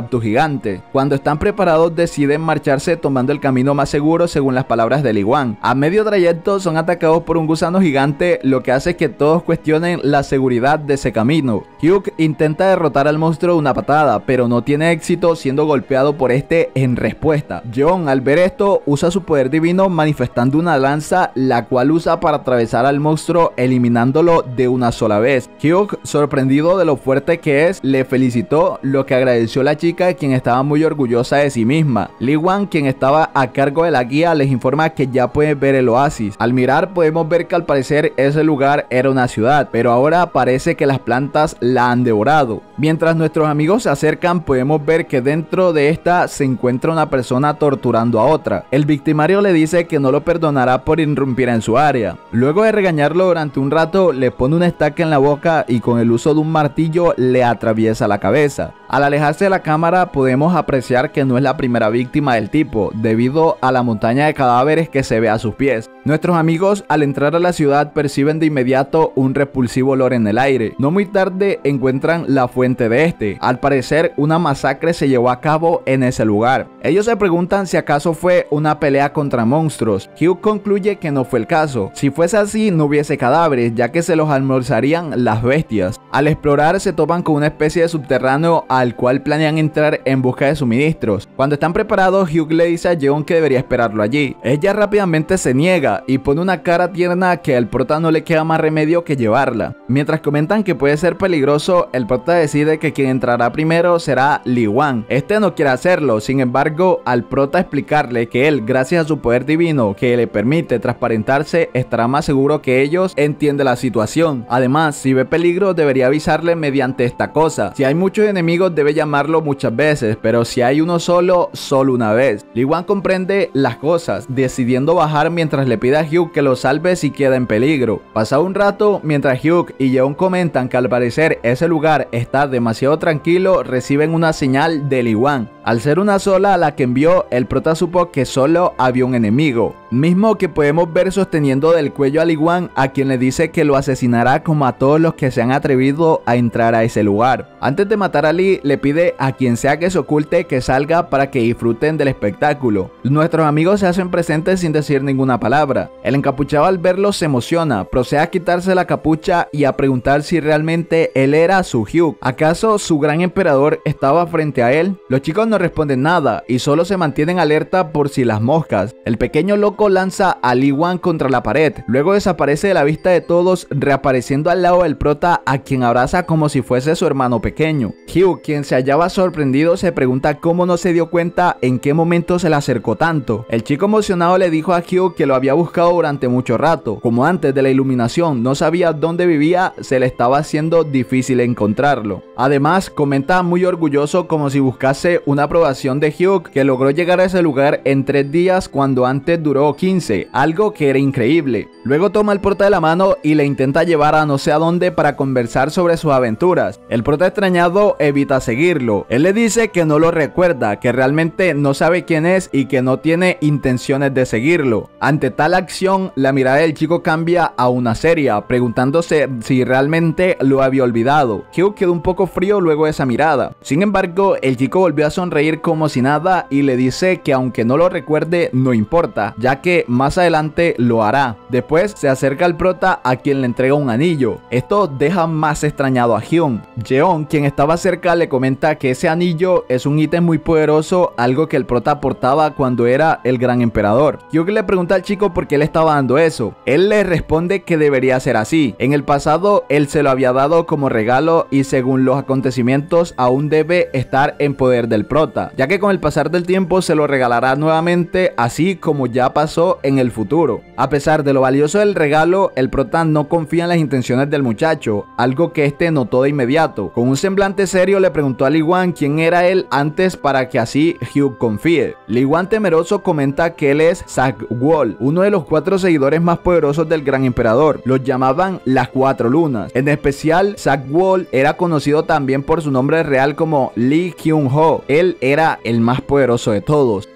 gigantes. Cuando están preparados deciden marcharse tomando el camino más seguro según las palabras de Li Wan. A medio trayecto son atacados por un gusano gigante, lo que hace que todos cuestionen la seguridad de ese camino. Hyuk intenta derrotar al monstruo de una patada, pero no tiene éxito, siendo golpeado por este en respuesta. Jeon, al ver esto, usa su poder divino manifestando una lanza, la cual usa para atravesar al monstruo eliminándolo de una sola vez. Hyuk, sorprendido de lo fuerte que es, le felicitó, lo que agradeció a la chica, quien estaba muy orgullosa de sí misma. Li Wan, quien estaba a cargo de la guía, les informa que ya pueden ver el oasis. Al mirar podemos ver que al parecer ese lugar era una ciudad, pero ahora parece que las plantas la han devorado. Mientras nuestros amigos se acercan podemos ver que dentro de esta se encuentra una persona torturando a otra. El victimario le dice que no lo perdonará por irrumpir en su área. Luego de regañarlo durante un rato, le pone una estaca en la boca y con el uso de un martillo le atraviesa la cabeza. Al alejarse de la cámara podemos apreciar que no es la primera víctima del tipo, debido a la montaña de cadáveres que se ve a sus pies. Nuestros amigos al entrar a la ciudad perciben de inmediato un repulsivo olor en el aire. No muy tarde encuentran la fuente de este. Al parecer una masacre se llevó a cabo en ese lugar. Ellos se preguntan si acaso fue una pelea contra monstruos. Hyuk concluye que no fue el caso. Si fuese así no hubiese cadáveres, ya que se los almorzarían las bestias. Al explorar se topan con una especie de subterráneo al cual planean entrar en busca de suministros. Cuando están preparados, Hyuk le dice a Jeon que debería esperarlo allí. Ella rápidamente se niega y pone una cara tierna que al prota no le queda más remedio que llevarla. Mientras comentan que puede ser peligroso, el prota decide que quien entrará primero será Li Wan. Este no quiere hacerlo, sin embargo, al prota explicarle que él, gracias a su poder divino que le permite transparentarse, estará más seguro que ellos, entiende la situación. Además, si ve peligro debería avisarle mediante esta cosa. Si hay muchos enemigos debe llamarlo muchas veces, pero si hay uno solo, solo una vez. Li Wan comprende las cosas, decidiendo bajar mientras le pide a Hyuk que lo salve si queda en peligro. Pasado un rato, mientras Hyuk y Jeon comentan que al parecer ese lugar está demasiado tranquilo, reciben una señal de Li Wan. Al ser una sola la que envió, el prota supo que solo había un enemigo, mismo que podemos ver sosteniendo del cuello a Li Wan, a quien le dice que lo asesinará como a todos los que se han atrevido a entrar a ese lugar. Antes de matar a Li, le pide a quien sea que se oculte que salga para que disfruten del espectáculo. Nuestros amigos se hacen presentes sin decir ninguna palabra. El encapuchado al verlos se emociona, procede a quitarse la capucha y a preguntar si realmente él era su Hyuk. ¿Acaso su gran emperador estaba frente a él? Los chicos no responden nada y solo se mantienen alerta por si las moscas. El pequeño loco lanza a Li Wan contra la pared, luego desaparece de la vista de todos, reapareciendo al lado del prota, a quien abraza como si fuese su hermano pequeño. Hyuk, quien se hallaba sorprendido, se pregunta cómo no se dio cuenta en qué momento se le acercó tanto. El chico emocionado le dijo a Hyuk que lo había buscado durante mucho rato. Como antes de la iluminación no sabía dónde vivía, se le estaba haciendo difícil encontrarlo. Además, comenta muy orgulloso como si buscase una aprobación de Hyuk, que logró llegar a ese lugar en tres días cuando antes duró quince, algo que era increíble. Luego toma al prota de la mano y le intenta llevar a no sé a dónde para conversar sobre sus aventuras. El prota extrañado evita seguirlo. Él le dice que no lo recuerda, que realmente no sabe quién es y que no tiene intenciones de seguirlo. Ante tal acción, la mirada del chico cambia a una seria, preguntándose si realmente lo había olvidado. Hyuk quedó un poco frío luego de esa mirada. Sin embargo, el chico volvió a sonreír como si nada y le dice que aunque no lo recuerde, no importa, ya que más adelante lo hará. Después se acerca al prota, a quien le entrega un anillo. Esto deja más extrañado a Hyun. Jeon, quien estaba cerca, le comenta que ese anillo es un ítem muy poderoso, algo que el prota portaba cuando era el gran emperador. Hyuk le pregunta al chico por qué le estaba dando eso. Él le responde que debería ser así. En el pasado él se lo había dado como regalo y según los acontecimientos aún debe estar en poder del prota, ya que con el pasar del tiempo se lo regalará nuevamente, así como ya pasó en el futuro. A pesar de lo valioso del regalo, el prota no confía en las intenciones del muchacho, algo que este notó de inmediato. Con un semblante serio le preguntó a Li Wan quién era él antes para que así Hyuk confíe. Li Wan, temeroso, comenta que él es Sagwol, uno de los cuatro seguidores más poderosos del gran emperador. Los llamaban las cuatro lunas. En especial, Sagwol era conocido también por su nombre real como Lee Kyung-ho. Él era el más poderoso de todos.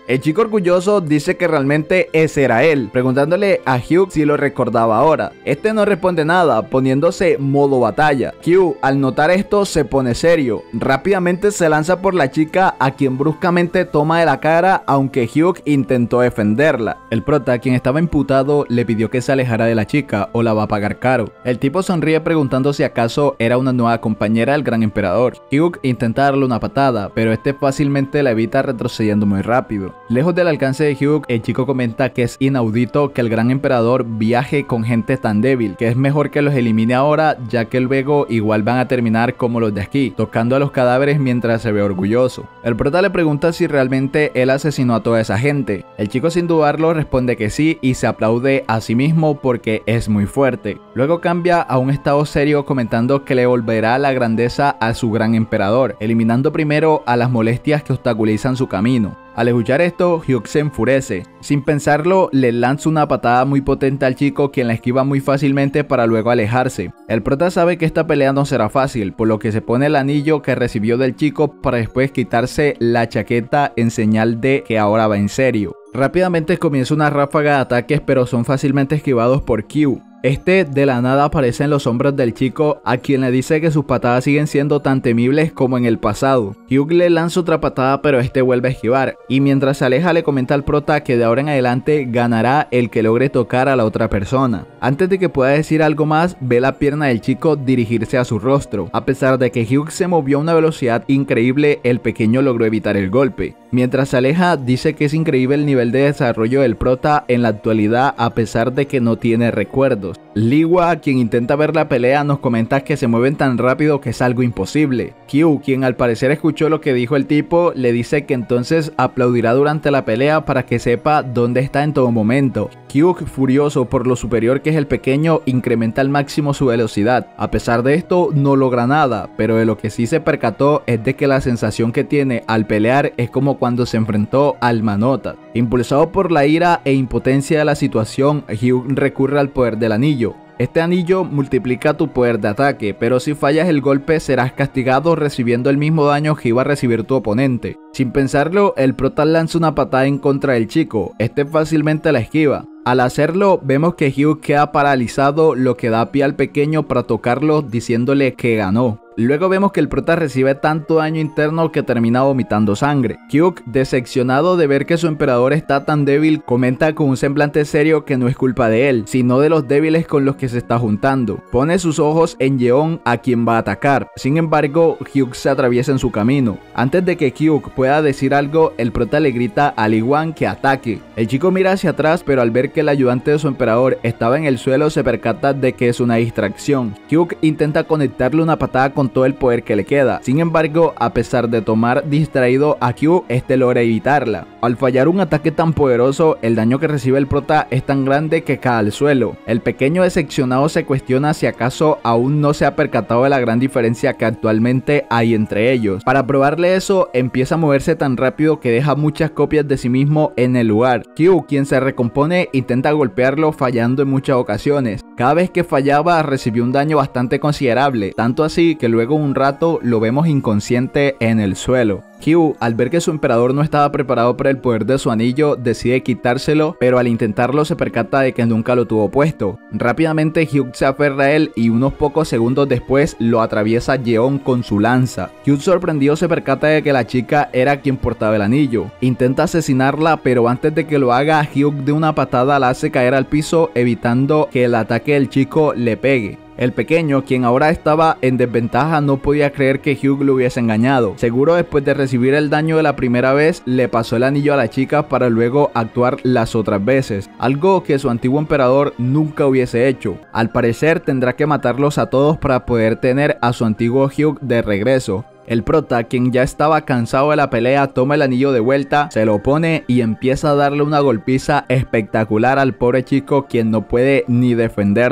El chico orgulloso dice que realmente ese era él, preguntándole a Hyuk si lo recordaba ahora. Este no responde nada, poniéndose modo batalla. Hyuk, al notar esto, se pone serio. Rápidamente se lanza por la chica, a quien bruscamente toma de la cara, aunque Hyuk intentó defenderla. El prota, quien estaba imputado, le pidió que se alejara de la chica o la va a pagar caro. El tipo sonríe preguntando si acaso era una nueva compañera del gran emperador. Hyuk intenta darle una patada, pero este fácilmente la evita retrocediendo muy rápido. Lejos del alcance de Hyuk, el chico comenta que es inaudito que el gran emperador viaje con gente tan débil, que es mejor que los elimine ahora, ya que luego igual van a terminar como los de aquí, tocando a los cadáveres mientras se ve orgulloso. El prota le pregunta si realmente él asesinó a toda esa gente. El chico sin dudarlo responde que sí y se aplaude a sí mismo porque es muy fuerte. Luego cambia a un estado serio comentando que le volverá la grandeza a su gran emperador, eliminando primero a las molestias que obstaculizan su camino. Al escuchar esto, Hyuk se enfurece. Sin pensarlo, le lanza una patada muy potente al chico, quien la esquiva muy fácilmente para luego alejarse. El prota sabe que esta pelea no será fácil, por lo que se pone el anillo que recibió del chico para después quitarse la chaqueta en señal de que ahora va en serio. Rápidamente comienza una ráfaga de ataques, pero son fácilmente esquivados por Kyu. Este de la nada aparece en los hombros del chico, a quien le dice que sus patadas siguen siendo tan temibles como en el pasado. Hyuk le lanza otra patada, pero este vuelve a esquivar, y mientras se aleja le comenta al prota que de ahora en adelante ganará el que logre tocar a la otra persona. Antes de que pueda decir algo más, ve la pierna del chico dirigirse a su rostro. A pesar de que Hyuk se movió a una velocidad increíble, el pequeño logró evitar el golpe. Mientras se aleja, dice que es increíble el nivel de desarrollo del prota en la actualidad, a pesar de que no tiene recuerdos. Liwa, quien intenta ver la pelea, nos comenta que se mueven tan rápido que es algo imposible. Kyu, quien al parecer escuchó lo que dijo el tipo, le dice que entonces aplaudirá durante la pelea para que sepa dónde está en todo momento. Hyuk, furioso por lo superior que es el pequeño, incrementa al máximo su velocidad. A pesar de esto, no logra nada, pero de lo que sí se percató es de que la sensación que tiene al pelear es como cuando se enfrentó al Manotas. Impulsado por la ira e impotencia de la situación, Hyuk recurre al poder del anillo. Este anillo multiplica tu poder de ataque, pero si fallas el golpe serás castigado recibiendo el mismo daño que iba a recibir tu oponente. Sin pensarlo, el prota lanza una patada en contra del chico. Este fácilmente la esquiva. Al hacerlo, vemos que Hyuk queda paralizado, lo que da pie al pequeño para tocarlo diciéndole que ganó. Luego vemos que el prota recibe tanto daño interno que termina vomitando sangre. Hyuk, decepcionado de ver que su emperador está tan débil, comenta con un semblante serio que no es culpa de él, sino de los débiles con los que se está juntando. Pone sus ojos en Yeon, a quien va a atacar. Sin embargo, Hyuk se atraviesa en su camino. Antes de que Hyuk pueda decir algo, el prota le grita a Lee Wan que ataque. El chico mira hacia atrás, pero al ver que el ayudante de su emperador estaba en el suelo, se percata de que es una distracción. Hyuk intenta conectarle una patada con todo el poder que le queda. Sin embargo, a pesar de tomar distraído a Kyu, este logra evitarla. Al fallar un ataque tan poderoso, el daño que recibe el prota es tan grande que cae al suelo. El pequeño decepcionado se cuestiona si acaso aún no se ha percatado de la gran diferencia que actualmente hay entre ellos. Para probarle eso, empieza a moverse tan rápido que deja muchas copias de sí mismo en el lugar. Kyu, quien se recompone, intenta golpearlo, fallando en muchas ocasiones. Cada vez que fallaba recibió un daño bastante considerable, tanto así que luego un rato lo vemos inconsciente en el suelo. Kyu, al ver que su emperador no estaba preparado para el poder de su anillo, decide quitárselo, pero al intentarlo se percata de que nunca lo tuvo puesto. Rápidamente Hyuk se aferra a él y unos pocos segundos después lo atraviesa Yeon con su lanza. Hyuk, sorprendido, se percata de que la chica era quien portaba el anillo. Intenta asesinarla, pero antes de que lo haga, Hyuk de una patada la hace caer al piso, evitando que el ataque del chico le pegue. El pequeño, quien ahora estaba en desventaja, no podía creer que Hyuk lo hubiese engañado. Seguro después de recibir el daño de la primera vez, le pasó el anillo a la chica para luego actuar las otras veces, algo que su antiguo emperador nunca hubiese hecho. Al parecer tendrá que matarlos a todos para poder tener a su antiguo Hyuk de regreso. El prota, quien ya estaba cansado de la pelea, toma el anillo de vuelta, se lo pone y empieza a darle una golpiza espectacular al pobre chico, quien no puede ni defenderse.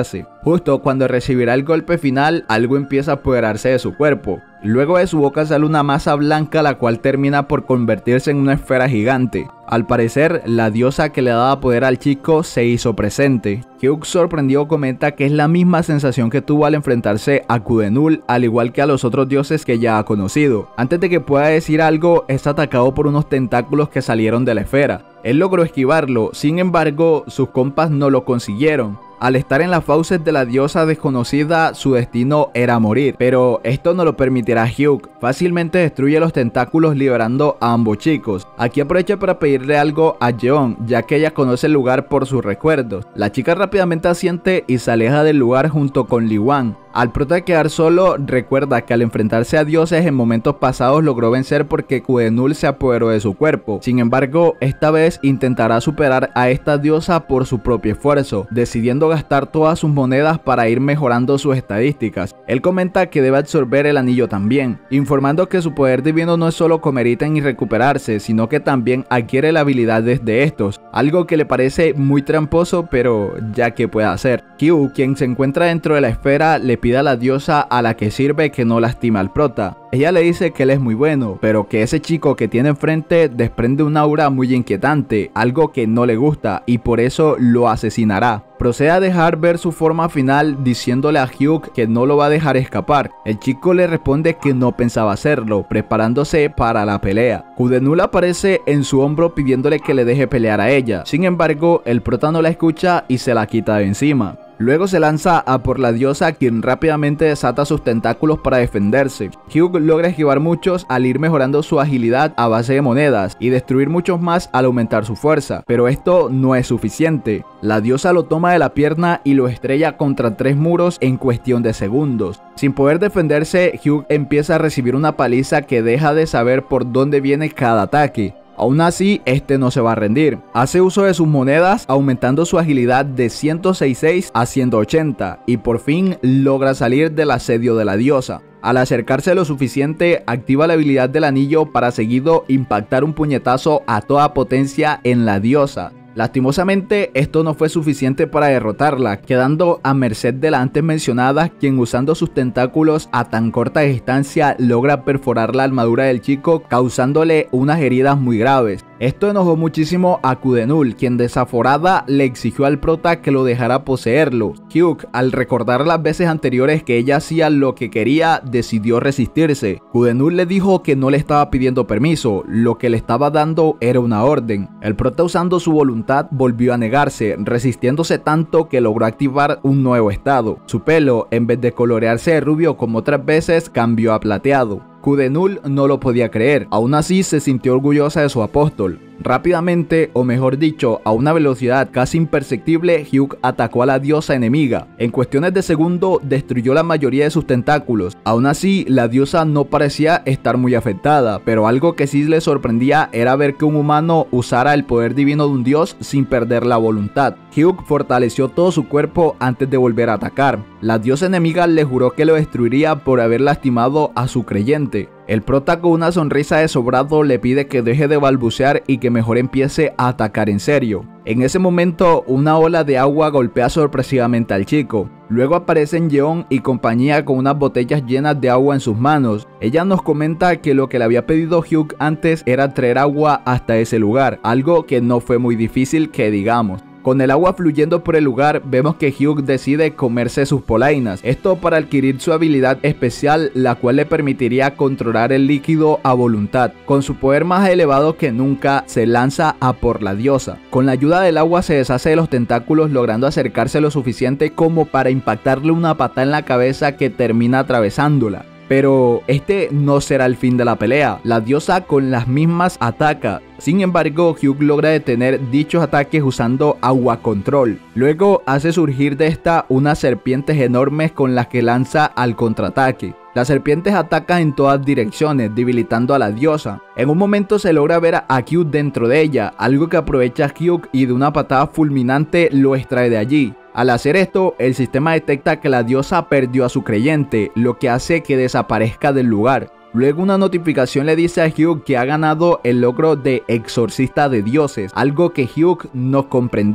Justo cuando recibirá el golpe final, algo empieza a apoderarse de su cuerpo. Luego de su boca sale una masa blanca la cual termina por convertirse en una esfera gigante. Al parecer, la diosa que le daba poder al chico se hizo presente. Hyuk, sorprendido, comenta que es la misma sensación que tuvo al enfrentarse a Kudenul, al igual que a los otros dioses que ya ha conocido. Antes de que pueda decir algo, es atacado por unos tentáculos que salieron de la esfera. Él logró esquivarlo, sin embargo, sus compas no lo consiguieron. Al estar en las fauces de la diosa desconocida, su destino era morir, pero esto no lo permitirá Hyuk. Fácilmente destruye los tentáculos liberando a ambos chicos. Aquí aprovecha para pedirle algo a Jeon, ya que ella conoce el lugar por sus recuerdos. La chica rápidamente asiente y se aleja del lugar junto con Lee Wan. Al prota quedar solo, recuerda que al enfrentarse a dioses en momentos pasados logró vencer porque Kudenul se apoderó de su cuerpo. Sin embargo, esta vez intentará superar a esta diosa por su propio esfuerzo, decidiendo gastar todas sus monedas para ir mejorando sus estadísticas. Él comenta que debe absorber el anillo también, informando que su poder divino no es solo comer ítem y recuperarse, sino que también adquiere la habilidad de estos, algo que le parece muy tramposo, pero ya que puede hacer. Kyu, quien se encuentra dentro de la esfera, le pide a la diosa a la que sirve que no lastima al prota. Ella le dice que él es muy bueno, pero que ese chico que tiene enfrente desprende un aura muy inquietante, algo que no le gusta, y por eso lo asesinará. Procede a dejar ver su forma final diciéndole a Hyuk que no lo va a dejar escapar. El chico le responde que no pensaba hacerlo, preparándose para la pelea. Kudenul aparece en su hombro pidiéndole que le deje pelear a ella. Sin embargo, el prota no la escucha y se la quita de encima. Luego se lanza a por la diosa, quien rápidamente desata sus tentáculos para defenderse. Hyuk logra esquivar muchos al ir mejorando su agilidad a base de monedas y destruir muchos más al aumentar su fuerza, pero esto no es suficiente. La diosa lo toma de la pierna y lo estrella contra tres muros en cuestión de segundos. Sin poder defenderse, Hyuk empieza a recibir una paliza que deja de saber por dónde viene cada ataque. Aún así, este no se va a rendir. Hace uso de sus monedas, aumentando su agilidad de ciento sesenta y seis a ciento ochenta y por fin logra salir del asedio de la diosa. Al acercarse lo suficiente, activa la habilidad del anillo para seguido impactar un puñetazo a toda potencia en la diosa. Lastimosamente, esto no fue suficiente para derrotarla, quedando a merced de la antes mencionada, quien usando sus tentáculos a tan corta distancia logra perforar la armadura del chico, causándole unas heridas muy graves. Esto enojó muchísimo a Kudenul, quien desaforada le exigió al prota que lo dejara poseerlo. Hyuk, al recordar las veces anteriores que ella hacía lo que quería, decidió resistirse. Kudenul le dijo que no le estaba pidiendo permiso, lo que le estaba dando era una orden. El prota, usando su voluntad, volvió a negarse, resistiéndose tanto que logró activar un nuevo estado. Su pelo, en vez de colorearse de rubio como otras veces, cambió a plateado. Kudenul no lo podía creer, aún así se sintió orgullosa de su apóstol. Rápidamente, o mejor dicho, a una velocidad casi imperceptible, Hyuk atacó a la diosa enemiga. En cuestiones de segundo, destruyó la mayoría de sus tentáculos. Aún así, la diosa no parecía estar muy afectada, pero algo que sí le sorprendía era ver que un humano usara el poder divino de un dios sin perder la voluntad. Hyuk fortaleció todo su cuerpo antes de volver a atacar. La diosa enemiga le juró que lo destruiría por haber lastimado a su creyente. El prota, con una sonrisa de sobrado, le pide que deje de balbucear y que mejor empiece a atacar en serio. En ese momento, una ola de agua golpea sorpresivamente al chico. Luego aparecen Jeon y compañía con unas botellas llenas de agua en sus manos. Ella nos comenta que lo que le había pedido Hyuk antes era traer agua hasta ese lugar, algo que no fue muy difícil que digamos. Con el agua fluyendo por el lugar, vemos que Hyuk decide comerse sus polainas. Esto para adquirir su habilidad especial, la cual le permitiría controlar el líquido a voluntad. Con su poder más elevado que nunca, se lanza a por la diosa. Con la ayuda del agua se deshace de los tentáculos, logrando acercarse lo suficiente como para impactarle una patada en la cabeza que termina atravesándola. Pero este no será el fin de la pelea. La diosa con las mismas ataca. Sin embargo, Hyuk logra detener dichos ataques usando agua control. Luego hace surgir de esta unas serpientes enormes con las que lanza al contraataque. Las serpientes atacan en todas direcciones, debilitando a la diosa. En un momento se logra ver a Hyuk dentro de ella, algo que aprovecha Hyuk y de una patada fulminante lo extrae de allí. Al hacer esto, el sistema detecta que la diosa perdió a su creyente, lo que hace que desaparezca del lugar. Luego una notificación le dice a Hyuk que ha ganado el logro de exorcista de dioses, algo que Hyuk no comprendía.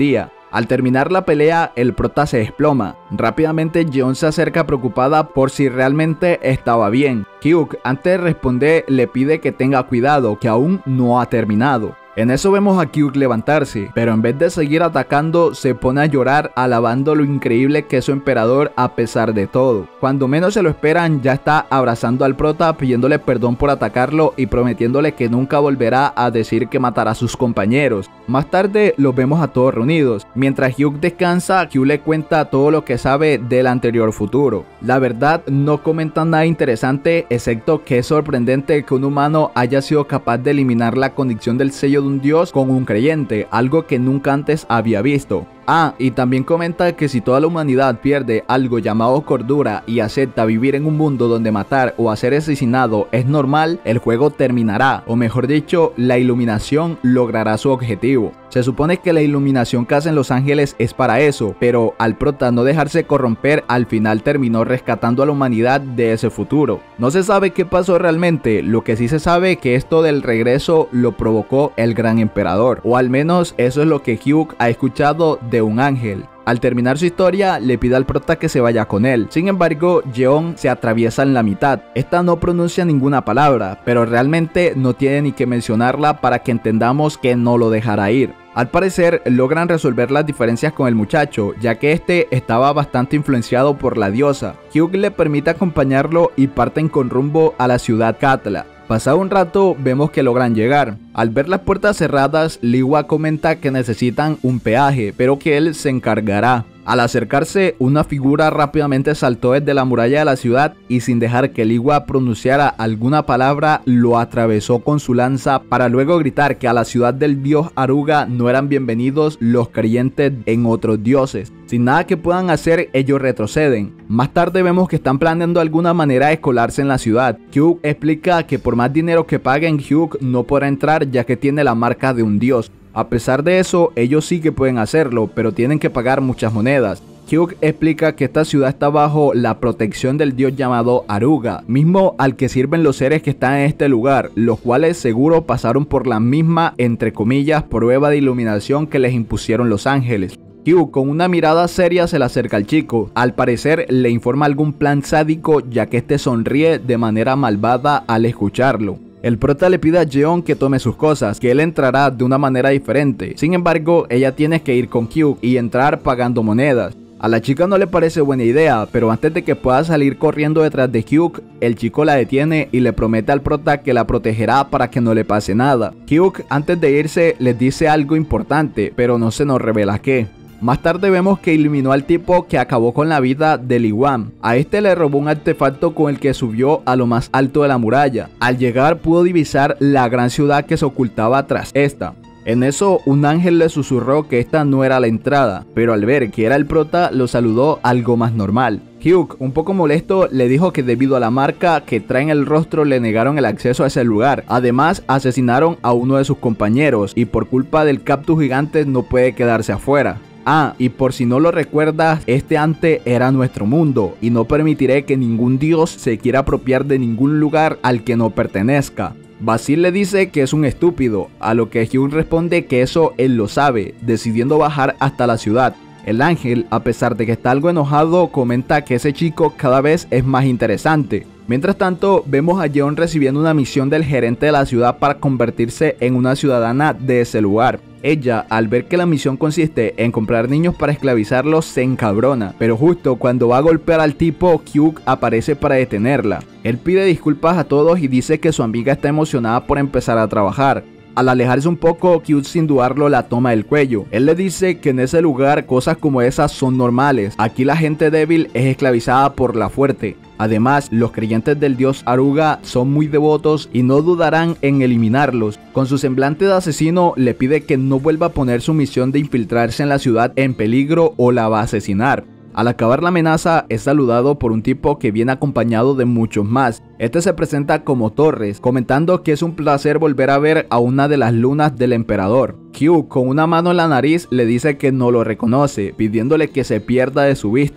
Al terminar la pelea, el prota se desploma. Rápidamente Jeon se acerca preocupada por si realmente estaba bien. Hyuk, antes de responder, le pide que tenga cuidado, que aún no ha terminado. En eso vemos a Hyuk levantarse, pero en vez de seguir atacando, se pone a llorar alabando lo increíble que es su emperador a pesar de todo. Cuando menos se lo esperan, ya está abrazando al prota, pidiéndole perdón por atacarlo y prometiéndole que nunca volverá a decir que matará a sus compañeros. Más tarde los vemos a todos reunidos. Mientras Hyuk descansa, Hyuk le cuenta todo lo que sabe del anterior futuro. La verdad, no comentan nada interesante, excepto que es sorprendente que un humano haya sido capaz de eliminar la condición del sello de un dios con un creyente, algo que nunca antes había visto. Ah, y también comenta que si toda la humanidad pierde algo llamado cordura y acepta vivir en un mundo donde matar o ser asesinado es normal, el juego terminará, o mejor dicho, la iluminación logrará su objetivo. Se supone que la iluminación que hacen los ángeles es para eso, pero al prota no dejarse corromper, al final terminó rescatando a la humanidad de ese futuro. No se sabe qué pasó realmente, lo que sí se sabe que esto del regreso lo provocó el gran emperador, o al menos eso es lo que Hyuk ha escuchado de un ángel. Al terminar su historia, le pide al prota que se vaya con él. Sin embargo, Jeon se atraviesa en la mitad. Esta no pronuncia ninguna palabra, pero realmente no tiene ni que mencionarla para que entendamos que no lo dejará ir. Al parecer, logran resolver las diferencias con el muchacho, ya que este estaba bastante influenciado por la diosa. Hyuk le permite acompañarlo y parten con rumbo a la ciudad Katla. Pasado un rato, vemos que logran llegar. Al ver las puertas cerradas, Liwa comenta que necesitan un peaje, pero que él se encargará. Al acercarse, una figura rápidamente saltó desde la muralla de la ciudad y sin dejar que Liwa pronunciara alguna palabra, lo atravesó con su lanza para luego gritar que a la ciudad del dios Aruga no eran bienvenidos los creyentes en otros dioses. Sin nada que puedan hacer, ellos retroceden. Más tarde vemos que están planeando alguna manera de colarse en la ciudad. Hyuk explica que por más dinero que paguen, Hyuk no podrá entrar ya que tiene la marca de un dios. A pesar de eso, ellos sí que pueden hacerlo, pero tienen que pagar muchas monedas. Hyuk explica que esta ciudad está bajo la protección del dios llamado Aruga, mismo al que sirven los seres que están en este lugar, los cuales seguro pasaron por la misma, entre comillas, prueba de iluminación que les impusieron los ángeles. Hyuk con una mirada seria se le acerca al chico. Al parecer le informa algún plan sádico, ya que este sonríe de manera malvada al escucharlo. El prota le pide a Jeon que tome sus cosas, que él entrará de una manera diferente. Sin embargo, ella tiene que ir con Hyuk y entrar pagando monedas. A la chica no le parece buena idea, pero antes de que pueda salir corriendo detrás de Hyuk, el chico la detiene y le promete al prota que la protegerá para que no le pase nada. Hyuk antes de irse les dice algo importante, pero no se nos revela qué. Más tarde vemos que eliminó al tipo que acabó con la vida de Liwan. A este le robó un artefacto con el que subió a lo más alto de la muralla. Al llegar pudo divisar la gran ciudad que se ocultaba tras esta. En eso un ángel le susurró que esta no era la entrada, pero al ver que era el prota lo saludó algo más normal. Hyuk, un poco molesto, le dijo que debido a la marca que trae en el rostro le negaron el acceso a ese lugar. Además, asesinaron a uno de sus compañeros y por culpa del cactus gigante no puede quedarse afuera. Ah, y por si no lo recuerdas, este antes era nuestro mundo y no permitiré que ningún dios se quiera apropiar de ningún lugar al que no pertenezca. Basil le dice que es un estúpido, a lo que Hyuk responde que eso él lo sabe, decidiendo bajar hasta la ciudad. El ángel, a pesar de que está algo enojado, comenta que ese chico cada vez es más interesante. Mientras tanto, vemos a Jeon recibiendo una misión del gerente de la ciudad para convertirse en una ciudadana de ese lugar. Ella, al ver que la misión consiste en comprar niños para esclavizarlos, se encabrona, pero justo cuando va a golpear al tipo, Hyuk aparece para detenerla. Él pide disculpas a todos y dice que su amiga está emocionada por empezar a trabajar. Al alejarse un poco, Hyuk sin dudarlo la toma del cuello. Él le dice que en ese lugar cosas como esas son normales. Aquí la gente débil es esclavizada por la fuerte. Además, los creyentes del dios Aruga son muy devotos y no dudarán en eliminarlos. Con su semblante de asesino, le pide que no vuelva a poner su misión de infiltrarse en la ciudad en peligro o la va a asesinar. Al acabar la amenaza, es saludado por un tipo que viene acompañado de muchos más. Este se presenta como Torres, comentando que es un placer volver a ver a una de las lunas del emperador. Hyuk, con una mano en la nariz, le dice que no lo reconoce, pidiéndole que se pierda de su vista.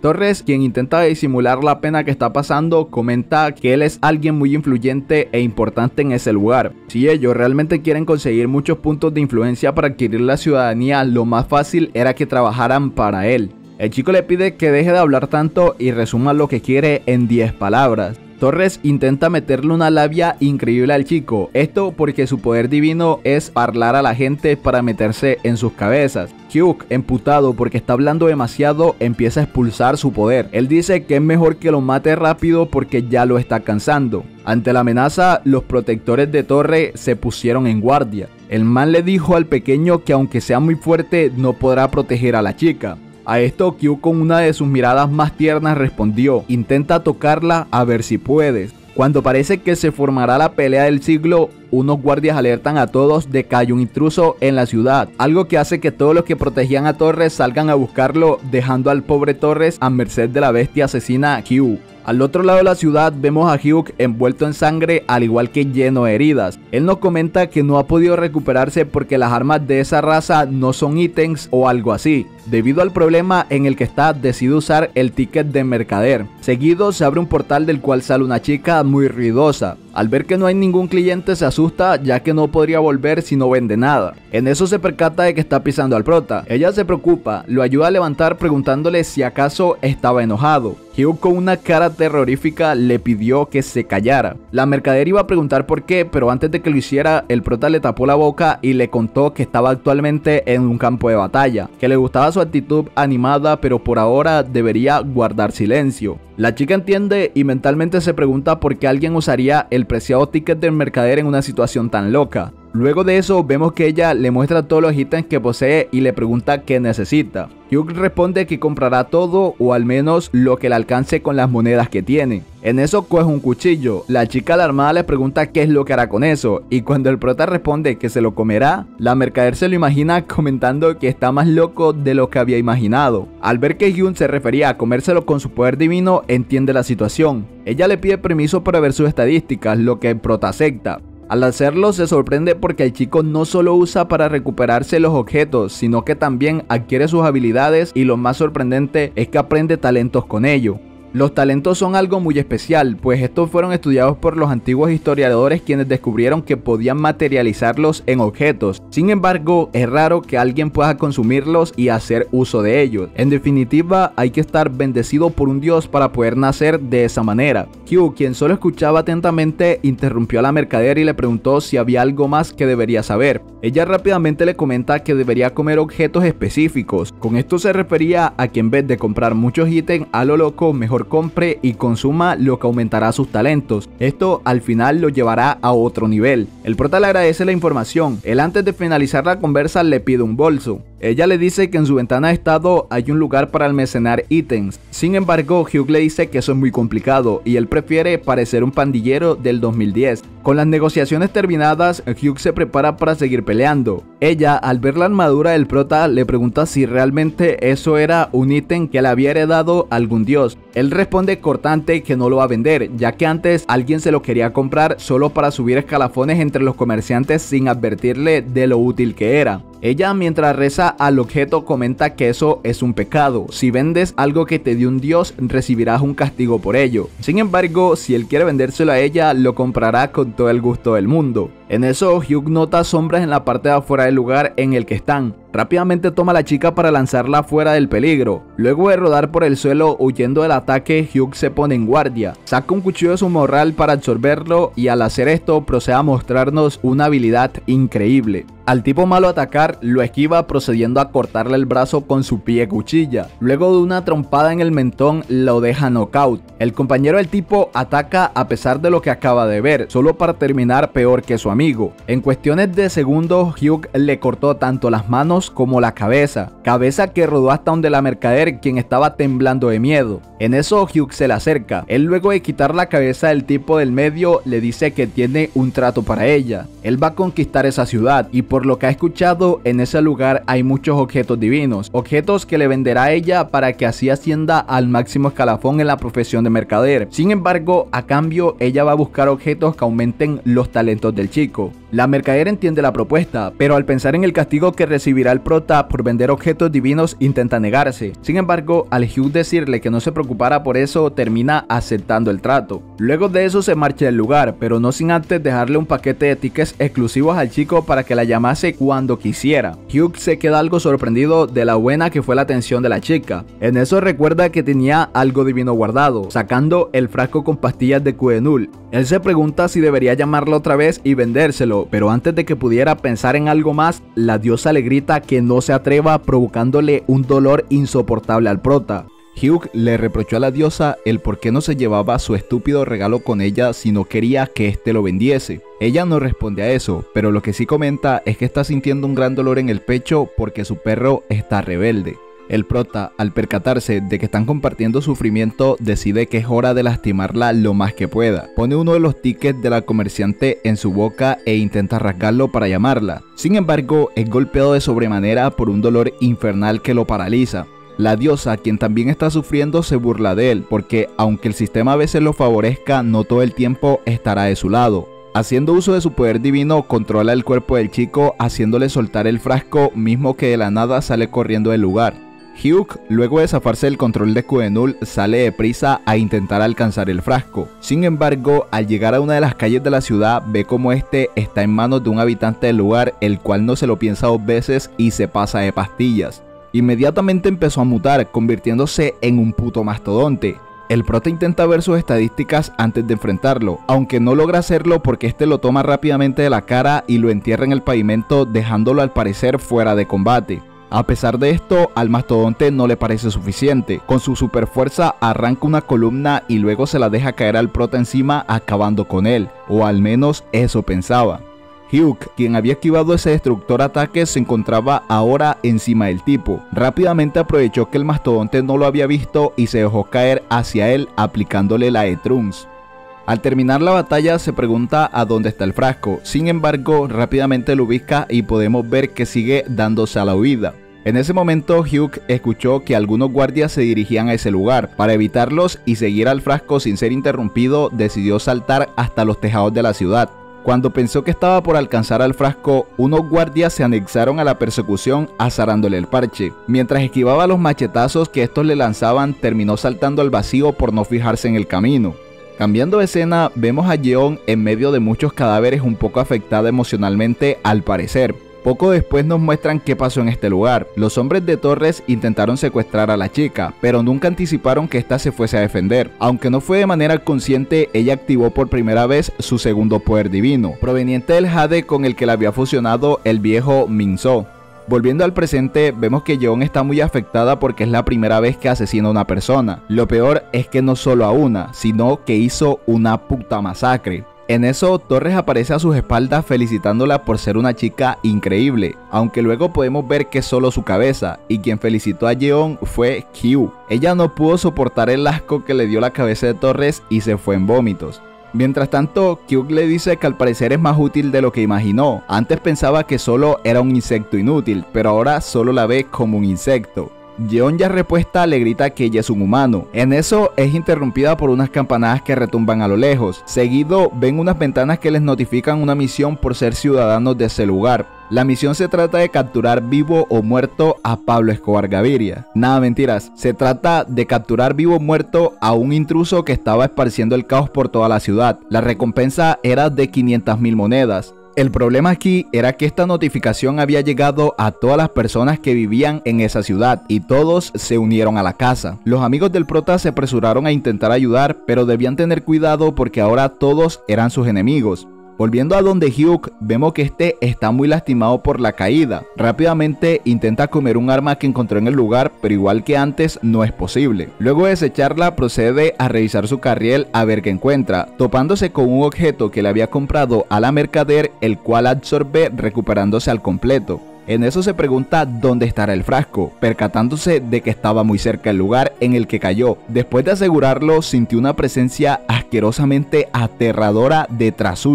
Torres, quien intenta disimular la pena que está pasando, comenta que él es alguien muy influyente e importante en ese lugar. Si ellos realmente quieren conseguir muchos puntos de influencia para adquirir la ciudadanía, lo más fácil era que trabajaran para él. El chico le pide que deje de hablar tanto y resuma lo que quiere en diez palabras. Torres intenta meterle una labia increíble al chico, esto porque su poder divino es hablar a la gente para meterse en sus cabezas. Hyuk, emputado porque está hablando demasiado, empieza a expulsar su poder. Él dice que es mejor que lo mate rápido porque ya lo está cansando. Ante la amenaza, los protectores de Torre se pusieron en guardia. El man le dijo al pequeño que aunque sea muy fuerte, no podrá proteger a la chica. A esto Kyu con una de sus miradas más tiernas respondió: intenta tocarla a ver si puedes. Cuando parece que se formará la pelea del siglo, unos guardias alertan a todos de que hay un intruso en la ciudad, algo que hace que todos los que protegían a Torres salgan a buscarlo, dejando al pobre Torres a merced de la bestia asesina Kyu. Al otro lado de la ciudad vemos a Hyuk envuelto en sangre, al igual que lleno de heridas. Él nos comenta que no ha podido recuperarse porque las armas de esa raza no son ítems o algo así. Debido al problema en el que está, decide usar el ticket de mercader. Seguido se abre un portal del cual sale una chica muy ruidosa. Al ver que no hay ningún cliente se asusta, ya que no podría volver si no vende nada. En eso se percata de que está pisando al prota. Ella se preocupa, lo ayuda a levantar preguntándole si acaso estaba enojado. Hyuk con una cara terrorífica le pidió que se callara. La mercader iba a preguntar por qué, pero antes de que lo hiciera, el prota le tapó la boca y le contó que estaba actualmente en un campo de batalla, que le gustaba su actitud animada, pero por ahora debería guardar silencio. La chica entiende y mentalmente se pregunta por qué alguien usaría el preciado ticket del mercader en una situación tan loca. Luego de eso vemos que ella le muestra todos los ítems que posee y le pregunta qué necesita. Hyuk responde que comprará todo o al menos lo que le alcance con las monedas que tiene. En eso coge un cuchillo. La chica alarmada le pregunta qué es lo que hará con eso, y cuando el prota responde que se lo comerá, la mercader se lo imagina comentando que está más loco de lo que había imaginado. Al ver que Hyun se refería a comérselo con su poder divino, entiende la situación. Ella le pide permiso para ver sus estadísticas, lo que el prota acepta. Al hacerlo se sorprende porque el chico no solo usa para recuperarse los objetos, sino que también adquiere sus habilidades, y lo más sorprendente es que aprende talentos con ello. Los talentos son algo muy especial, pues estos fueron estudiados por los antiguos historiadores, quienes descubrieron que podían materializarlos en objetos. Sin embargo, es raro que alguien pueda consumirlos y hacer uso de ellos. En definitiva, hay que estar bendecido por un dios para poder nacer de esa manera. Kyu, quien solo escuchaba atentamente, interrumpió a la mercader y le preguntó si había algo más que debería saber. Ella rápidamente le comenta que debería comer objetos específicos. Con esto se refería a que en vez de comprar muchos ítems a lo loco, mejor compre y consuma lo que aumentará sus talentos. Esto al final lo llevará a otro nivel. El prota le agradece la información. Él, antes de finalizar la conversa, le pide un bolso. Ella le dice que en su ventana de estado hay un lugar para almacenar ítems. Sin embargo, Hyuk le dice que eso es muy complicado y él prefiere parecer un pandillero del dos mil diez. Con las negociaciones terminadas, Hyuk se prepara para seguir peleando. Ella, al ver la armadura del prota, le pregunta si realmente eso era un ítem que le había heredado algún dios. Él responde cortante que no lo va a vender, ya que antes alguien se lo quería comprar solo para subir escalafones entre los comerciantes sin advertirle de lo útil que era. Ella, mientras reza al objeto, comenta que eso es un pecado. Si vendes algo que te dio un dios, recibirás un castigo por ello. Sin embargo, si él quiere vendérselo a ella, lo comprará con todo el gusto del mundo. En eso, Hyuk nota sombras en la parte de afuera del lugar en el que están. Rápidamente toma a la chica para lanzarla fuera del peligro. Luego de rodar por el suelo huyendo del ataque, Hyuk se pone en guardia. Saca un cuchillo de su morral para absorberlo y al hacer esto procede a mostrarnos una habilidad increíble. Al tipo malo atacar, lo esquiva procediendo a cortarle el brazo con su pie cuchilla. Luego de una trompada en el mentón, lo deja knockout. El compañero del tipo ataca a pesar de lo que acaba de ver, solo para terminar peor que su amigo. En cuestiones de segundos, Hyuk le cortó tanto las manos como la cabeza. Cabeza que rodó hasta donde la mercader, quien estaba temblando de miedo. En eso, Hyuk se le acerca. Él, luego de quitar la cabeza del tipo del medio, le dice que tiene un trato para ella. Él va a conquistar esa ciudad y por lo que ha escuchado, en ese lugar hay muchos objetos divinos, objetos que le venderá a ella para que así ascienda al máximo escalafón en la profesión de mercader. Sin embargo, a cambio, ella va a buscar objetos que aumenten los talentos del chico. chico. La mercader entiende la propuesta, pero al pensar en el castigo que recibirá el prota por vender objetos divinos intenta negarse. Sin embargo, al Hugh decirle que no se preocupara por eso, termina aceptando el trato. Luego de eso se marcha del lugar, pero no sin antes dejarle un paquete de tickets exclusivos al chico para que la llamase cuando quisiera. Hugh se queda algo sorprendido de la buena que fue la atención de la chica. En eso recuerda que tenía algo divino guardado, sacando el frasco con pastillas de Cudenul. Él se pregunta si debería llamarla otra vez y vendérselo, pero antes de que pudiera pensar en algo más, la diosa le grita que no se atreva, provocándole un dolor insoportable al prota. Hugh le reprochó a la diosa el por qué no se llevaba su estúpido regalo con ella si no quería que éste lo vendiese. Ella no responde a eso, pero lo que sí comenta es que está sintiendo un gran dolor en el pecho porque su perro está rebelde. El prota, al percatarse de que están compartiendo sufrimiento, decide que es hora de lastimarla lo más que pueda. Pone uno de los tickets de la comerciante en su boca e intenta rasgarlo para llamarla. Sin embargo, es golpeado de sobremanera por un dolor infernal que lo paraliza. La diosa, quien también está sufriendo, se burla de él, porque aunque el sistema a veces lo favorezca, no todo el tiempo estará de su lado. Haciendo uso de su poder divino, controla el cuerpo del chico, haciéndole soltar el frasco, mismo que de la nada sale corriendo del lugar. Hugh, luego de zafarse del control de Cudenul, sale deprisa a intentar alcanzar el frasco. Sin embargo, al llegar a una de las calles de la ciudad, ve como este está en manos de un habitante del lugar, el cual no se lo piensa dos veces y se pasa de pastillas. Inmediatamente empezó a mutar, convirtiéndose en un puto mastodonte. El prota intenta ver sus estadísticas antes de enfrentarlo, aunque no logra hacerlo porque este lo toma rápidamente de la cara y lo entierra en el pavimento, dejándolo al parecer fuera de combate. A pesar de esto, al mastodonte no le parece suficiente. Con su super fuerza arranca una columna y luego se la deja caer al prota encima, acabando con él, o al menos eso pensaba. Hugh, quien había esquivado ese destructor ataque, se encontraba ahora encima del tipo. Rápidamente aprovechó que el mastodonte no lo había visto y se dejó caer hacia él, aplicándole la de Trunks. Al terminar la batalla se pregunta a dónde está el frasco, sin embargo rápidamente lo ubica y podemos ver que sigue dándose a la huida. En ese momento Hugh escuchó que algunos guardias se dirigían a ese lugar. Para evitarlos y seguir al frasco sin ser interrumpido, decidió saltar hasta los tejados de la ciudad. Cuando pensó que estaba por alcanzar al frasco, unos guardias se anexaron a la persecución azarándole el parche. Mientras esquivaba los machetazos que estos le lanzaban, terminó saltando al vacío por no fijarse en el camino. Cambiando de escena, vemos a Yeon en medio de muchos cadáveres, un poco afectada emocionalmente al parecer. Poco después nos muestran qué pasó en este lugar. Los hombres de Torres intentaron secuestrar a la chica, pero nunca anticiparon que ésta se fuese a defender. Aunque no fue de manera consciente, ella activó por primera vez su segundo poder divino, proveniente del jade con el que la había fusionado el viejo Minso. Volviendo al presente, vemos que Yeon está muy afectada porque es la primera vez que asesina a una persona. Lo peor es que no solo a una, sino que hizo una puta masacre. En eso, Torres aparece a sus espaldas felicitándola por ser una chica increíble, aunque luego podemos ver que es solo su cabeza, y quien felicitó a Yeon fue Kyu. Ella no pudo soportar el asco que le dio la cabeza de Torres y se fue en vómitos. Mientras tanto, Kyu le dice que al parecer es más útil de lo que imaginó. Antes pensaba que solo era un insecto inútil, pero ahora solo la ve como un insecto. Yeon, ya repuesta, le grita que ella es un humano. En eso es interrumpida por unas campanadas que retumban a lo lejos. Seguido ven unas ventanas que les notifican una misión por ser ciudadanos de ese lugar. La misión se trata de capturar vivo o muerto a Pablo Escobar Gaviria. Nada, mentiras, se trata de capturar vivo o muerto a un intruso que estaba esparciendo el caos por toda la ciudad. La recompensa era de quinientas mil monedas. El problema aquí era que esta notificación había llegado a todas las personas que vivían en esa ciudad y todos se unieron a la casa. Los amigos del prota se apresuraron a intentar ayudar, pero debían tener cuidado porque ahora todos eran sus enemigos. Volviendo a donde Hugh, vemos que este está muy lastimado por la caída. Rápidamente intenta comer un arma que encontró en el lugar, pero igual que antes no es posible. Luego de desecharla, procede a revisar su carriel a ver qué encuentra, topándose con un objeto que le había comprado a la mercader, el cual absorbe recuperándose al completo. En eso se pregunta dónde estará el frasco, percatándose de que estaba muy cerca del lugar en el que cayó. Después de asegurarlo, sintió una presencia asquerosamente aterradora detrás suya.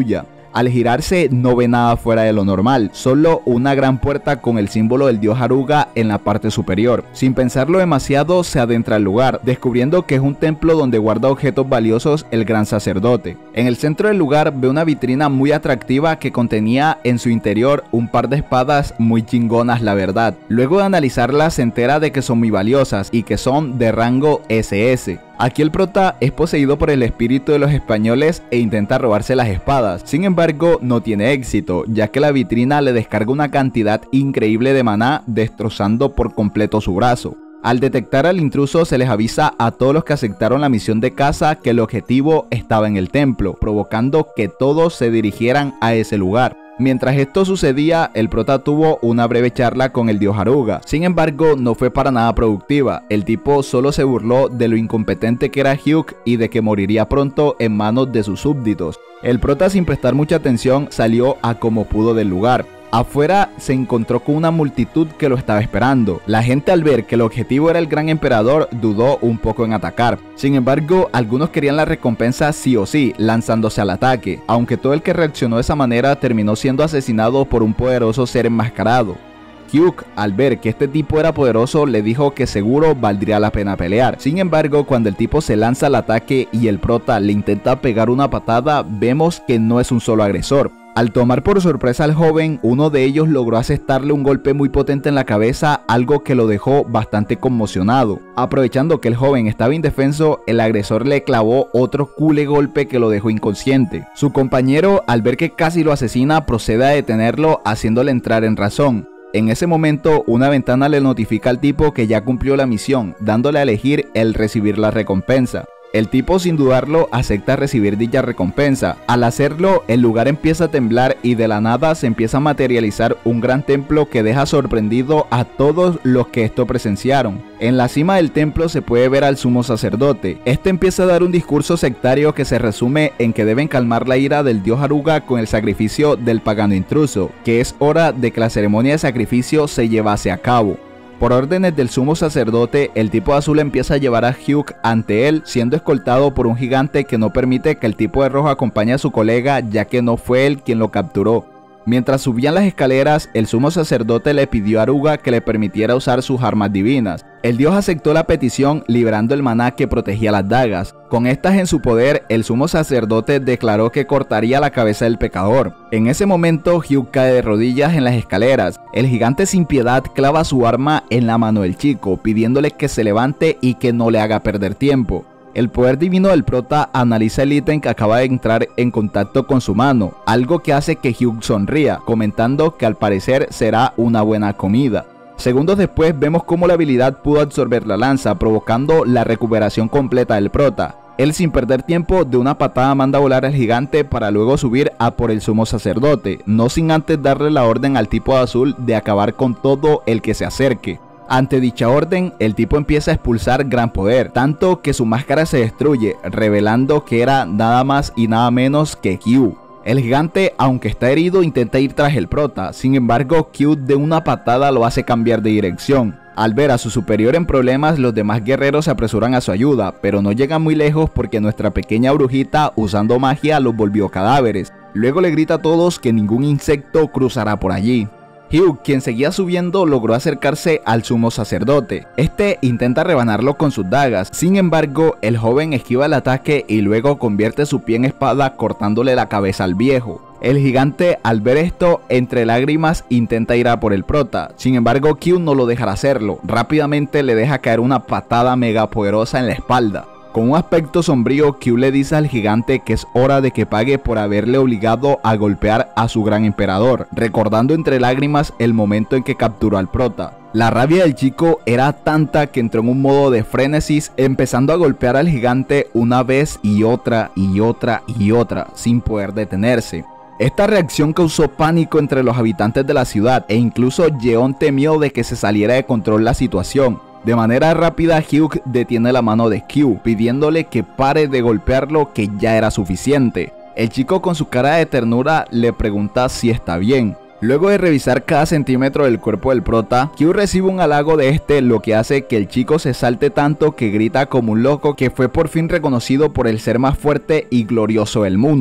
Al girarse no ve nada fuera de lo normal, solo una gran puerta con el símbolo del dios Aruga en la parte superior. Sin pensarlo demasiado se adentra al lugar, descubriendo que es un templo donde guarda objetos valiosos el gran sacerdote. En el centro del lugar ve una vitrina muy atractiva que contenía en su interior un par de espadas muy chingonas, la verdad. Luego de analizarlas se entera de que son muy valiosas y que son de rango ese ese. Aquí el prota es poseído por el espíritu de los españoles e intenta robarse las espadas. Sin embargo, no tiene éxito, ya que la vitrina le descarga una cantidad increíble de maná, destrozando por completo su brazo. Al detectar al intruso se les avisa a todos los que aceptaron la misión de caza que el objetivo estaba en el templo, provocando que todos se dirigieran a ese lugar. Mientras esto sucedía, el prota tuvo una breve charla con el dios Aruga. Sin embargo, no fue para nada productiva. El tipo solo se burló de lo incompetente que era Hugh y de que moriría pronto en manos de sus súbditos. El prota, sin prestar mucha atención, salió a como pudo del lugar. Afuera se encontró con una multitud que lo estaba esperando. La gente, al ver que el objetivo era el gran emperador, dudó un poco en atacar. Sin embargo, algunos querían la recompensa sí o sí, lanzándose al ataque, aunque todo el que reaccionó de esa manera terminó siendo asesinado por un poderoso ser enmascarado. Hugh, al ver que este tipo era poderoso, le dijo que seguro valdría la pena pelear. Sin embargo, cuando el tipo se lanza al ataque y el prota le intenta pegar una patada, vemos que no es un solo agresor. Al tomar por sorpresa al joven, uno de ellos logró asestarle un golpe muy potente en la cabeza, algo que lo dejó bastante conmocionado. Aprovechando que el joven estaba indefenso, el agresor le clavó otro cule golpe que lo dejó inconsciente. Su compañero, al ver que casi lo asesina, procede a detenerlo, haciéndole entrar en razón. En ese momento, una ventana le notifica al tipo que ya cumplió la misión, dándole a elegir el recibir la recompensa. El tipo, sin dudarlo, acepta recibir dicha recompensa. Al hacerlo, el lugar empieza a temblar y de la nada se empieza a materializar un gran templo que deja sorprendido a todos los que esto presenciaron. En la cima del templo se puede ver al sumo sacerdote. Este empieza a dar un discurso sectario que se resume en que deben calmar la ira del dios Aruga con el sacrificio del pagano intruso, que es hora de que la ceremonia de sacrificio se llevase a cabo. Por órdenes del sumo sacerdote, el tipo azul empieza a llevar a Hugh ante él, siendo escoltado por un gigante que no permite que el tipo de rojo acompañe a su colega, ya que no fue él quien lo capturó. Mientras subían las escaleras, el sumo sacerdote le pidió a Aruga que le permitiera usar sus armas divinas. El dios aceptó la petición, liberando el maná que protegía las dagas. Con estas en su poder, el sumo sacerdote declaró que cortaría la cabeza del pecador. En ese momento, Hugh cae de rodillas en las escaleras. El gigante sin piedad clava su arma en la mano del chico, pidiéndole que se levante y que no le haga perder tiempo. El poder divino del prota analiza el ítem que acaba de entrar en contacto con su mano, algo que hace que Hugh sonría, comentando que al parecer será una buena comida. Segundos después vemos cómo la habilidad pudo absorber la lanza, provocando la recuperación completa del prota. Él, sin perder tiempo, de una patada manda a volar al gigante para luego subir a por el sumo sacerdote, no sin antes darle la orden al tipo azul de acabar con todo el que se acerque. Ante dicha orden, el tipo empieza a expulsar gran poder, tanto que su máscara se destruye, revelando que era nada más y nada menos que Q. El gigante, aunque está herido, intenta ir tras el prota, sin embargo Q de una patada lo hace cambiar de dirección. Al ver a su superior en problemas, los demás guerreros se apresuran a su ayuda, pero no llegan muy lejos porque nuestra pequeña brujita, usando magia, los volvió cadáveres. Luego le grita a todos que ningún insecto cruzará por allí. Hugh, quien seguía subiendo, logró acercarse al sumo sacerdote. Este intenta rebanarlo con sus dagas, sin embargo, el joven esquiva el ataque y luego convierte su pie en espada, cortándole la cabeza al viejo. El gigante, al ver esto, entre lágrimas intenta ir a por el prota, sin embargo Q no lo dejará hacerlo, rápidamente le deja caer una patada mega poderosa en la espalda. Con un aspecto sombrío, Q le dice al gigante que es hora de que pague por haberle obligado a golpear a su gran emperador, recordando entre lágrimas el momento en que capturó al prota. La rabia del chico era tanta que entró en un modo de frenesis, empezando a golpear al gigante una vez y otra y otra y otra, sin poder detenerse. Esta reacción causó pánico entre los habitantes de la ciudad e incluso Yeon temió de que se saliera de control la situación. De manera rápida, Hugh detiene la mano de Q, pidiéndole que pare de golpearlo, que ya era suficiente. El chico, con su cara de ternura, le pregunta si está bien. Luego de revisar cada centímetro del cuerpo del prota, Q recibe un halago de este, lo que hace que el chico se salte tanto que grita como un loco que fue por fin reconocido por el ser más fuerte y glorioso del mundo.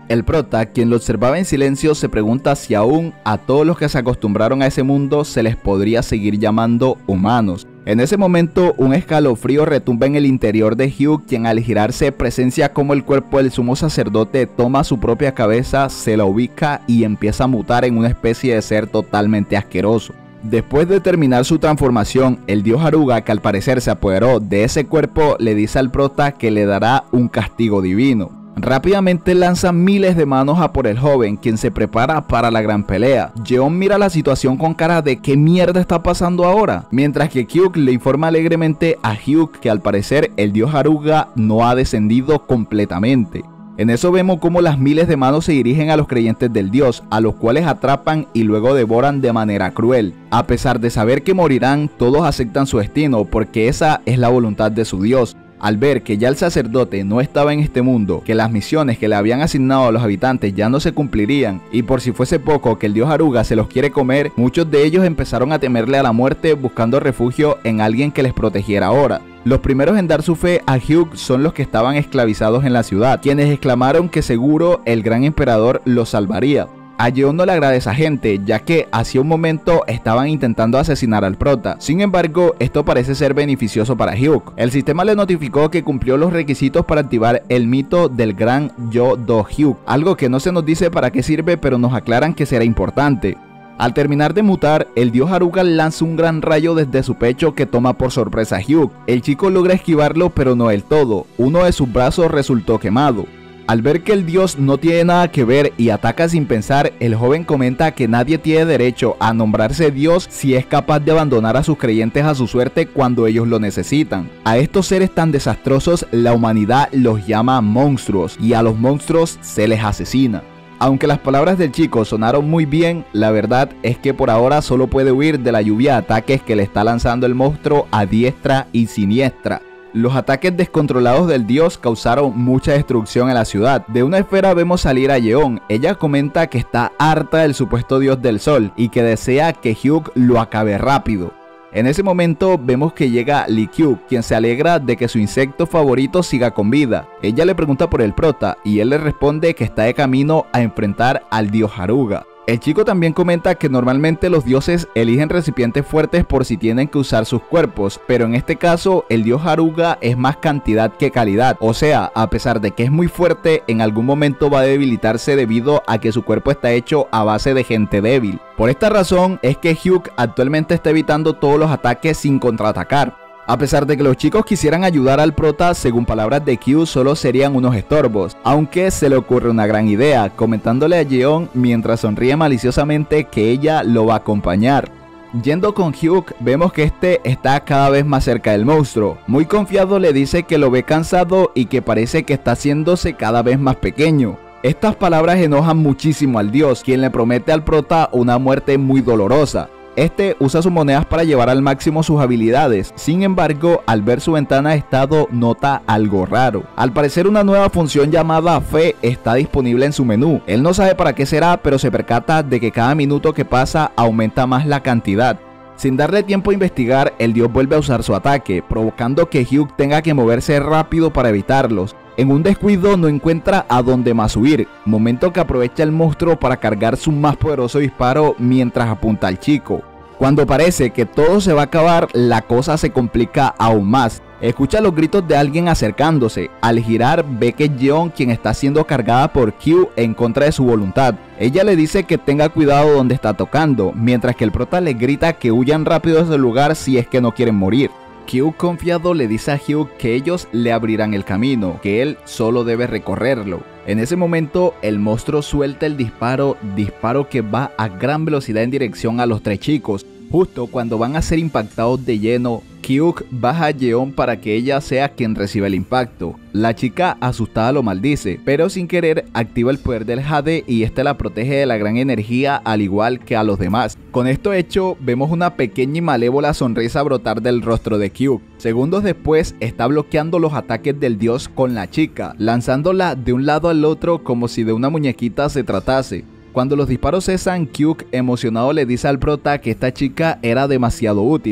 El prota, quien lo observaba en silencio, se pregunta si aún a todos los que se acostumbraron a ese mundo se les podría seguir llamando humanos. En ese momento, un escalofrío retumba en el interior de Hugh, quien al girarse presencia cómo el cuerpo del sumo sacerdote toma su propia cabeza, se la ubica y empieza a mutar en una especie de ser totalmente asqueroso. Después de terminar su transformación, el dios Aruga, que al parecer se apoderó de ese cuerpo, le dice al prota que le dará un castigo divino. Rápidamente lanza miles de manos a por el joven, quien se prepara para la gran pelea. Jeon mira la situación con cara de ¿qué mierda está pasando ahora? Mientras que Kyuk le informa alegremente a Hugh que al parecer el dios Aruga no ha descendido completamente. En eso vemos cómo las miles de manos se dirigen a los creyentes del dios, a los cuales atrapan y luego devoran de manera cruel. A pesar de saber que morirán, todos aceptan su destino porque esa es la voluntad de su dios. Al ver que ya el sacerdote no estaba en este mundo, que las misiones que le habían asignado a los habitantes ya no se cumplirían, y por si fuese poco que el dios Aruga se los quiere comer, muchos de ellos empezaron a temerle a la muerte buscando refugio en alguien que les protegiera ahora. Los primeros en dar su fe a Hugh son los que estaban esclavizados en la ciudad, quienes exclamaron que seguro el gran emperador los salvaría. A Jeon no le agrada esa gente, ya que hace un momento estaban intentando asesinar al prota. Sin embargo, esto parece ser beneficioso para Hugh. El sistema le notificó que cumplió los requisitos para activar el mito del gran Yo Do Hugh, algo que no se nos dice para qué sirve, pero nos aclaran que será importante. Al terminar de mutar, el dios Aruga lanza un gran rayo desde su pecho que toma por sorpresa a Hugh. El chico logra esquivarlo, pero no del todo. Uno de sus brazos resultó quemado. Al ver que el dios no tiene nada que ver y ataca sin pensar, el joven comenta que nadie tiene derecho a nombrarse dios si es capaz de abandonar a sus creyentes a su suerte cuando ellos lo necesitan. A estos seres tan desastrosos la humanidad los llama monstruos y a los monstruos se les asesina. Aunque las palabras del chico sonaron muy bien, la verdad es que por ahora solo puede huir de la lluvia de ataques que le está lanzando el monstruo a diestra y siniestra. Los ataques descontrolados del dios causaron mucha destrucción en la ciudad. De una esfera vemos salir a Yeon. Ella comenta que está harta del supuesto dios del sol y que desea que Hugh lo acabe rápido. En ese momento vemos que llega Lee Kyu, quien se alegra de que su insecto favorito siga con vida. Ella le pregunta por el prota y él le responde que está de camino a enfrentar al dios Aruga. El chico también comenta que normalmente los dioses eligen recipientes fuertes por si tienen que usar sus cuerpos, pero en este caso el dios Aruga es más cantidad que calidad, o sea, a pesar de que es muy fuerte, en algún momento va a debilitarse debido a que su cuerpo está hecho a base de gente débil. Por esta razón es que Hugh actualmente está evitando todos los ataques sin contraatacar. A pesar de que los chicos quisieran ayudar al prota, según palabras de Kyu, solo serían unos estorbos, aunque se le ocurre una gran idea, comentándole a Jeon mientras sonríe maliciosamente que ella lo va a acompañar. Yendo con Hugh, vemos que este está cada vez más cerca del monstruo. Muy confiado le dice que lo ve cansado y que parece que está haciéndose cada vez más pequeño. Estas palabras enojan muchísimo al dios, quien le promete al prota una muerte muy dolorosa. Este usa sus monedas para llevar al máximo sus habilidades, sin embargo, al ver su ventana de estado nota algo raro. Al parecer una nueva función llamada Fe está disponible en su menú. Él no sabe para qué será, pero se percata de que cada minuto que pasa aumenta más la cantidad. Sin darle tiempo a investigar, el dios vuelve a usar su ataque, provocando que Hugh tenga que moverse rápido para evitarlos. En un descuido no encuentra a dónde más huir, momento que aprovecha el monstruo para cargar su más poderoso disparo mientras apunta al chico. Cuando parece que todo se va a acabar, la cosa se complica aún más. Escucha los gritos de alguien acercándose. Al girar ve que es Jeon quien está siendo cargada por Kyu en contra de su voluntad. Ella le dice que tenga cuidado donde está tocando, mientras que el prota le grita que huyan rápido de ese lugar si es que no quieren morir. Kyu confiado le dice a Hugh que ellos le abrirán el camino, que él solo debe recorrerlo. En ese momento el monstruo suelta el disparo, disparo que va a gran velocidad en dirección a los tres chicos. Justo cuando van a ser impactados de lleno, Kyuk baja a Jeon para que ella sea quien reciba el impacto. La chica asustada lo maldice, pero sin querer activa el poder del Jade y este la protege de la gran energía al igual que a los demás. Con esto hecho, vemos una pequeña y malévola sonrisa brotar del rostro de Kyuk. Segundos después está bloqueando los ataques del dios con la chica, lanzándola de un lado al otro como si de una muñequita se tratase. Cuando los disparos cesan, Kyuk emocionado le dice al prota que esta chica era demasiado útil.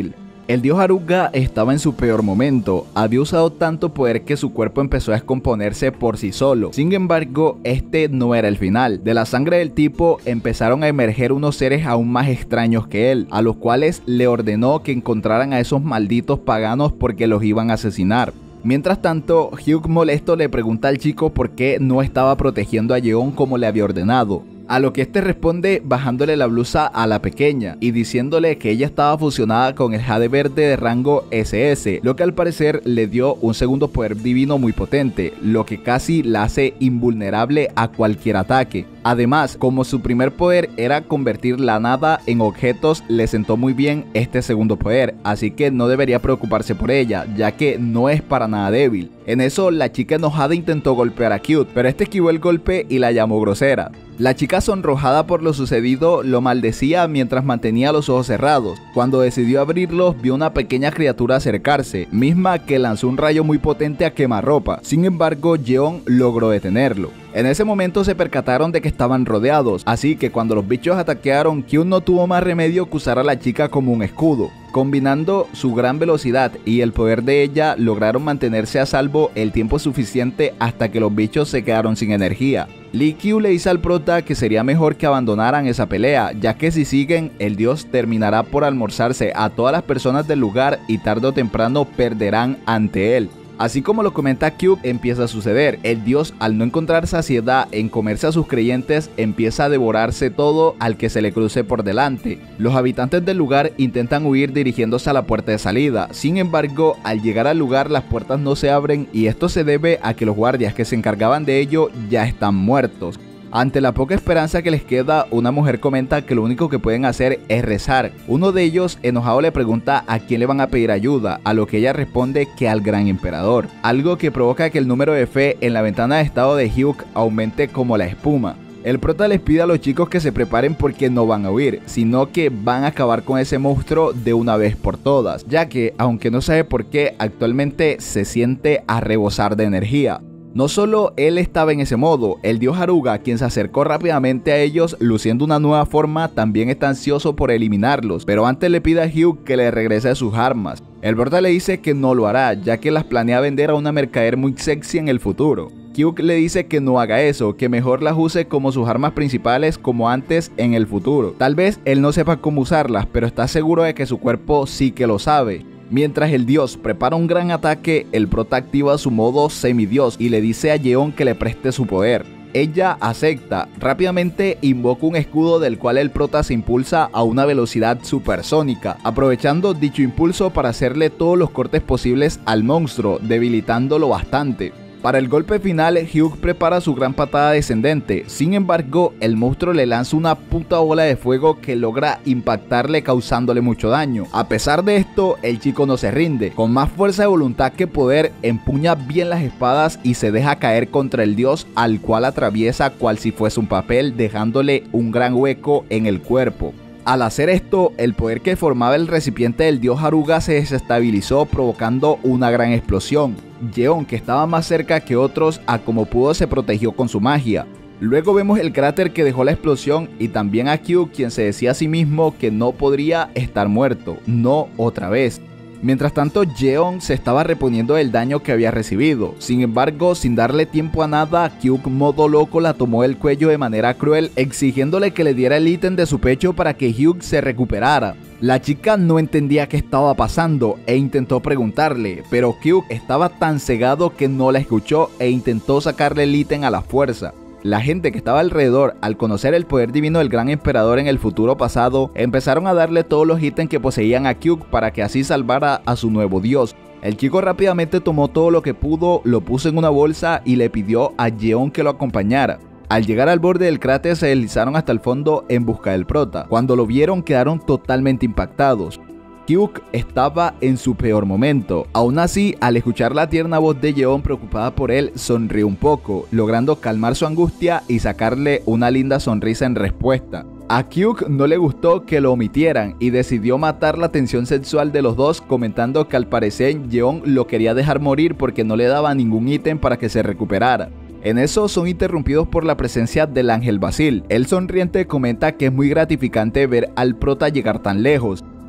El dios Haruka estaba en su peor momento, había usado tanto poder que su cuerpo empezó a descomponerse por sí solo. Sin embargo, este no era el final. De la sangre del tipo empezaron a emerger unos seres aún más extraños que él, a los cuales le ordenó que encontraran a esos malditos paganos porque los iban a asesinar. Mientras tanto, Hyuk molesto le pregunta al chico por qué no estaba protegiendo a Yeon como le había ordenado. A lo que este responde bajándole la blusa a la pequeña y diciéndole que ella estaba fusionada con el Jade Verde de rango ese ese, lo que al parecer le dio un segundo poder divino muy potente, lo que casi la hace invulnerable a cualquier ataque. Además, como su primer poder era convertir la nada en objetos, le sentó muy bien este segundo poder, así que no debería preocuparse por ella, ya que no es para nada débil. En eso, la chica enojada intentó golpear a Cute, pero este esquivó el golpe y la llamó grosera. La chica, sonrojada por lo sucedido, lo maldecía mientras mantenía los ojos cerrados. Cuando decidió abrirlos, vio una pequeña criatura acercarse, misma que lanzó un rayo muy potente a quemarropa. Sin embargo, Yeon logró detenerlo. En ese momento se percataron de que estaban rodeados, así que cuando los bichos ataquearon, Kyun no tuvo más remedio que usar a la chica como un escudo. Combinando su gran velocidad y el poder de ella, lograron mantenerse a salvo el tiempo suficiente hasta que los bichos se quedaron sin energía. Lee Kyu le dice al prota que sería mejor que abandonaran esa pelea, ya que si siguen, el dios terminará por almorzarse a todas las personas del lugar y tarde o temprano perderán ante él. Así como lo comenta Cube, empieza a suceder. El dios, al no encontrar saciedad en comerse a sus creyentes, empieza a devorarse todo al que se le cruce por delante. Los habitantes del lugar intentan huir dirigiéndose a la puerta de salida. Sin embargo, al llegar al lugar, las puertas no se abren y esto se debe a que los guardias que se encargaban de ello ya están muertos. Ante la poca esperanza que les queda, una mujer comenta que lo único que pueden hacer es rezar. Uno de ellos, enojado, le pregunta a quién le van a pedir ayuda, a lo que ella responde que al gran emperador, algo que provoca que el número de fe en la ventana de estado de Hyuk aumente como la espuma. El prota les pide a los chicos que se preparen porque no van a huir, sino que van a acabar con ese monstruo de una vez por todas, ya que, aunque no sabe por qué, actualmente se siente a rebosar de energía. No solo él estaba en ese modo, el dios Haruka, quien se acercó rápidamente a ellos luciendo una nueva forma, también está ansioso por eliminarlos, pero antes le pide a Hyuk que le regrese sus armas. El prota le dice que no lo hará, ya que las planea vender a una mercader muy sexy en el futuro. Hyuk le dice que no haga eso, que mejor las use como sus armas principales como antes en el futuro. Tal vez él no sepa cómo usarlas, pero está seguro de que su cuerpo sí que lo sabe. Mientras el dios prepara un gran ataque, el prota activa su modo semidios y le dice a Yeon que le preste su poder. Ella acepta, rápidamente invoca un escudo del cual el prota se impulsa a una velocidad supersónica, aprovechando dicho impulso para hacerle todos los cortes posibles al monstruo, debilitándolo bastante. Para el golpe final, Hyuk prepara su gran patada descendente, sin embargo, el monstruo le lanza una puta bola de fuego que logra impactarle causándole mucho daño. A pesar de esto, el chico no se rinde, con más fuerza de voluntad que poder, empuña bien las espadas y se deja caer contra el dios, al cual atraviesa cual si fuese un papel, dejándole un gran hueco en el cuerpo. Al hacer esto, el poder que formaba el recipiente del dios Haruka se desestabilizó, provocando una gran explosión. Yeon, que estaba más cerca que otros, a como pudo se protegió con su magia. Luego vemos el cráter que dejó la explosión y también a Kyu, quien se decía a sí mismo que no podría estar muerto, no otra vez. Mientras tanto, Yeon se estaba reponiendo del daño que había recibido. Sin embargo, sin darle tiempo a nada, Kyuk modo loco la tomó del cuello de manera cruel, exigiéndole que le diera el ítem de su pecho para que Hyuk se recuperara. La chica no entendía qué estaba pasando e intentó preguntarle, pero Kyuk estaba tan cegado que no la escuchó e intentó sacarle el ítem a la fuerza. La gente que estaba alrededor, al conocer el poder divino del gran emperador en el futuro pasado, empezaron a darle todos los ítems que poseían a Kyuk para que así salvara a su nuevo dios. El chico rápidamente tomó todo lo que pudo, lo puso en una bolsa y le pidió a Yeon que lo acompañara. Al llegar al borde del cráter se deslizaron hasta el fondo en busca del prota. Cuando lo vieron quedaron totalmente impactados. Hyuk estaba en su peor momento. Aún así, al escuchar la tierna voz de Yeon preocupada por él, sonrió un poco, logrando calmar su angustia y sacarle una linda sonrisa en respuesta. A Hyuk no le gustó que lo omitieran y decidió matar la tensión sexual de los dos, comentando que al parecer Yeon lo quería dejar morir porque no le daba ningún ítem para que se recuperara. En eso son interrumpidos por la presencia del ángel Basil. El sonriente comenta que es muy gratificante ver al prota llegar tan lejos.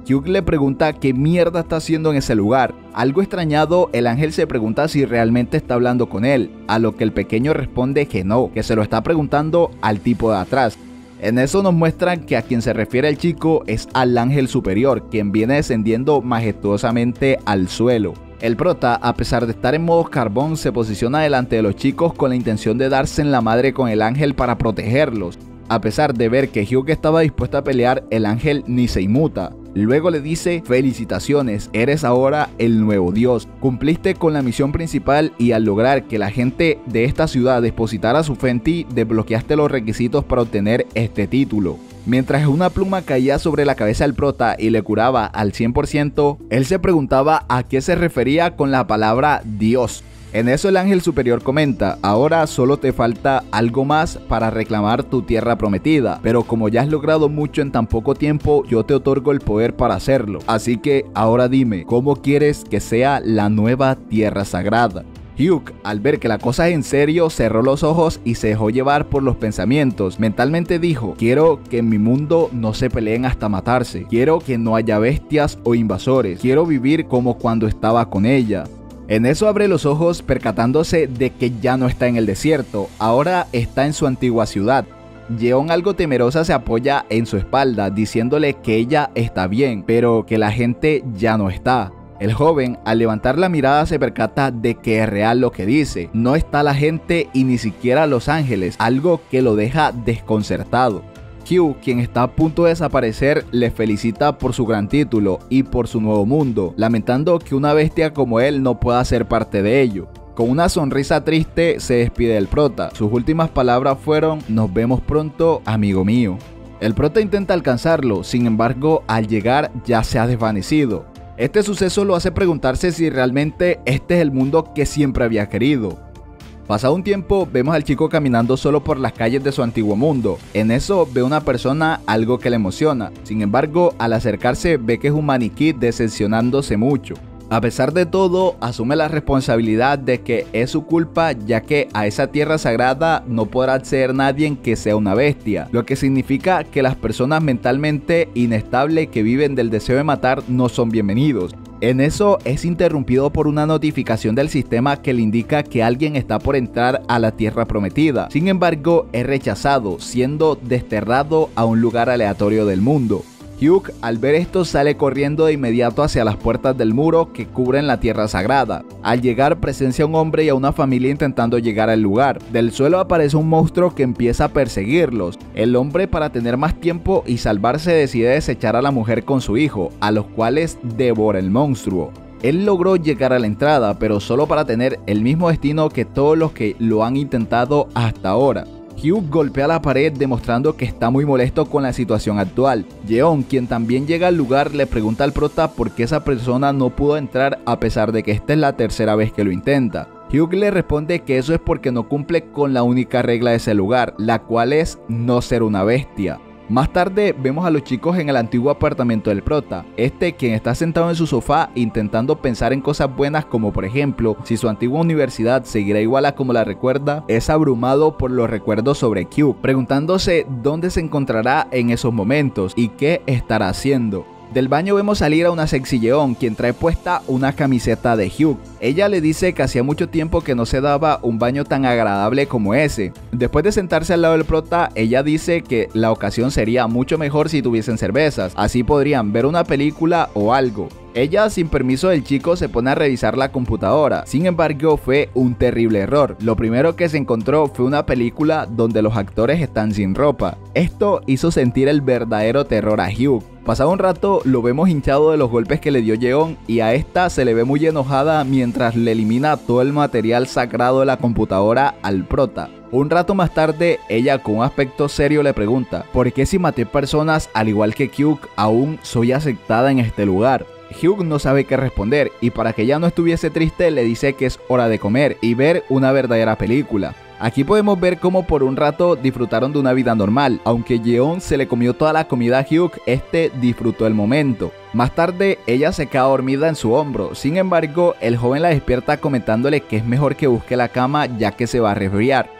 Hyuk le pregunta qué mierda está haciendo en ese lugar. Algo extrañado, el ángel se pregunta si realmente está hablando con él, a lo que el pequeño responde que no, que se lo está preguntando al tipo de atrás. En eso nos muestran que a quien se refiere el chico es al ángel superior, quien viene descendiendo majestuosamente al suelo. El prota, a pesar de estar en modo carbón, se posiciona delante de los chicos con la intención de darse en la madre con el ángel para protegerlos. A pesar de ver que Hyuk estaba dispuesto a pelear, el ángel ni se inmuta. Luego le dice: felicitaciones, eres ahora el nuevo dios. Cumpliste con la misión principal y al lograr que la gente de esta ciudad depositara su fe en ti, desbloqueaste los requisitos para obtener este título. Mientras una pluma caía sobre la cabeza del prota y le curaba al cien por ciento, él se preguntaba a qué se refería con la palabra Dios. En eso el ángel superior comenta: ahora solo te falta algo más para reclamar tu tierra prometida, pero como ya has logrado mucho en tan poco tiempo, yo te otorgo el poder para hacerlo. Así que ahora dime, ¿cómo quieres que sea la nueva tierra sagrada? Hyuk, al ver que la cosa es en serio, cerró los ojos y se dejó llevar por los pensamientos. Mentalmente dijo: quiero que en mi mundo no se peleen hasta matarse, quiero que no haya bestias o invasores, quiero vivir como cuando estaba con ella. En eso abre los ojos percatándose de que ya no está en el desierto, ahora está en su antigua ciudad. Yeon, algo temerosa, se apoya en su espalda diciéndole que ella está bien, pero que la gente ya no está. El joven, al levantar la mirada, se percata de que es real lo que dice. No está la gente y ni siquiera los ángeles, algo que lo deja desconcertado. Hyuk, quien está a punto de desaparecer, le felicita por su gran título y por su nuevo mundo, lamentando que una bestia como él no pueda ser parte de ello. Con una sonrisa triste se despide del prota. Sus últimas palabras fueron: nos vemos pronto, amigo mío. El prota intenta alcanzarlo, sin embargo, al llegar ya se ha desvanecido. Este suceso lo hace preguntarse si realmente este es el mundo que siempre había querido. Pasado un tiempo, vemos al chico caminando solo por las calles de su antiguo mundo. En eso ve una persona, algo que le emociona. Sin embargo, al acercarse ve que es un maniquí, decepcionándose mucho. A pesar de todo, asume la responsabilidad de que es su culpa, ya que a esa tierra sagrada no podrá acceder nadie que sea una bestia, lo que significa que las personas mentalmente inestables que viven del deseo de matar no son bienvenidos. En eso es interrumpido por una notificación del sistema que le indica que alguien está por entrar a la tierra prometida. Sin embargo, es rechazado, siendo desterrado a un lugar aleatorio del mundo. Hyuk, al ver esto, sale corriendo de inmediato hacia las puertas del muro que cubren la tierra sagrada. Al llegar, presencia a un hombre y a una familia intentando llegar al lugar. Del suelo aparece un monstruo que empieza a perseguirlos. El hombre, para tener más tiempo y salvarse, decide desechar a la mujer con su hijo, a los cuales devora el monstruo. Él logró llegar a la entrada, pero solo para tener el mismo destino que todos los que lo han intentado hasta ahora. Hyuk golpea la pared demostrando que está muy molesto con la situación actual. Yeon, quien también llega al lugar, le pregunta al prota por qué esa persona no pudo entrar a pesar de que esta es la tercera vez que lo intenta. Hyuk le responde que eso es porque no cumple con la única regla de ese lugar, la cual es no ser una bestia. Más tarde vemos a los chicos en el antiguo apartamento del prota, este quien está sentado en su sofá intentando pensar en cosas buenas, como por ejemplo si su antigua universidad seguirá igual a como la recuerda. Es abrumado por los recuerdos sobre Hyuk, preguntándose dónde se encontrará en esos momentos y qué estará haciendo. Del baño vemos salir a una sexy Yeon, quien trae puesta una camiseta de Hyuk. Ella le dice que hacía mucho tiempo que no se daba un baño tan agradable como ese. Después de sentarse al lado del prota, ella dice que la ocasión sería mucho mejor si tuviesen cervezas, así podrían ver una película o algo. Ella, sin permiso del chico, se pone a revisar la computadora. Sin embargo, fue un terrible error. Lo primero que se encontró fue una película donde los actores están sin ropa. Esto hizo sentir el verdadero terror a Hyuk. Pasado un rato, lo vemos hinchado de los golpes que le dio Yeon, y a esta se le ve muy enojada mientras le elimina todo el material sagrado de la computadora al prota. Un rato más tarde, ella con un aspecto serio le pregunta: ¿por qué si maté personas al igual que Hyuk aún soy aceptada en este lugar? Hyuk no sabe qué responder, y para que ella no estuviese triste le dice que es hora de comer y ver una verdadera película. Aquí podemos ver cómo por un rato disfrutaron de una vida normal. Aunque Yeon se le comió toda la comida a Hyuk, este disfrutó el momento. Más tarde, ella se queda dormida en su hombro. Sin embargo, el joven la despierta comentándole que es mejor que busque la cama ya que se va a resfriar.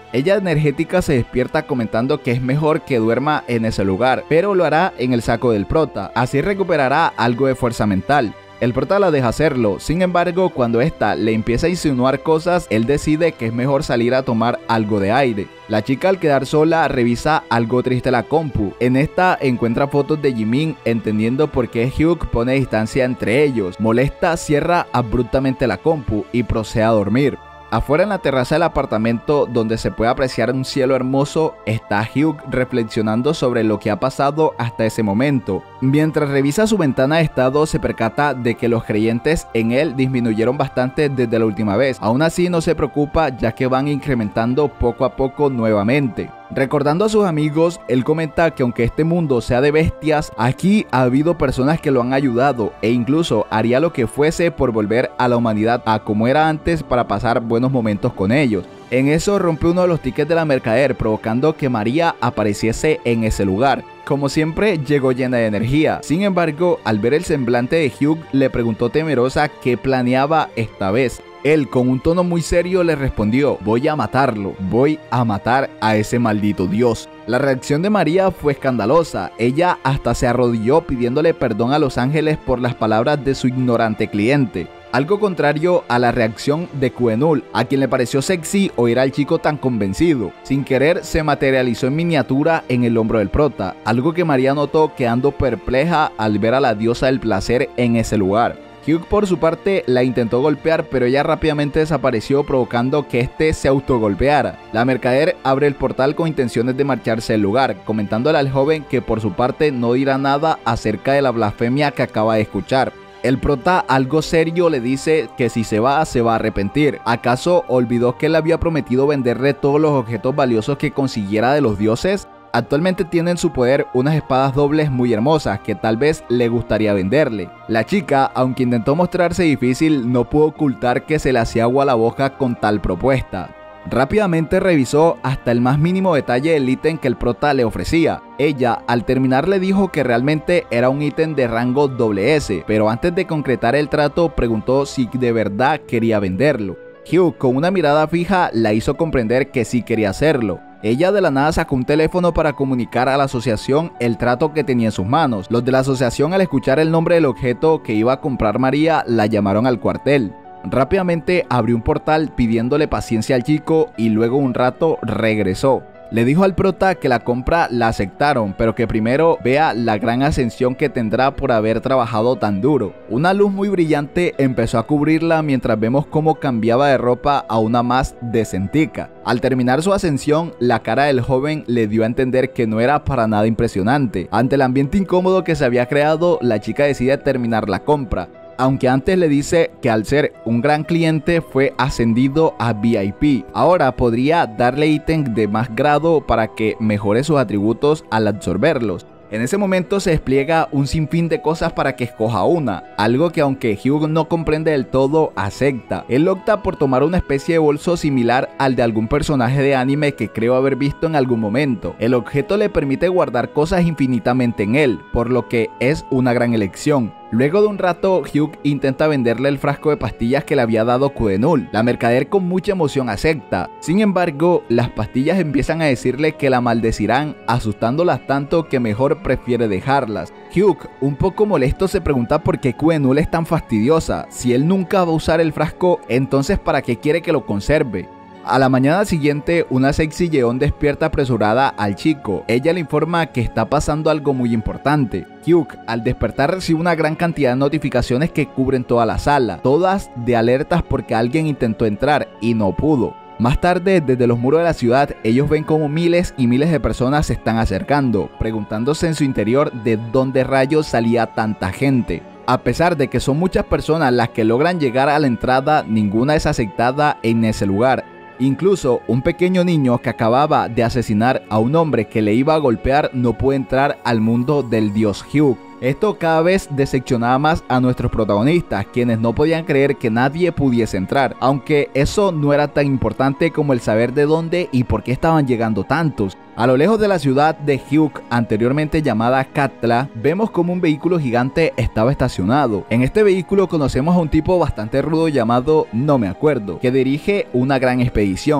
Ella energética se despierta comentando que es mejor que duerma en ese lugar, pero lo hará en el saco del prota, así recuperará algo de fuerza mental. El prota la deja hacerlo, sin embargo cuando esta le empieza a insinuar cosas, él decide que es mejor salir a tomar algo de aire. La chica al quedar sola revisa algo triste la compu. En esta encuentra fotos de Jimin, entendiendo por qué Hyuk pone distancia entre ellos. Molesta, cierra abruptamente la compu y procede a dormir. Afuera en la terraza del apartamento, donde se puede apreciar un cielo hermoso, está Hyuk reflexionando sobre lo que ha pasado hasta ese momento. Mientras revisa su ventana de estado, se percata de que los creyentes en él disminuyeron bastante desde la última vez. Aún así no se preocupa, ya que van incrementando poco a poco nuevamente. Recordando a sus amigos, él comenta que aunque este mundo sea de bestias, aquí ha habido personas que lo han ayudado e incluso haría lo que fuese por volver a la humanidad a como era antes para pasar buenos momentos con ellos. En eso rompe uno de los tickets de la mercader, provocando que María apareciese en ese lugar. Como siempre, llegó llena de energía. Sin embargo, al ver el semblante de Hyuk, le preguntó temerosa qué planeaba esta vez. Él, con un tono muy serio, le respondió: voy a matarlo, voy a matar a ese maldito dios. La reacción de María fue escandalosa. Ella hasta se arrodilló pidiéndole perdón a los ángeles por las palabras de su ignorante cliente. Algo contrario a la reacción de Kwoenul, a quien le pareció sexy oír al chico tan convencido. Sin querer se materializó en miniatura en el hombro del prota, algo que María notó quedando perpleja al ver a la diosa del placer en ese lugar. Hyuk por su parte la intentó golpear, pero ella rápidamente desapareció, provocando que este se autogolpeara. La mercader abre el portal con intenciones de marcharse del lugar, comentándole al joven que por su parte no dirá nada acerca de la blasfemia que acaba de escuchar. El prota, algo serio, le dice que si se va, se va a arrepentir. ¿Acaso olvidó que él había prometido venderle todos los objetos valiosos que consiguiera de los dioses? Actualmente tiene en su poder unas espadas dobles muy hermosas que tal vez le gustaría venderle. La chica, aunque intentó mostrarse difícil, no pudo ocultar que se le hacía agua a la boca con tal propuesta. Rápidamente revisó hasta el más mínimo detalle del ítem que el prota le ofrecía. Ella al terminar le dijo que realmente era un ítem de rango doble ese, pero antes de concretar el trato preguntó si de verdad quería venderlo. Hyuk con una mirada fija la hizo comprender que sí quería hacerlo. Ella de la nada sacó un teléfono para comunicar a la asociación el trato que tenía en sus manos. Los de la asociación, al escuchar el nombre del objeto que iba a comprar María, la llamaron al cuartel. Rápidamente abrió un portal pidiéndole paciencia al chico y luego un rato regresó. Le dijo al prota que la compra la aceptaron, pero que primero vea la gran ascensión que tendrá por haber trabajado tan duro. Una luz muy brillante empezó a cubrirla mientras vemos cómo cambiaba de ropa a una más decentica. Al terminar su ascensión, la cara del joven le dio a entender que no era para nada impresionante. Ante el ambiente incómodo que se había creado, la chica decide terminar la compra. Aunque antes le dice que al ser un gran cliente fue ascendido a V I P. Ahora podría darle ítem de más grado para que mejore sus atributos al absorberlos. En ese momento se despliega un sinfín de cosas para que escoja una, algo que aunque Hyuk no comprende del todo, acepta. Él opta por tomar una especie de bolso similar al de algún personaje de anime que creo haber visto en algún momento. El objeto le permite guardar cosas infinitamente en él, por lo que es una gran elección. Luego de un rato, Hyuk intenta venderle el frasco de pastillas que le había dado Kwoenul. La mercader con mucha emoción acepta. Sin embargo, las pastillas empiezan a decirle que la maldecirán, asustándolas tanto que mejor prefiere dejarlas. Hyuk, un poco molesto, se pregunta por qué Kwoenul es tan fastidiosa. Si él nunca va a usar el frasco, entonces ¿para qué quiere que lo conserve? A la mañana siguiente, una sexy Yeon despierta apresurada al chico. Ella le informa que está pasando algo muy importante. Hyuk, al despertar, recibe una gran cantidad de notificaciones que cubren toda la sala, todas de alertas porque alguien intentó entrar y no pudo. Más tarde, desde los muros de la ciudad, ellos ven como miles y miles de personas se están acercando, preguntándose en su interior de dónde rayos salía tanta gente. A pesar de que son muchas personas las que logran llegar a la entrada, ninguna es aceptada en ese lugar. Incluso un pequeño niño que acababa de asesinar a un hombre que le iba a golpear no puede entrar al mundo del dios Hyuk. Esto cada vez decepcionaba más a nuestros protagonistas, quienes no podían creer que nadie pudiese entrar, aunque eso no era tan importante como el saber de dónde y por qué estaban llegando tantos. A lo lejos de la ciudad de Hyuk, anteriormente llamada Katla, vemos como un vehículo gigante estaba estacionado. En este vehículo conocemos a un tipo bastante rudo llamado No Me Acuerdo, que dirige una gran expedición.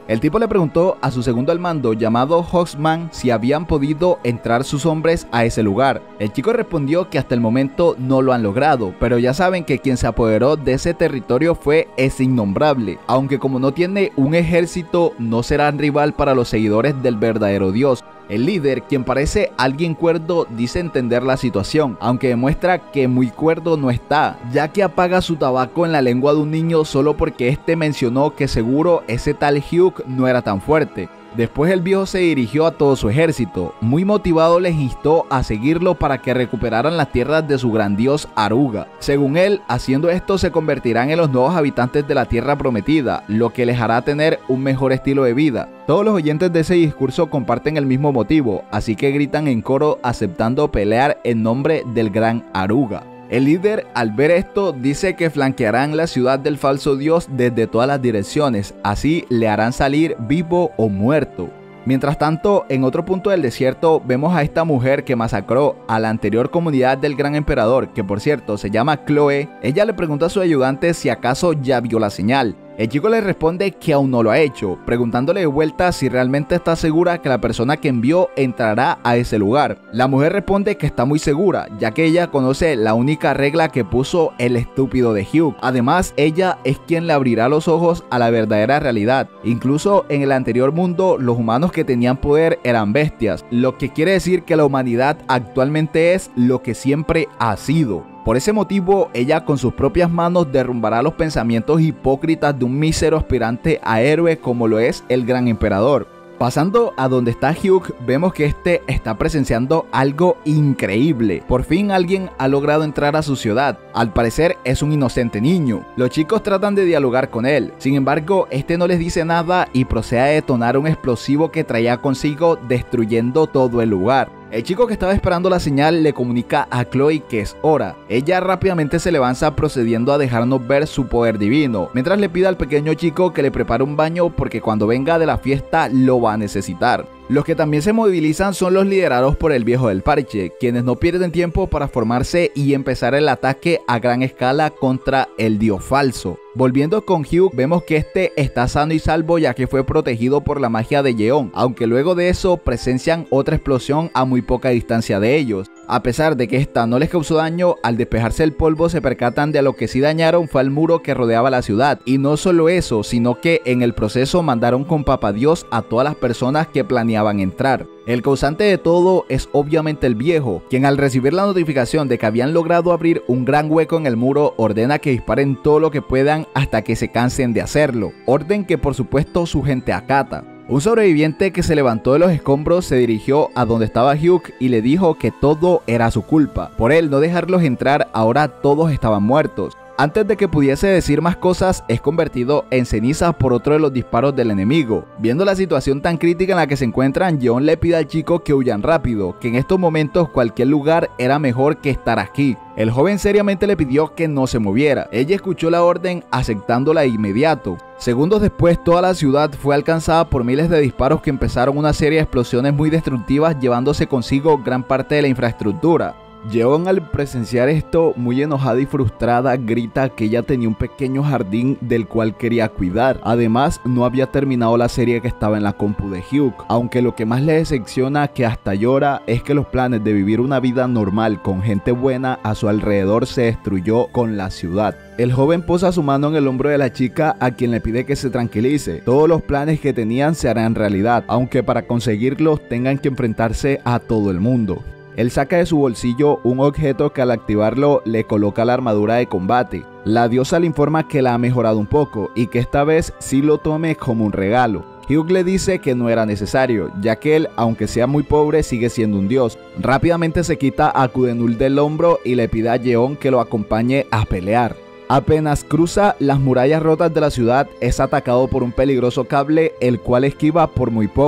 El tipo le preguntó a su segundo al mando llamado Hawksman si habían podido entrar sus hombres a ese lugar. El chico respondió que hasta el momento no lo han logrado, pero ya saben que quien se apoderó de ese territorio fue ese innombrable, aunque como no tiene un ejército no serán rival para los seguidores del verdadero Dios. El líder, quien parece alguien cuerdo, dice entender la situación, aunque demuestra que muy cuerdo no está, ya que apaga su tabaco en la lengua de un niño solo porque este mencionó que seguro ese tal Hugh no era tan fuerte. Después el viejo se dirigió a todo su ejército. Muy motivado les instó a seguirlo para que recuperaran las tierras de su gran dios Aruga. Según él, haciendo esto se convertirán en los nuevos habitantes de la tierra prometida, lo que les hará tener un mejor estilo de vida. Todos los oyentes de ese discurso comparten el mismo motivo, así que gritan en coro aceptando pelear en nombre del gran Aruga. El líder, al ver esto, dice que flanquearán la ciudad del falso dios desde todas las direcciones, así le harán salir vivo o muerto. Mientras tanto, en otro punto del desierto vemos a esta mujer que masacró a la anterior comunidad del gran emperador, que por cierto se llama Chloe. Ella le pregunta a su ayudante si acaso ya vio la señal. El chico le responde que aún no lo ha hecho, preguntándole de vuelta si realmente está segura que la persona que envió entrará a ese lugar. La mujer responde que está muy segura, ya que ella conoce la única regla que puso el estúpido de Hugh. Además, ella es quien le abrirá los ojos a la verdadera realidad. Incluso en el anterior mundo, los humanos que tenían poder eran bestias, lo que quiere decir que la humanidad actualmente es lo que siempre ha sido. Por ese motivo, ella con sus propias manos derrumbará los pensamientos hipócritas de un mísero aspirante a héroe como lo es el gran emperador. Pasando a donde está Hugh, vemos que este está presenciando algo increíble. Por fin alguien ha logrado entrar a su ciudad. Al parecer es un inocente niño. Los chicos tratan de dialogar con él. Sin embargo, este no les dice nada y procede a detonar un explosivo que traía consigo, destruyendo todo el lugar. El chico que estaba esperando la señal le comunica a Chloe que es hora. Ella rápidamente se levanta procediendo a dejarnos ver su poder divino, mientras le pide al pequeño chico que le prepare un baño porque cuando venga de la fiesta lo va a necesitar. Los que también se movilizan son los liderados por el viejo del parche, quienes no pierden tiempo para formarse y empezar el ataque a gran escala contra el dios falso. Volviendo con Hugh, vemos que este está sano y salvo ya que fue protegido por la magia de Yeon, aunque luego de eso presencian otra explosión a muy poca distancia de ellos. A pesar de que esta no les causó daño, al despejarse el polvo se percatan de a lo que sí dañaron fue al muro que rodeaba la ciudad. Y no solo eso, sino que en el proceso mandaron con Papá Dios a todas las personas que planeaban entrar. El causante de todo es obviamente el viejo, quien al recibir la notificación de que habían logrado abrir un gran hueco en el muro, ordena que disparen todo lo que puedan hasta que se cansen de hacerlo, orden que por supuesto su gente acata. Un sobreviviente que se levantó de los escombros se dirigió a donde estaba Hugh y le dijo que todo era su culpa. Por él no dejarlos entrar, ahora todos estaban muertos. Antes de que pudiese decir más cosas, es convertido en cenizas por otro de los disparos del enemigo. Viendo la situación tan crítica en la que se encuentran, Yeon le pide al chico que huyan rápido, que en estos momentos cualquier lugar era mejor que estar aquí. El joven seriamente le pidió que no se moviera. Ella escuchó la orden, aceptándola de inmediato. Segundos después, toda la ciudad fue alcanzada por miles de disparos que empezaron una serie de explosiones muy destructivas, llevándose consigo gran parte de la infraestructura. Yeon, al presenciar esto, muy enojada y frustrada, grita que ella tenía un pequeño jardín del cual quería cuidar. Además, no había terminado la serie que estaba en la compu de Hugh, aunque lo que más le decepciona, que hasta llora, es que los planes de vivir una vida normal con gente buena a su alrededor se destruyó con la ciudad. El joven posa su mano en el hombro de la chica, a quien le pide que se tranquilice. Todos los planes que tenían se harán realidad, aunque para conseguirlos tengan que enfrentarse a todo el mundo. Él saca de su bolsillo un objeto que al activarlo le coloca la armadura de combate. La diosa le informa que la ha mejorado un poco y que esta vez sí lo tome como un regalo. Hugh le dice que no era necesario, ya que él, aunque sea muy pobre, sigue siendo un dios. Rápidamente se quita a Kudenul del hombro y le pide a Yeon que lo acompañe a pelear. Apenas cruza las murallas rotas de la ciudad, es atacado por un peligroso cable, el cual esquiva por muy poco.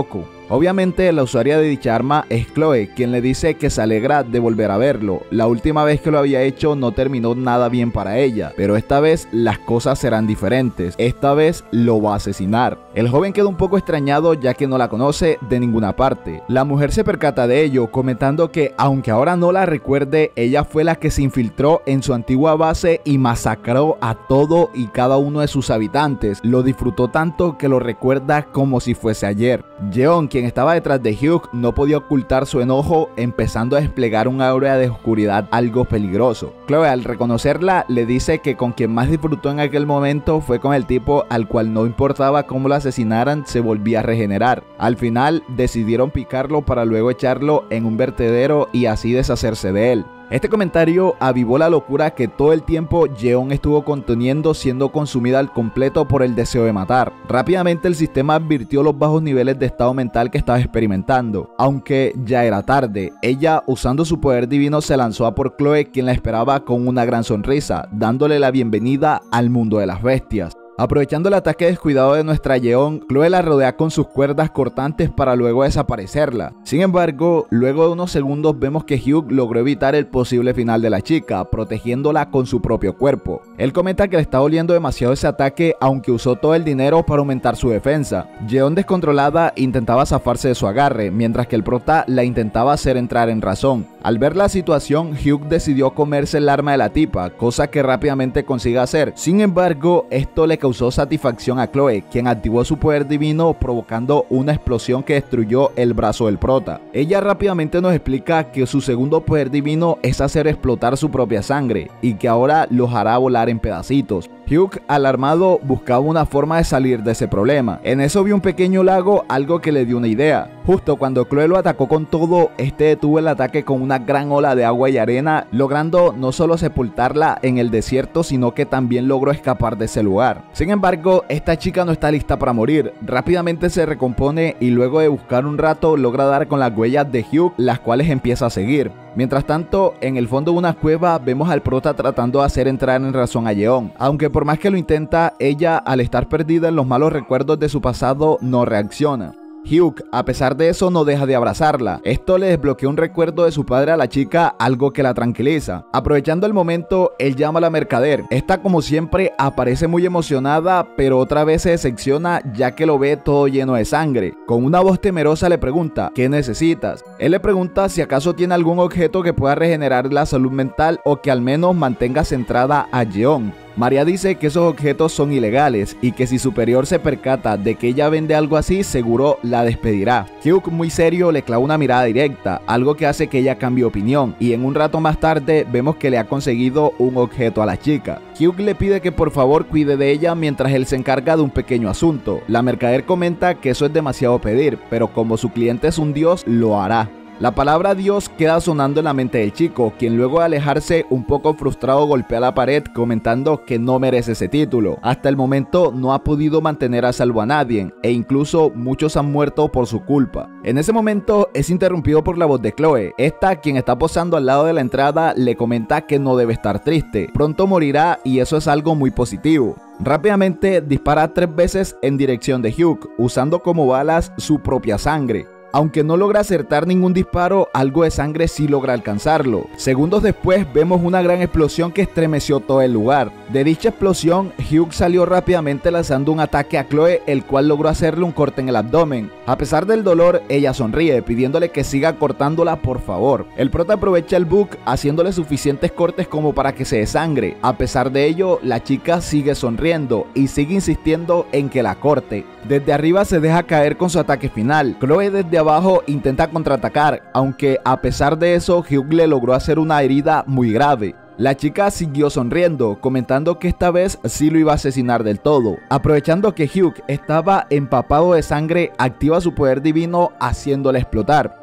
Obviamente la usuaria de dicha arma es Chloe, quien le dice que se alegra de volver a verlo. La última vez que lo había hecho no terminó nada bien para ella, pero esta vez las cosas serán diferentes. Esta vez lo va a asesinar. El joven queda un poco extrañado ya que no la conoce de ninguna parte. La mujer se percata de ello, comentando que aunque ahora no la recuerde, ella fue la que se infiltró en su antigua base y masacró a todo y cada uno de sus habitantes. Lo disfrutó tanto que lo recuerda como si fuese ayer. Jeon, quien estaba detrás de Hyuk, no podía ocultar su enojo, empezando a desplegar un aura de oscuridad algo peligroso. Chloe, al reconocerla, le dice que con quien más disfrutó en aquel momento fue con el tipo al cual no importaba cómo lo asesinaran, se volvía a regenerar. Al final decidieron picarlo para luego echarlo en un vertedero y así deshacerse de él. Este comentario avivó la locura que todo el tiempo Jeon estuvo conteniendo, siendo consumida al completo por el deseo de matar. Rápidamente el sistema advirtió los bajos niveles de estado mental que estaba experimentando, aunque ya era tarde. Ella, usando su poder divino, se lanzó a por Chloe, quien la esperaba con una gran sonrisa, dándole la bienvenida al mundo de las bestias. Aprovechando el ataque descuidado de nuestra Jeon, Chloe la rodea con sus cuerdas cortantes para luego desaparecerla. Sin embargo, luego de unos segundos vemos que Hyuk logró evitar el posible final de la chica, protegiéndola con su propio cuerpo. Él comenta que le está doliendo demasiado ese ataque, aunque usó todo el dinero para aumentar su defensa. Jeon, descontrolada, intentaba zafarse de su agarre, mientras que el prota la intentaba hacer entrar en razón. Al ver la situación, Hyuk decidió comerse el arma de la tipa, cosa que rápidamente consigue hacer. Sin embargo, esto le causó satisfacción a Chloe, quien activó su poder divino provocando una explosión que destruyó el brazo del prota. Ella rápidamente nos explica que su segundo poder divino es hacer explotar su propia sangre y que ahora los hará volar en pedacitos. Hyuk, alarmado, buscaba una forma de salir de ese problema. En eso vio un pequeño lago, algo que le dio una idea. Justo cuando Chloe lo atacó con todo, este detuvo el ataque con una gran ola de agua y arena, logrando no solo sepultarla en el desierto, sino que también logró escapar de ese lugar. Sin embargo, esta chica no está lista para morir. Rápidamente se recompone y luego de buscar un rato logra dar con las huellas de Hyuk, las cuales empieza a seguir. Mientras tanto, en el fondo de una cueva vemos al prota tratando de hacer entrar en razón a Jeon. Aunque por más que lo intenta, ella, al estar perdida en los malos recuerdos de su pasado, no reacciona. Hyuk, a pesar de eso, no deja de abrazarla. Esto le desbloquea un recuerdo de su padre a la chica, algo que la tranquiliza. Aprovechando el momento, él llama a la mercader. Esta, como siempre, aparece muy emocionada, pero otra vez se decepciona ya que lo ve todo lleno de sangre. Con una voz temerosa le pregunta, ¿qué necesitas? Él le pregunta si acaso tiene algún objeto que pueda regenerar la salud mental o que al menos mantenga centrada a Jeon. María dice que esos objetos son ilegales y que si Superior se percata de que ella vende algo así, seguro la despedirá. Hyuk, muy serio, le clava una mirada directa, algo que hace que ella cambie opinión, y en un rato más tarde vemos que le ha conseguido un objeto a la chica. Hyuk le pide que por favor cuide de ella mientras él se encarga de un pequeño asunto. La mercader comenta que eso es demasiado pedir, pero como su cliente es un dios, lo hará. La palabra Dios queda sonando en la mente del chico, quien luego de alejarse un poco frustrado golpea la pared comentando que no merece ese título. Hasta el momento no ha podido mantener a salvo a nadie e incluso muchos han muerto por su culpa. En ese momento es interrumpido por la voz de Chloe. Esta, quien está posando al lado de la entrada, le comenta que no debe estar triste. Pronto morirá y eso es algo muy positivo. Rápidamente dispara tres veces en dirección de Hyuk, usando como balas su propia sangre. Aunque no logra acertar ningún disparo, algo de sangre sí logra alcanzarlo. Segundos después vemos una gran explosión que estremeció todo el lugar. De dicha explosión, Hyuk salió rápidamente lanzando un ataque a Chloe, el cual logró hacerle un corte en el abdomen. A pesar del dolor, ella sonríe, pidiéndole que siga cortándola por favor. El prota aprovecha el bug, haciéndole suficientes cortes como para que se desangre. A pesar de ello, la chica sigue sonriendo y sigue insistiendo en que la corte. Desde arriba se deja caer con su ataque final. Chloe desde abajo intenta contraatacar, aunque a pesar de eso Hyuk le logró hacer una herida muy grave. La chica siguió sonriendo, comentando que esta vez sí lo iba a asesinar del todo. Aprovechando que Hyuk estaba empapado de sangre, activa su poder divino haciéndole explotar.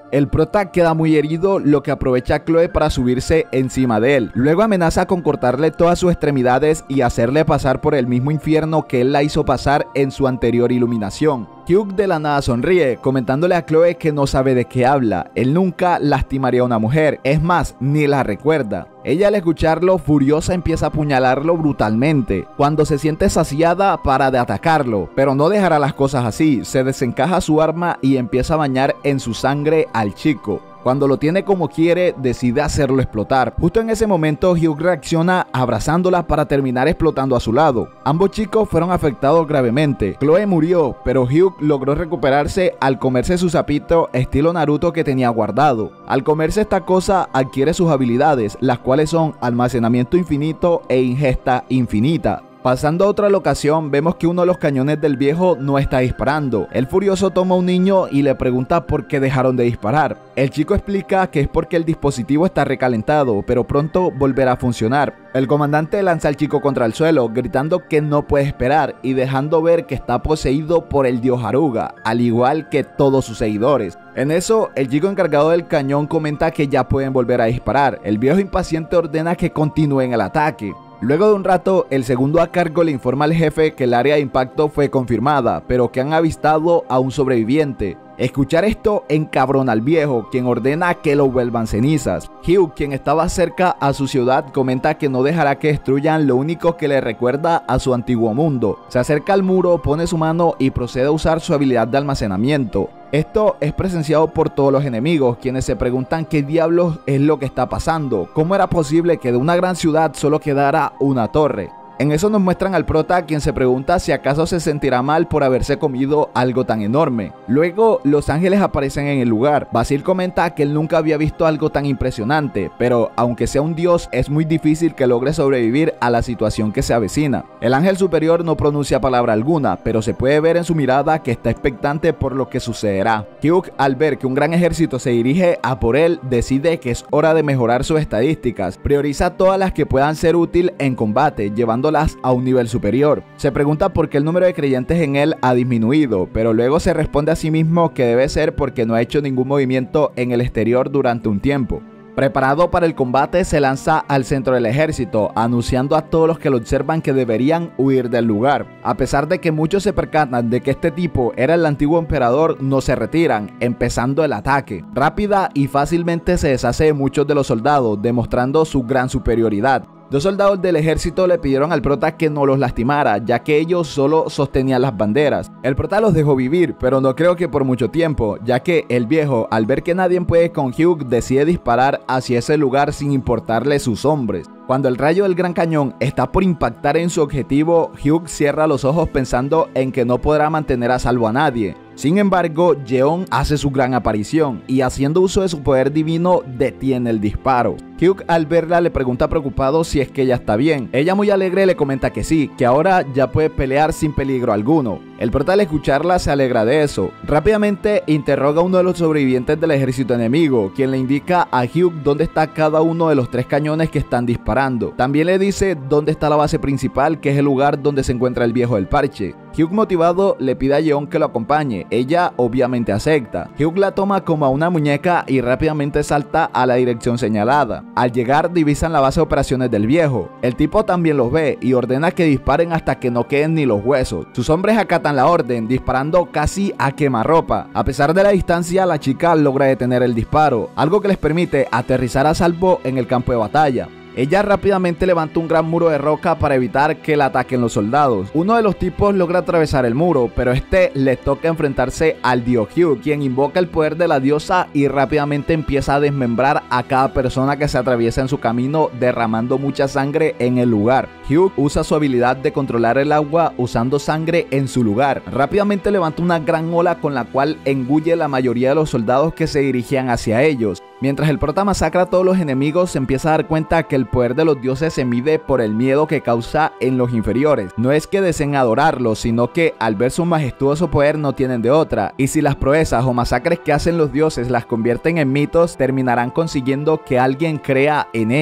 El prota queda muy herido, lo que aprovecha a Chloe para subirse encima de él. Luego amenaza con cortarle todas sus extremidades y hacerle pasar por el mismo infierno que él la hizo pasar en su anterior iluminación. Hugh de la nada sonríe, comentándole a Chloe que no sabe de qué habla. Él nunca lastimaría a una mujer, es más, ni la recuerda. Ella, al escucharlo, furiosa, empieza a apuñalarlo brutalmente. Cuando se siente saciada, para de atacarlo, pero no dejará las cosas así. Se desencaja su arma y empieza a bañar en su sangre al chico. Cuando lo tiene como quiere, decide hacerlo explotar. Justo en ese momento, Hugh reacciona abrazándola para terminar explotando a su lado. Ambos chicos fueron afectados gravemente. Chloe murió, pero Hugh logró recuperarse al comerse su sapito estilo Naruto que tenía guardado. Al comerse esta cosa, adquiere sus habilidades, las cuales son almacenamiento infinito e ingesta infinita. Pasando a otra locación, vemos que uno de los cañones del viejo no está disparando. El furioso toma a un niño y le pregunta por qué dejaron de disparar. El chico explica que es porque el dispositivo está recalentado, pero pronto volverá a funcionar. El comandante lanza al chico contra el suelo, gritando que no puede esperar y dejando ver que está poseído por el dios Haruga, al igual que todos sus seguidores. En eso, el chico encargado del cañón comenta que ya pueden volver a disparar. El viejo impaciente ordena que continúen el ataque. Luego de un rato, el segundo a cargo le informa al jefe que el área de impacto fue confirmada, pero que han avistado a un sobreviviente. Escuchar esto encabrona al viejo, quien ordena que lo vuelvan cenizas. Hugh, quien estaba cerca a su ciudad, comenta que no dejará que destruyan lo único que le recuerda a su antiguo mundo. Se acerca al muro, pone su mano y procede a usar su habilidad de almacenamiento. Esto es presenciado por todos los enemigos, quienes se preguntan qué diablos es lo que está pasando. ¿Cómo era posible que de una gran ciudad solo quedara una torre? En eso nos muestran al prota, quien se pregunta si acaso se sentirá mal por haberse comido algo tan enorme. Luego, los ángeles aparecen en el lugar. Basil comenta que él nunca había visto algo tan impresionante, pero aunque sea un dios, es muy difícil que logre sobrevivir a la situación que se avecina. El ángel superior no pronuncia palabra alguna, pero se puede ver en su mirada que está expectante por lo que sucederá. Hugh, al ver que un gran ejército se dirige a por él, decide que es hora de mejorar sus estadísticas. Prioriza todas las que puedan ser útil en combate, llevando a un nivel superior. Se pregunta por qué el número de creyentes en él ha disminuido, pero luego se responde a sí mismo que debe ser porque no ha hecho ningún movimiento en el exterior durante un tiempo. Preparado para el combate, se lanza al centro del ejército, anunciando a todos los que lo observan que deberían huir del lugar. A pesar de que muchos se percatan de que este tipo era el antiguo emperador, no se retiran, empezando el ataque. Rápida y fácilmente se deshace de muchos de los soldados, demostrando su gran superioridad. Dos soldados del ejército le pidieron al prota que no los lastimara, ya que ellos solo sostenían las banderas. El prota los dejó vivir, pero no creo que por mucho tiempo, ya que el viejo, al ver que nadie puede con Hugh, decide disparar hacia ese lugar sin importarle sus hombres. Cuando el rayo del gran cañón está por impactar en su objetivo, Hugh cierra los ojos pensando en que no podrá mantener a salvo a nadie. Sin embargo, Yeon hace su gran aparición y, haciendo uso de su poder divino, detiene el disparo. Hugh, al verla, le pregunta preocupado si es que ella está bien. Ella, muy alegre, le comenta que sí, que ahora ya puede pelear sin peligro alguno. El prota, al escucharla, se alegra de eso. Rápidamente interroga a uno de los sobrevivientes del ejército enemigo, quien le indica a Hugh dónde está cada uno de los tres cañones que están disparando. También le dice dónde está la base principal, que es el lugar donde se encuentra el viejo del parche. Hugh, motivado, le pide a Yeon que lo acompañe. Ella obviamente acepta. Hugh la toma como a una muñeca y rápidamente salta a la dirección señalada. Al llegar, divisan la base de operaciones del viejo. El tipo también los ve y ordena que disparen hasta que no queden ni los huesos. Sus hombres acatan la orden, disparando casi a quemarropa. A pesar de la distancia, la chica logra detener el disparo, algo que les permite aterrizar a salvo en el campo de batalla. Ella rápidamente levanta un gran muro de roca para evitar que la ataquen los soldados. Uno de los tipos logra atravesar el muro, pero este le toca enfrentarse al dios Hugh, quien invoca el poder de la diosa y rápidamente empieza a desmembrar a cada persona que se atraviesa en su camino, derramando mucha sangre en el lugar. Hugh usa su habilidad de controlar el agua usando sangre en su lugar. Rápidamente levanta una gran ola con la cual engulle la mayoría de los soldados que se dirigían hacia ellos. Mientras el prota masacra a todos los enemigos, se empieza a dar cuenta que el poder de los dioses se mide por el miedo que causa en los inferiores. No es que deseen adorarlos, sino que al ver su majestuoso poder no tienen de otra. Y si las proezas o masacres que hacen los dioses las convierten en mitos, terminarán consiguiendo que alguien crea en ello.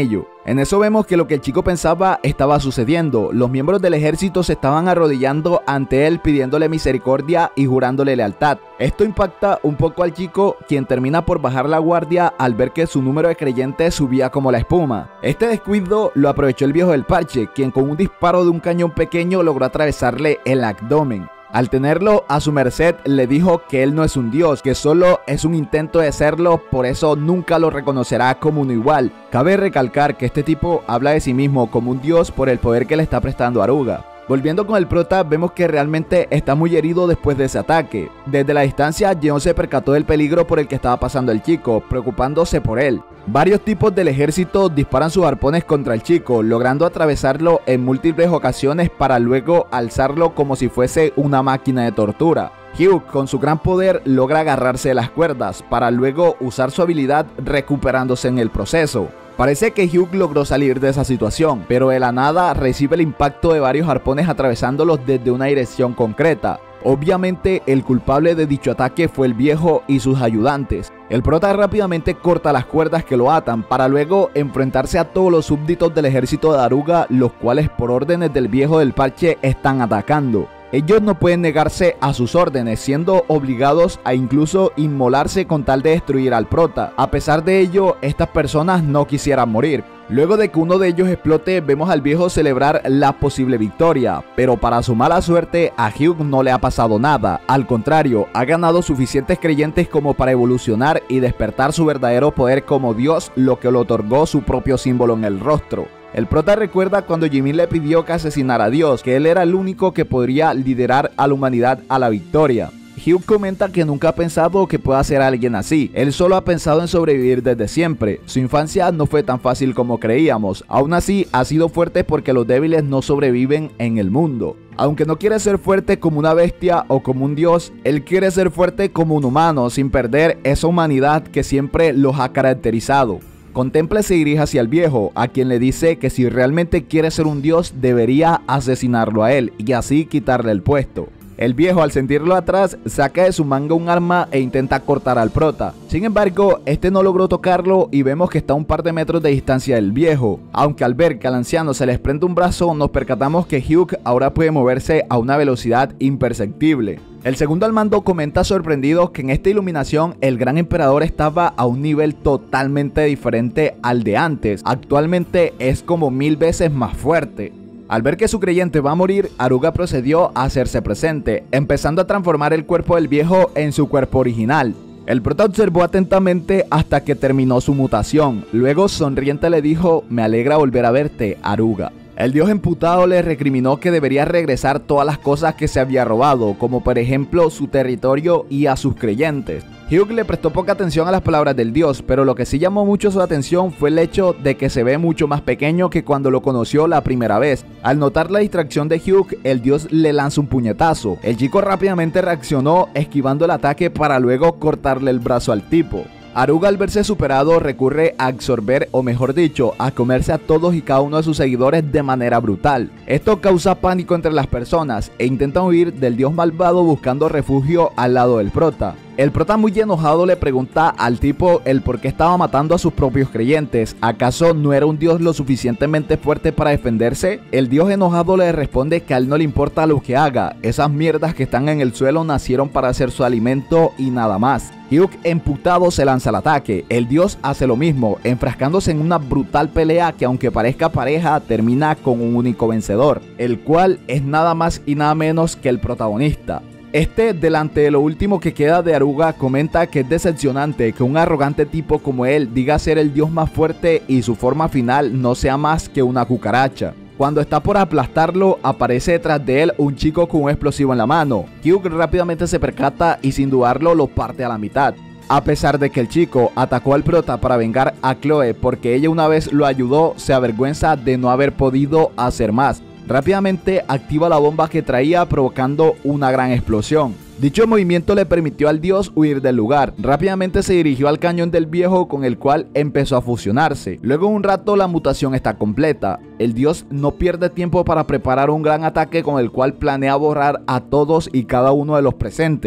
En eso vemos que lo que el chico pensaba estaba sucediendo. Los miembros del ejército se estaban arrodillando ante él pidiéndole misericordia y jurándole lealtad. Esto impacta un poco al chico, quien termina por bajar la guardia al ver que su número de creyentes subía como la espuma. Este descuido lo aprovechó el viejo del parche, quien con un disparo de un cañón pequeño logró atravesarle el abdomen. Al tenerlo a su merced, le dijo que él no es un dios, que solo es un intento de serlo, por eso nunca lo reconocerá como uno igual. Cabe recalcar que este tipo habla de sí mismo como un dios por el poder que le está prestando Aruga. Volviendo con el prota, vemos que realmente está muy herido después de ese ataque. Desde la distancia, Yeon se percató del peligro por el que estaba pasando el chico, preocupándose por él. Varios tipos del ejército disparan sus arpones contra el chico, logrando atravesarlo en múltiples ocasiones para luego alzarlo como si fuese una máquina de tortura. Hyuk, con su gran poder, logra agarrarse de las cuerdas, para luego usar su habilidad recuperándose en el proceso. Parece que Hyuk logró salir de esa situación, pero de la nada recibe el impacto de varios arpones atravesándolos desde una dirección concreta. Obviamente el culpable de dicho ataque fue el viejo y sus ayudantes. El prota rápidamente corta las cuerdas que lo atan para luego enfrentarse a todos los súbditos del ejército de Aruga, los cuales por órdenes del viejo del parche están atacando. Ellos no pueden negarse a sus órdenes, siendo obligados a incluso inmolarse con tal de destruir al prota. A pesar de ello, estas personas no quisieran morir. Luego de que uno de ellos explote, vemos al viejo celebrar la posible victoria, pero para su mala suerte a Hyuk no le ha pasado nada. Al contrario, ha ganado suficientes creyentes como para evolucionar y despertar su verdadero poder como Dios, lo que le otorgó su propio símbolo en el rostro. El prota recuerda cuando Jimin le pidió que asesinara a Dios, que él era el único que podría liderar a la humanidad a la victoria. Hyuk comenta que nunca ha pensado que pueda ser alguien así, él solo ha pensado en sobrevivir desde siempre. Su infancia no fue tan fácil como creíamos, aún así ha sido fuerte porque los débiles no sobreviven en el mundo. Aunque no quiere ser fuerte como una bestia o como un dios, él quiere ser fuerte como un humano, sin perder esa humanidad que siempre los ha caracterizado. Contempla y se dirige hacia el viejo, a quien le dice que si realmente quiere ser un dios debería asesinarlo a él y así quitarle el puesto. El viejo, al sentirlo atrás, saca de su manga un arma e intenta cortar al prota. Sin embargo, este no logró tocarlo y vemos que está a un par de metros de distancia del viejo. Aunque al ver que al anciano se les prende un brazo, nos percatamos que Hyuk ahora puede moverse a una velocidad imperceptible. El segundo al mando comenta sorprendido que en esta iluminación el gran emperador estaba a un nivel totalmente diferente al de antes. Actualmente es como mil veces más fuerte. Al ver que su creyente va a morir, Aruga procedió a hacerse presente, empezando a transformar el cuerpo del viejo en su cuerpo original. El prota observó atentamente hasta que terminó su mutación, luego sonriente le dijo: "Me alegra volver a verte, Aruga". El dios emputado le recriminó que debería regresar todas las cosas que se había robado, como por ejemplo su territorio y a sus creyentes. Hyuk le prestó poca atención a las palabras del dios, pero lo que sí llamó mucho su atención fue el hecho de que se ve mucho más pequeño que cuando lo conoció la primera vez. Al notar la distracción de Hyuk, el dios le lanza un puñetazo. El chico rápidamente reaccionó, esquivando el ataque para luego cortarle el brazo al tipo. Aruga, al verse superado, recurre a absorber, o mejor dicho, a comerse a todos y cada uno de sus seguidores de manera brutal. Esto causa pánico entre las personas e intentan huir del dios malvado buscando refugio al lado del prota. El prota, muy enojado, le pregunta al tipo el por qué estaba matando a sus propios creyentes. ¿Acaso no era un dios lo suficientemente fuerte para defenderse? El dios enojado le responde que a él no le importa lo que haga. Esas mierdas que están en el suelo nacieron para ser su alimento y nada más. Hyuk, emputado, se lanza al ataque. El dios hace lo mismo, enfrascándose en una brutal pelea que, aunque parezca pareja, termina con un único vencedor, el cual es nada más y nada menos que el protagonista. Este, delante de lo último que queda de Aruga, comenta que es decepcionante que un arrogante tipo como él diga ser el dios más fuerte y su forma final no sea más que una cucaracha. Cuando está por aplastarlo, aparece detrás de él un chico con un explosivo en la mano. Hyuk rápidamente se percata y sin dudarlo lo parte a la mitad. A pesar de que el chico atacó al prota para vengar a Chloe porque ella una vez lo ayudó, se avergüenza de no haber podido hacer más. Rápidamente activa la bomba que traía, provocando una gran explosión. Dicho movimiento le permitió al dios huir del lugar. Rápidamente se dirigió al cañón del viejo, con el cual empezó a fusionarse. Luego de un rato la mutación está completa. El dios no pierde tiempo para preparar un gran ataque con el cual planea borrar a todos y cada uno de los presentes.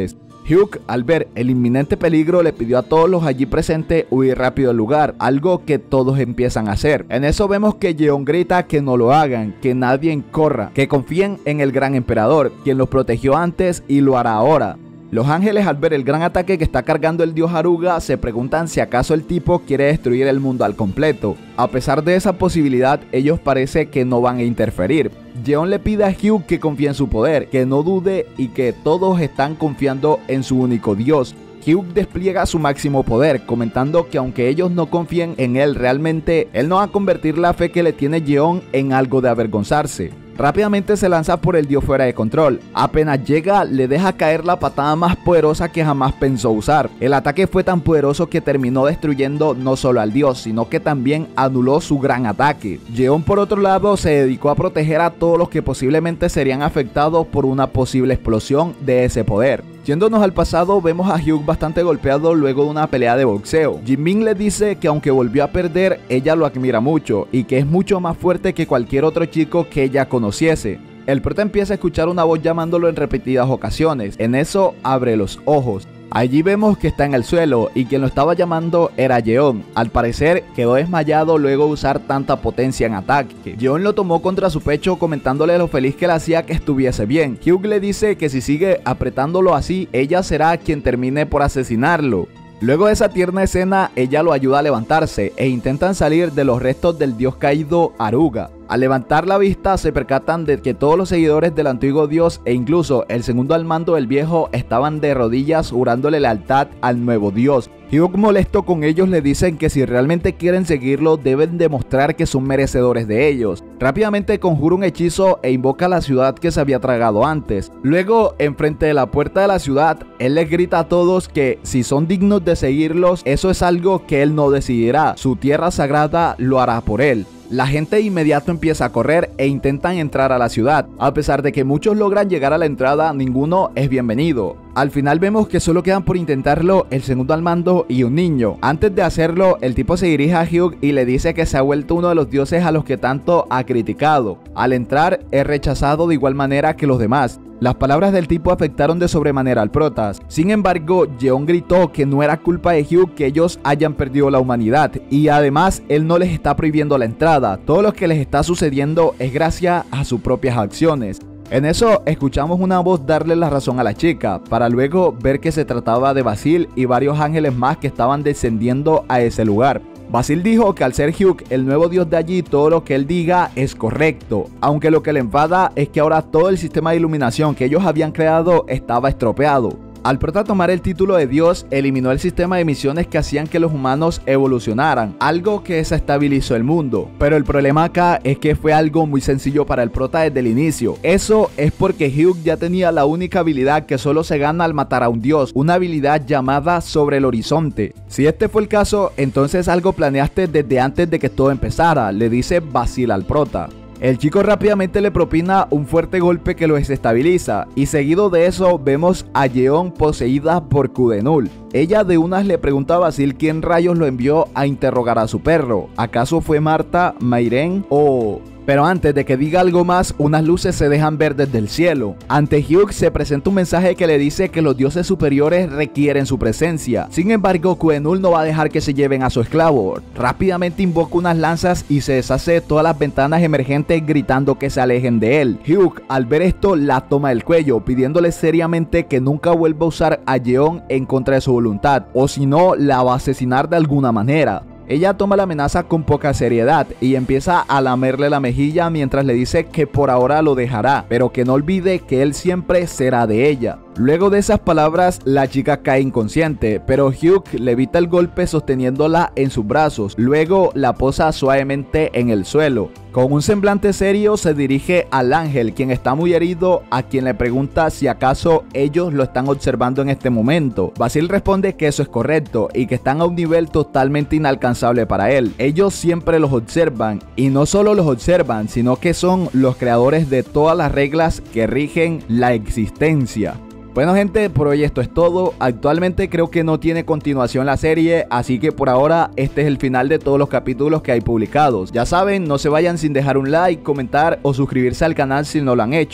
Hugh, al ver el inminente peligro, le pidió a todos los allí presentes huir rápido del lugar, algo que todos empiezan a hacer. En eso vemos que Yeon grita que no lo hagan, que nadie corra, que confíen en el gran emperador, quien los protegió antes y lo hará ahora. Los ángeles, al ver el gran ataque que está cargando el dios Aruga, se preguntan si acaso el tipo quiere destruir el mundo al completo. A pesar de esa posibilidad, ellos parece que no van a interferir. Yeon le pide a Hugh que confíe en su poder, que no dude y que todos están confiando en su único dios. Hugh despliega su máximo poder, comentando que aunque ellos no confíen en él realmente, él no va a convertir la fe que le tiene Yeon en algo de avergonzarse. Rápidamente se lanza por el dios fuera de control. Apenas llega, le deja caer la patada más poderosa que jamás pensó usar. El ataque fue tan poderoso que terminó destruyendo no solo al dios, sino que también anuló su gran ataque. Yeon, por otro lado, se dedicó a proteger a todos los que posiblemente serían afectados por una posible explosión de ese poder. Yéndonos al pasado, vemos a Hugh bastante golpeado luego de una pelea de boxeo. Jimin le dice que aunque volvió a perder, ella lo admira mucho y que es mucho más fuerte que cualquier otro chico que ella conociese. El prota empieza a escuchar una voz llamándolo en repetidas ocasiones. En eso abre los ojos. Allí vemos que está en el suelo y quien lo estaba llamando era Yeon. Al parecer quedó desmayado luego de usar tanta potencia en ataque. Yeon lo tomó contra su pecho comentándole lo feliz que le hacía que estuviese bien. Hugh le dice que si sigue apretándolo así, ella será quien termine por asesinarlo. Luego de esa tierna escena, ella lo ayuda a levantarse e intentan salir de los restos del dios caído Aruga. Al levantar la vista se percatan de que todos los seguidores del antiguo dios e incluso el segundo al mando del viejo estaban de rodillas jurándole lealtad al nuevo dios. Hugh, molesto con ellos, le dicen que si realmente quieren seguirlo deben demostrar que son merecedores de ellos. Rápidamente conjura un hechizo e invoca la ciudad que se había tragado antes. Luego, enfrente de la puerta de la ciudad, él les grita a todos que si son dignos de seguirlos, eso es algo que él no decidirá. Su tierra sagrada lo hará por él. La gente de inmediato empieza a correr e intentan entrar a la ciudad. A pesar de que muchos logran llegar a la entrada, ninguno es bienvenido. Al final vemos que solo quedan por intentarlo el segundo al mando y un niño. Antes de hacerlo, el tipo se dirige a Hugh y le dice que se ha vuelto uno de los dioses a los que tanto ha criticado. Al entrar, es rechazado de igual manera que los demás. Las palabras del tipo afectaron de sobremanera al protas. Sin embargo, Yeon gritó que no era culpa de Hugh que ellos hayan perdido la humanidad y además él no les está prohibiendo la entrada. Todo lo que les está sucediendo es gracias a sus propias acciones. En eso escuchamos una voz darle la razón a la chica, para luego ver que se trataba de Basil y varios ángeles más que estaban descendiendo a ese lugar. Basil dijo que al ser Hugh el nuevo dios de allí, todo lo que él diga es correcto, aunque lo que le enfada es que ahora todo el sistema de iluminación que ellos habían creado estaba estropeado. Al prota tomar el título de dios, eliminó el sistema de misiones que hacían que los humanos evolucionaran, algo que desestabilizó el mundo. Pero el problema acá es que fue algo muy sencillo para el prota desde el inicio. Eso es porque Hugh ya tenía la única habilidad que solo se gana al matar a un dios, una habilidad llamada sobre el horizonte. Si este fue el caso, entonces algo planeaste desde antes de que todo empezara, le dice Basil al prota. El chico rápidamente le propina un fuerte golpe que lo desestabiliza y seguido de eso vemos a Yeon poseída por Kudenul. Ella de unas le pregunta a Basil quién rayos lo envió a interrogar a su perro. ¿Acaso fue Marta, Mairen o...? Pero antes de que diga algo más, unas luces se dejan ver desde el cielo. Ante Hugh se presenta un mensaje que le dice que los dioses superiores requieren su presencia. Sin embargo, Kudenul no va a dejar que se lleven a su esclavo. Rápidamente invoca unas lanzas y se deshace de todas las ventanas emergentes gritando que se alejen de él. Hugh, al ver esto, la toma del cuello, pidiéndole seriamente que nunca vuelva a usar a Yeon en contra de su voluntad, o si no, la va a asesinar de alguna manera. Ella toma la amenaza con poca seriedad y empieza a lamerle la mejilla mientras le dice que por ahora lo dejará, pero que no olvide que él siempre será de ella. Luego de esas palabras, la chica cae inconsciente, pero Hugh le evita el golpe sosteniéndola en sus brazos. Luego la posa suavemente en el suelo. Con un semblante serio se dirige al ángel, quien está muy herido, a quien le pregunta si acaso ellos lo están observando en este momento. Basil responde que eso es correcto y que están a un nivel totalmente inalcanzable para él. Ellos siempre los observan y no solo los observan, sino que son los creadores de todas las reglas que rigen la existencia. Bueno gente, por hoy esto es todo. Actualmente creo que no tiene continuación la serie, así que por ahora este es el final de todos los capítulos que hay publicados. Ya saben, no se vayan sin dejar un like, comentar o suscribirse al canal si no lo han hecho.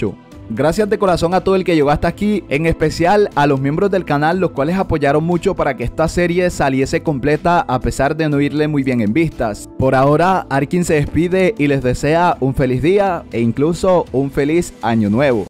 Gracias de corazón a todo el que llegó hasta aquí, en especial a los miembros del canal, los cuales apoyaron mucho para que esta serie saliese completa a pesar de no irle muy bien en vistas. Por ahora, Arkin se despide y les desea un feliz día e incluso un feliz año nuevo.